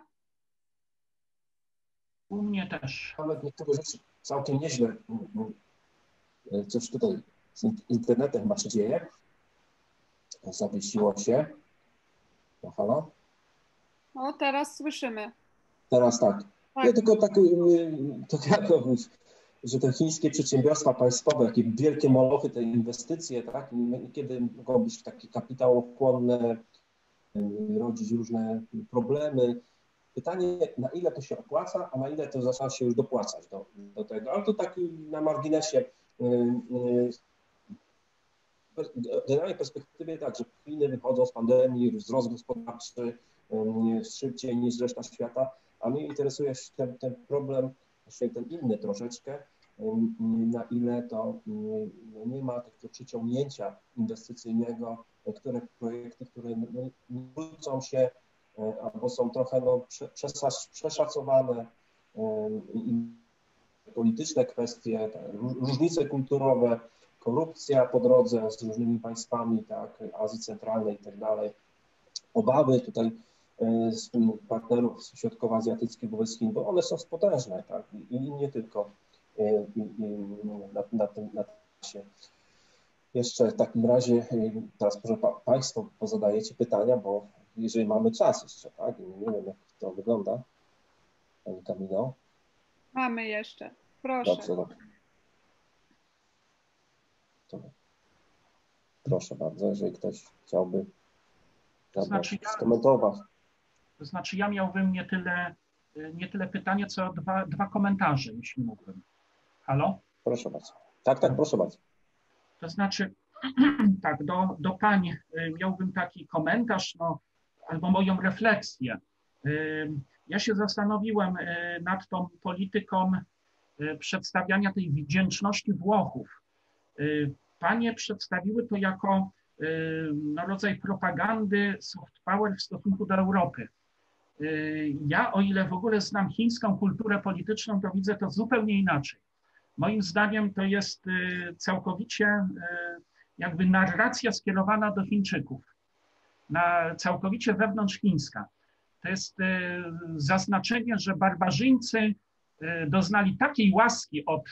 U mnie też. Nawet niektóre rzeczy całkiem nieźle. Coś tutaj z internetem ma się dzieje. Zawiesiło się. No halo? O, teraz słyszymy. Teraz tak. Tak. Ja tylko tak, to jako, że te chińskie przedsiębiorstwa państwowe, jakie wielkie molochy, te inwestycje, tak, kiedy mogą być takie kapitałochłonne, rodzić różne problemy. Pytanie, na ile to się opłaca, a na ile to zaczyna się już dopłacać do, do tego. Ale to tak na marginesie. W generalnej perspektywie tak, że Chiny wychodzą z pandemii, wzrost gospodarczy szybciej niż reszta świata, a mnie interesuje się ten, ten problem, właśnie ten inny troszeczkę, na ile to nie ma takiego przyciągnięcia inwestycyjnego, które projekty, które nie wrócą się albo są trochę no, przeszacowane, polityczne kwestie, różnice kulturowe, korupcja po drodze z różnymi państwami, tak, Azji Centralnej i tak dalej, obawy tutaj z partnerów środkowoazjatyckich wobec Chin, bo one są potężne, tak, i, i nie tylko i, i na, na tym na się. Jeszcze w takim razie, teraz może pa, Państwo pozadajecie pytania, bo jeżeli mamy czas jeszcze, tak, i nie wiem, jak to wygląda, Pani Kamilo. Mamy jeszcze, proszę. Dobrze, dobrze. To, proszę bardzo, jeżeli ktoś chciałby to znaczy ja, skomentować. To znaczy ja miałbym nie tyle, nie tyle pytanie, co dwa, dwa komentarze, jeśli mógłbym. Halo? Proszę bardzo. Tak, tak, proszę bardzo. To znaczy, tak, do, do pań miałbym taki komentarz, no, albo moją refleksję. Ja się zastanowiłem nad tą polityką przedstawiania tej wdzięczności Włochów. Panie przedstawiły to jako no, rodzaj propagandy soft power w stosunku do Europy. Ja, o ile w ogóle znam chińską kulturę polityczną, to widzę to zupełnie inaczej. Moim zdaniem to jest całkowicie jakby narracja skierowana do Chińczyków, na całkowicie wewnątrzchińska. To jest zaznaczenie, że barbarzyńcy doznali takiej łaski od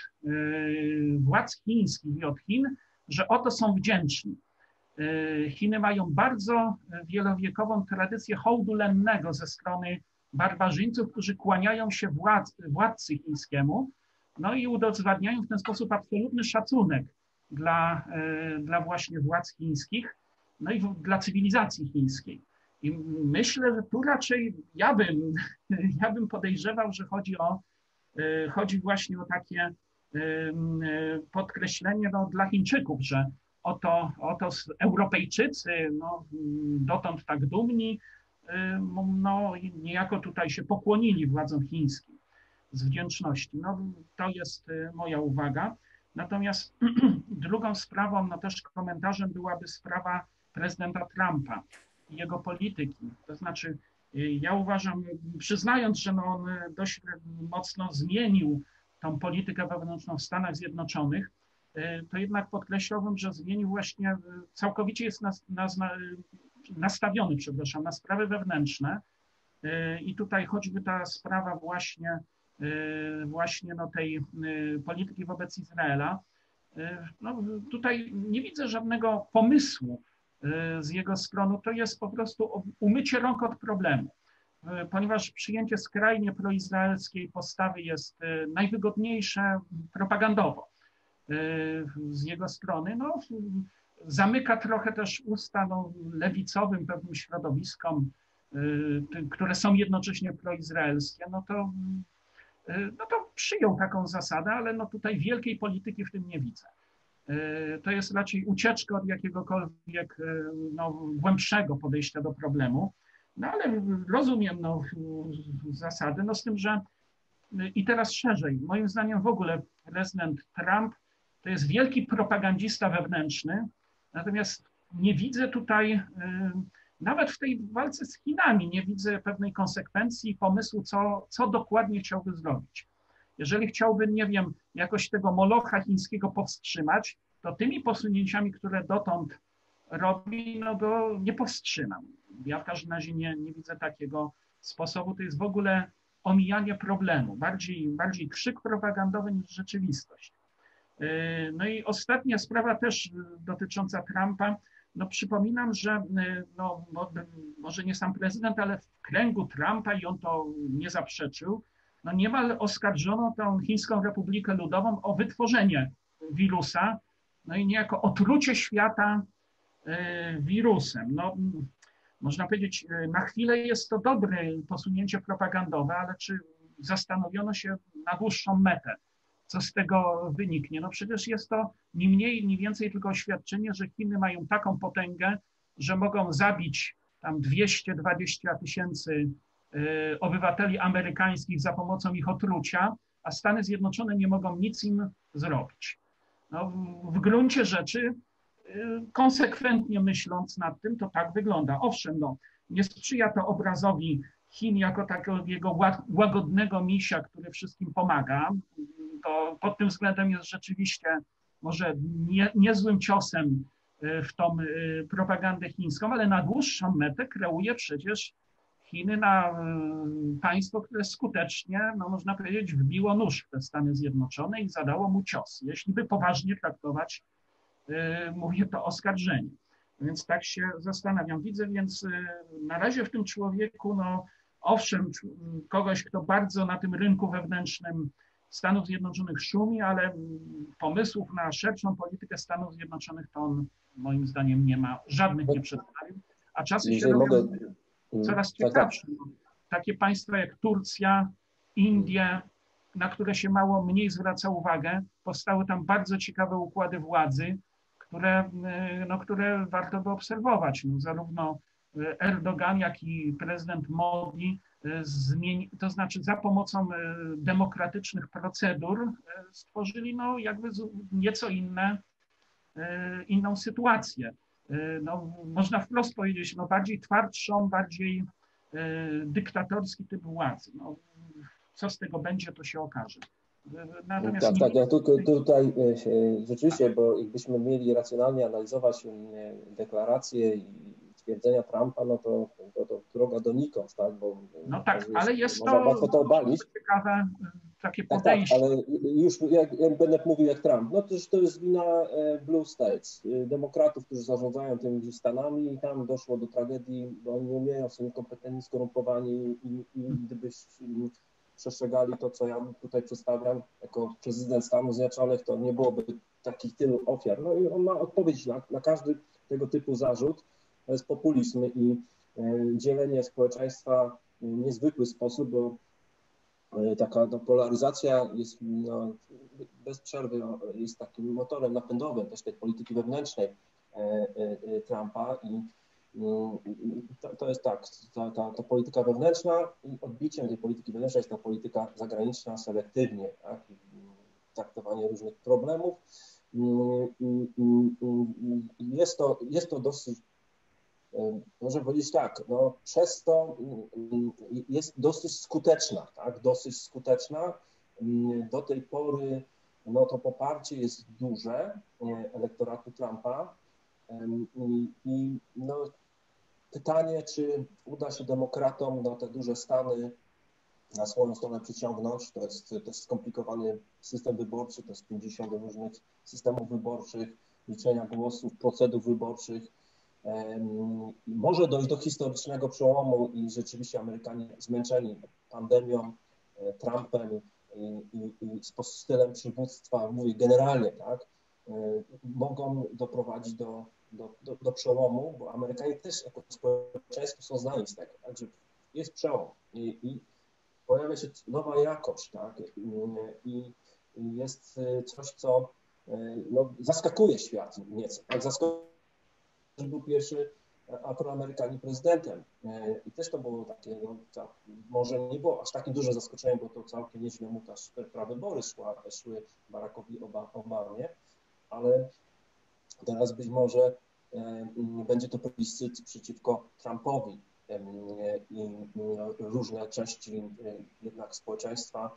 władz chińskich i od Chin, że oto są wdzięczni. Chiny mają bardzo wielowiekową tradycję hołdu lennego ze strony barbarzyńców, którzy kłaniają się władz, władcy chińskiemu, no i udowadniają w ten sposób absolutny szacunek dla, dla właśnie władz chińskich, no i dla cywilizacji chińskiej. I myślę, że tu raczej ja bym, ja bym podejrzewał, że chodzi o, chodzi właśnie o takie podkreślenie no, dla Chińczyków, że oto, oto Europejczycy, no, dotąd tak dumni, no, niejako tutaj się pokłonili władzom chińskim z wdzięczności. No, to jest moja uwaga. Natomiast drugą sprawą, no też komentarzem byłaby sprawa prezydenta Trumpa i jego polityki. To znaczy, ja uważam, przyznając, że no on dość mocno zmienił tą politykę wewnętrzną w Stanach Zjednoczonych, to jednak podkreślałbym, że zmienił właśnie, całkowicie jest nas, nas, nastawiony, przepraszam, na sprawy wewnętrzne i tutaj choćby ta sprawa właśnie, właśnie no tej polityki wobec Izraela, no tutaj nie widzę żadnego pomysłu z jego strony, to jest po prostu umycie rąk od problemu, ponieważ przyjęcie skrajnie proizraelskiej postawy jest najwygodniejsze propagandowo z jego strony, no, zamyka trochę też usta no, lewicowym pewnym środowiskom, które są jednocześnie proizraelskie, no to, no to przyjął taką zasadę, ale no tutaj wielkiej polityki w tym nie widzę. To jest raczej ucieczka od jakiegokolwiek no, głębszego podejścia do problemu, no ale rozumiem no, zasady, no z tym, że i teraz szerzej, moim zdaniem w ogóle prezydent Trump to jest wielki propagandista wewnętrzny, natomiast nie widzę tutaj, nawet w tej walce z Chinami, nie widzę pewnej konsekwencji i pomysłu, co, co dokładnie chciałby zrobić. Jeżeli chciałby, nie wiem, jakoś tego molocha chińskiego powstrzymać, to tymi posunięciami, które dotąd robi, no go nie powstrzymam. Ja w każdym razie nie, nie widzę takiego sposobu. To jest w ogóle omijanie problemu, bardziej, bardziej krzyk propagandowy niż rzeczywistość. No i ostatnia sprawa też dotycząca Trumpa. No przypominam, że no, może nie sam prezydent, ale w kręgu Trumpa, i on to nie zaprzeczył, no niemal oskarżono tą Chińską Republikę Ludową o wytworzenie wirusa, no i niejako otrucie świata wirusem. No, można powiedzieć, na chwilę jest to dobre posunięcie propagandowe, ale czy zastanowiono się na dłuższą metę, co z tego wyniknie? No przecież jest to ni mniej, ni więcej tylko oświadczenie, że Chiny mają taką potęgę, że mogą zabić tam dwieście dwadzieścia tysięcy obywateli amerykańskich za pomocą ich otrucia, a Stany Zjednoczone nie mogą nic im zrobić. No, w gruncie rzeczy, konsekwentnie myśląc nad tym, to tak wygląda. Owszem, no, nie sprzyja to obrazowi Chin jako takiego łagodnego misia, który wszystkim pomaga. To pod tym względem jest rzeczywiście może nie, niezłym ciosem w tą propagandę chińską, ale na dłuższą metę kreuje przecież Chiny na państwo, które skutecznie, no można powiedzieć, wbiło nóż w te Stany Zjednoczone i zadało mu cios, jeśli by poważnie traktować, mówię to oskarżenie. Więc tak się zastanawiam. Widzę więc na razie w tym człowieku, no owszem, kogoś, kto bardzo na tym rynku wewnętrznym Stanów Zjednoczonych szumi, ale pomysłów na szerszą politykę Stanów Zjednoczonych to on moim zdaniem nie ma, żadnych nie przedstawił, a czasy się robią coraz ciekawsze. Takie państwa jak Turcja, Indie, na które się mało mniej zwraca uwagę, powstały tam bardzo ciekawe układy władzy, które, no, które warto by obserwować. No, zarówno Erdogan, jak i prezydent Modi, zmieni, to znaczy za pomocą demokratycznych procedur stworzyli no, jakby nieco inne, inną sytuację. No, można wprost powiedzieć, no, bardziej twardszą, bardziej dyktatorski typ władzy. No, co z tego będzie, to się okaże. Natomiast tak, nie... tak, ja tylko tutaj rzeczywiście, bo jakbyśmy mieli racjonalnie analizować deklaracje i twierdzenia Trumpa, no to, to, to droga donikąd, tak? Bo no tak, ale jest można to łatwo to obalić. Ciekawe takie tak, podejście. Tak, ale już jak, jak będę mówił jak Trump, no to, to jest wina Blue States, demokratów, którzy zarządzają tymi Stanami i tam doszło do tragedii, bo oni nie umieją, są niekompetentni, skorumpowani i, i gdybyś przestrzegali to, co ja tutaj przedstawiam jako prezydent Stanów Zjednoczonych, to nie byłoby takich tylu ofiar. No i on ma odpowiedź na, na każdy tego typu zarzut. To jest populizm i dzielenie społeczeństwa w niezwykły sposób, bo taka no, polaryzacja jest no, bez przerwy jest takim motorem napędowym też tej polityki wewnętrznej Trumpa i to, to jest tak, ta, ta, ta polityka wewnętrzna i odbiciem tej polityki wewnętrznej jest ta polityka zagraniczna selektywnie, tak? Traktowanie różnych problemów. Jest to, jest to dosyć, można powiedzieć tak, no, przez to jest dosyć skuteczna, tak? Dosyć skuteczna. Do tej pory no, to poparcie jest duże elektoratu Trumpa i, i no, pytanie, czy uda się demokratom no, te duże Stany na swoją stronę przyciągnąć. To jest też skomplikowany system wyborczy, to jest pięćdziesiąt różnych systemów wyborczych, liczenia głosów, procedur wyborczych. Może dojść do historycznego przełomu i rzeczywiście Amerykanie zmęczeni pandemią, Trumpem i, i, i stylem przywództwa, mówię generalnie, tak, mogą doprowadzić do, do, do, do przełomu, bo Amerykanie też jako społeczeństwo są znani z tego, tak, że jest przełom i, i pojawia się nowa jakość, tak, i, i jest coś, co no, zaskakuje świat nieco, tak, zaskakuje. Był pierwszy Afroamerykanin prezydentem. I też to było takie, no, może nie było aż takie duże zaskoczenie, bo to całkiem nieźle mu też prawybory szła, szły Barackowi Obamie, ale teraz być może będzie to plebiscyt przeciwko Trumpowi i różne części jednak społeczeństwa,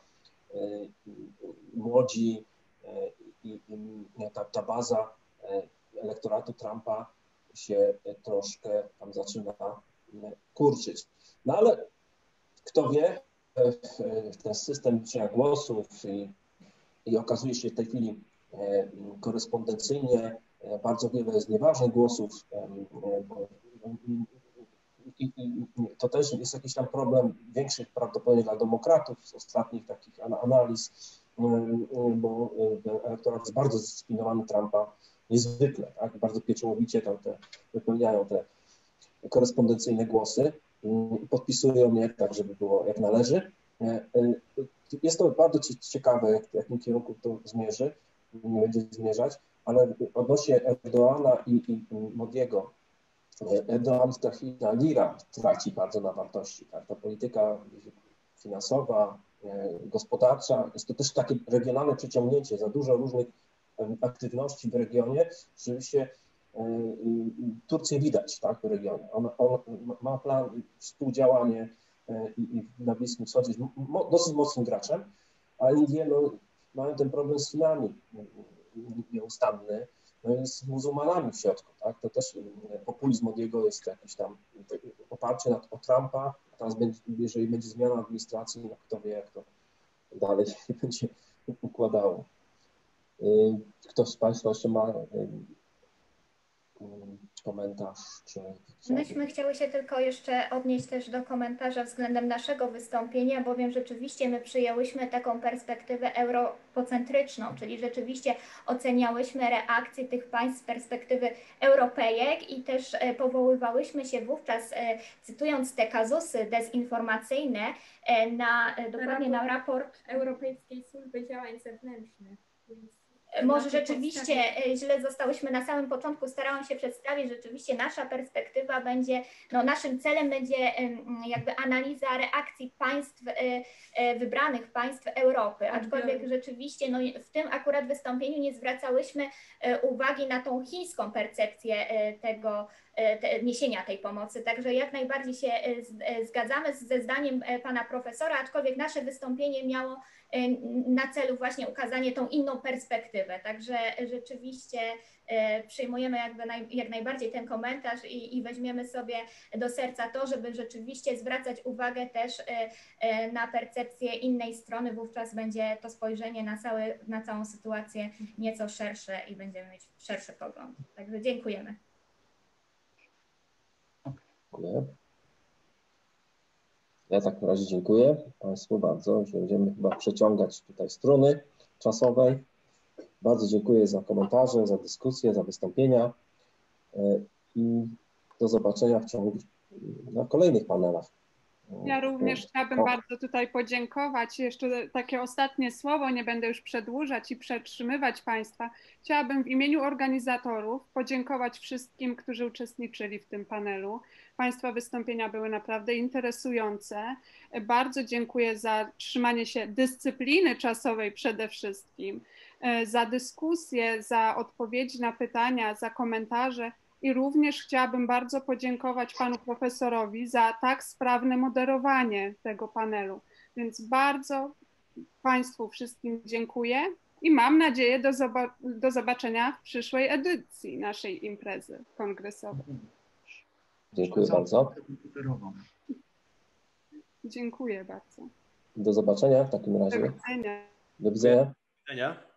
młodzi i ta, ta baza elektoratu Trumpa się troszkę tam zaczyna kurczyć. No ale kto wie, ten system liczenia głosów i, i okazuje się w tej chwili korespondencyjnie bardzo wiele jest nieważnych głosów, bo i, i to też jest jakiś tam problem większy prawdopodobnie dla demokratów z ostatnich takich analiz, bo elektorat jest bardzo zdyscyplinowany Trumpa, niezwykle, tak? Bardzo pieczołowicie tam te, wypełniają te korespondencyjne głosy i podpisują je tak, żeby było jak należy. Jest to bardzo ciekawe, w jakim kierunku to zmierzy, będzie zmierzać, ale odnośnie Erdoğana i, i Modiego, Erdoğan traci na lira, traci bardzo na wartości. Tak? Ta polityka finansowa, gospodarcza, jest to też takie regionalne przyciągnięcie, za dużo różnych aktywności w regionie. Rzeczywiście Turcję widać, tak, w regionie. On, on ma plan współdziałanie i, i na Bliskim Wschodzie jest mo, dosyć mocnym graczem, a Indie no, mają ten problem z Chinami nieustanny, no i z muzułmanami w środku. Tak? To też populizm od jego jest jakiś tam oparcie na, o Trumpa. Teraz będzie, jeżeli będzie zmiana administracji, no kto wie, jak to dalej się będzie układało. Ktoś z Państwa jeszcze ma komentarz? Czy Myśmy chciały się tylko jeszcze odnieść też do komentarza względem naszego wystąpienia, bowiem rzeczywiście my przyjęłyśmy taką perspektywę europocentryczną, czyli rzeczywiście oceniałyśmy reakcje tych państw z perspektywy Europejek i też powoływałyśmy się wówczas, cytując te kazusy dezinformacyjne, na dokładnie na raport Europejskiej Służby Działań Zewnętrznych. Może rzeczywiście źle zostałyśmy na samym początku, starałam się przedstawić, rzeczywiście nasza perspektywa będzie, no naszym celem będzie jakby analiza reakcji państw, wybranych państw Europy, aczkolwiek rzeczywiście no, w tym akurat wystąpieniu nie zwracałyśmy uwagi na tą chińską percepcję tego, te, niesienia tej pomocy, także jak najbardziej się zgadzamy ze zdaniem pana profesora, aczkolwiek nasze wystąpienie miało na celu właśnie ukazanie tą inną perspektywę, także rzeczywiście przyjmujemy jakby naj, jak najbardziej ten komentarz i, i weźmiemy sobie do serca to, żeby rzeczywiście zwracać uwagę też na percepcję innej strony, wówczas będzie to spojrzenie na, cały, na całą sytuację nieco szersze i będziemy mieć szerszy pogląd. Także dziękujemy. Dziękuję. Ja w takim razie dziękuję Państwu bardzo, że będziemy chyba przeciągać tutaj struny czasowej. Bardzo dziękuję za komentarze, za dyskusję, za wystąpienia i do zobaczenia w ciągu na kolejnych panelach. Ja również chciałabym o. bardzo tutaj podziękować. Jeszcze takie ostatnie słowo, nie będę już przedłużać i przetrzymywać Państwa. Chciałabym w imieniu organizatorów podziękować wszystkim, którzy uczestniczyli w tym panelu. Państwa wystąpienia były naprawdę interesujące. Bardzo dziękuję za trzymanie się dyscypliny czasowej przede wszystkim, za dyskusję, za odpowiedzi na pytania, za komentarze. I również chciałabym bardzo podziękować panu profesorowi za tak sprawne moderowanie tego panelu. Więc bardzo Państwu wszystkim dziękuję i mam nadzieję do, zoba do zobaczenia w przyszłej edycji naszej imprezy kongresowej. Dziękuję bardzo. Dziękuję bardzo. Do zobaczenia w takim razie. Do widzenia. Do widzenia. Do widzenia.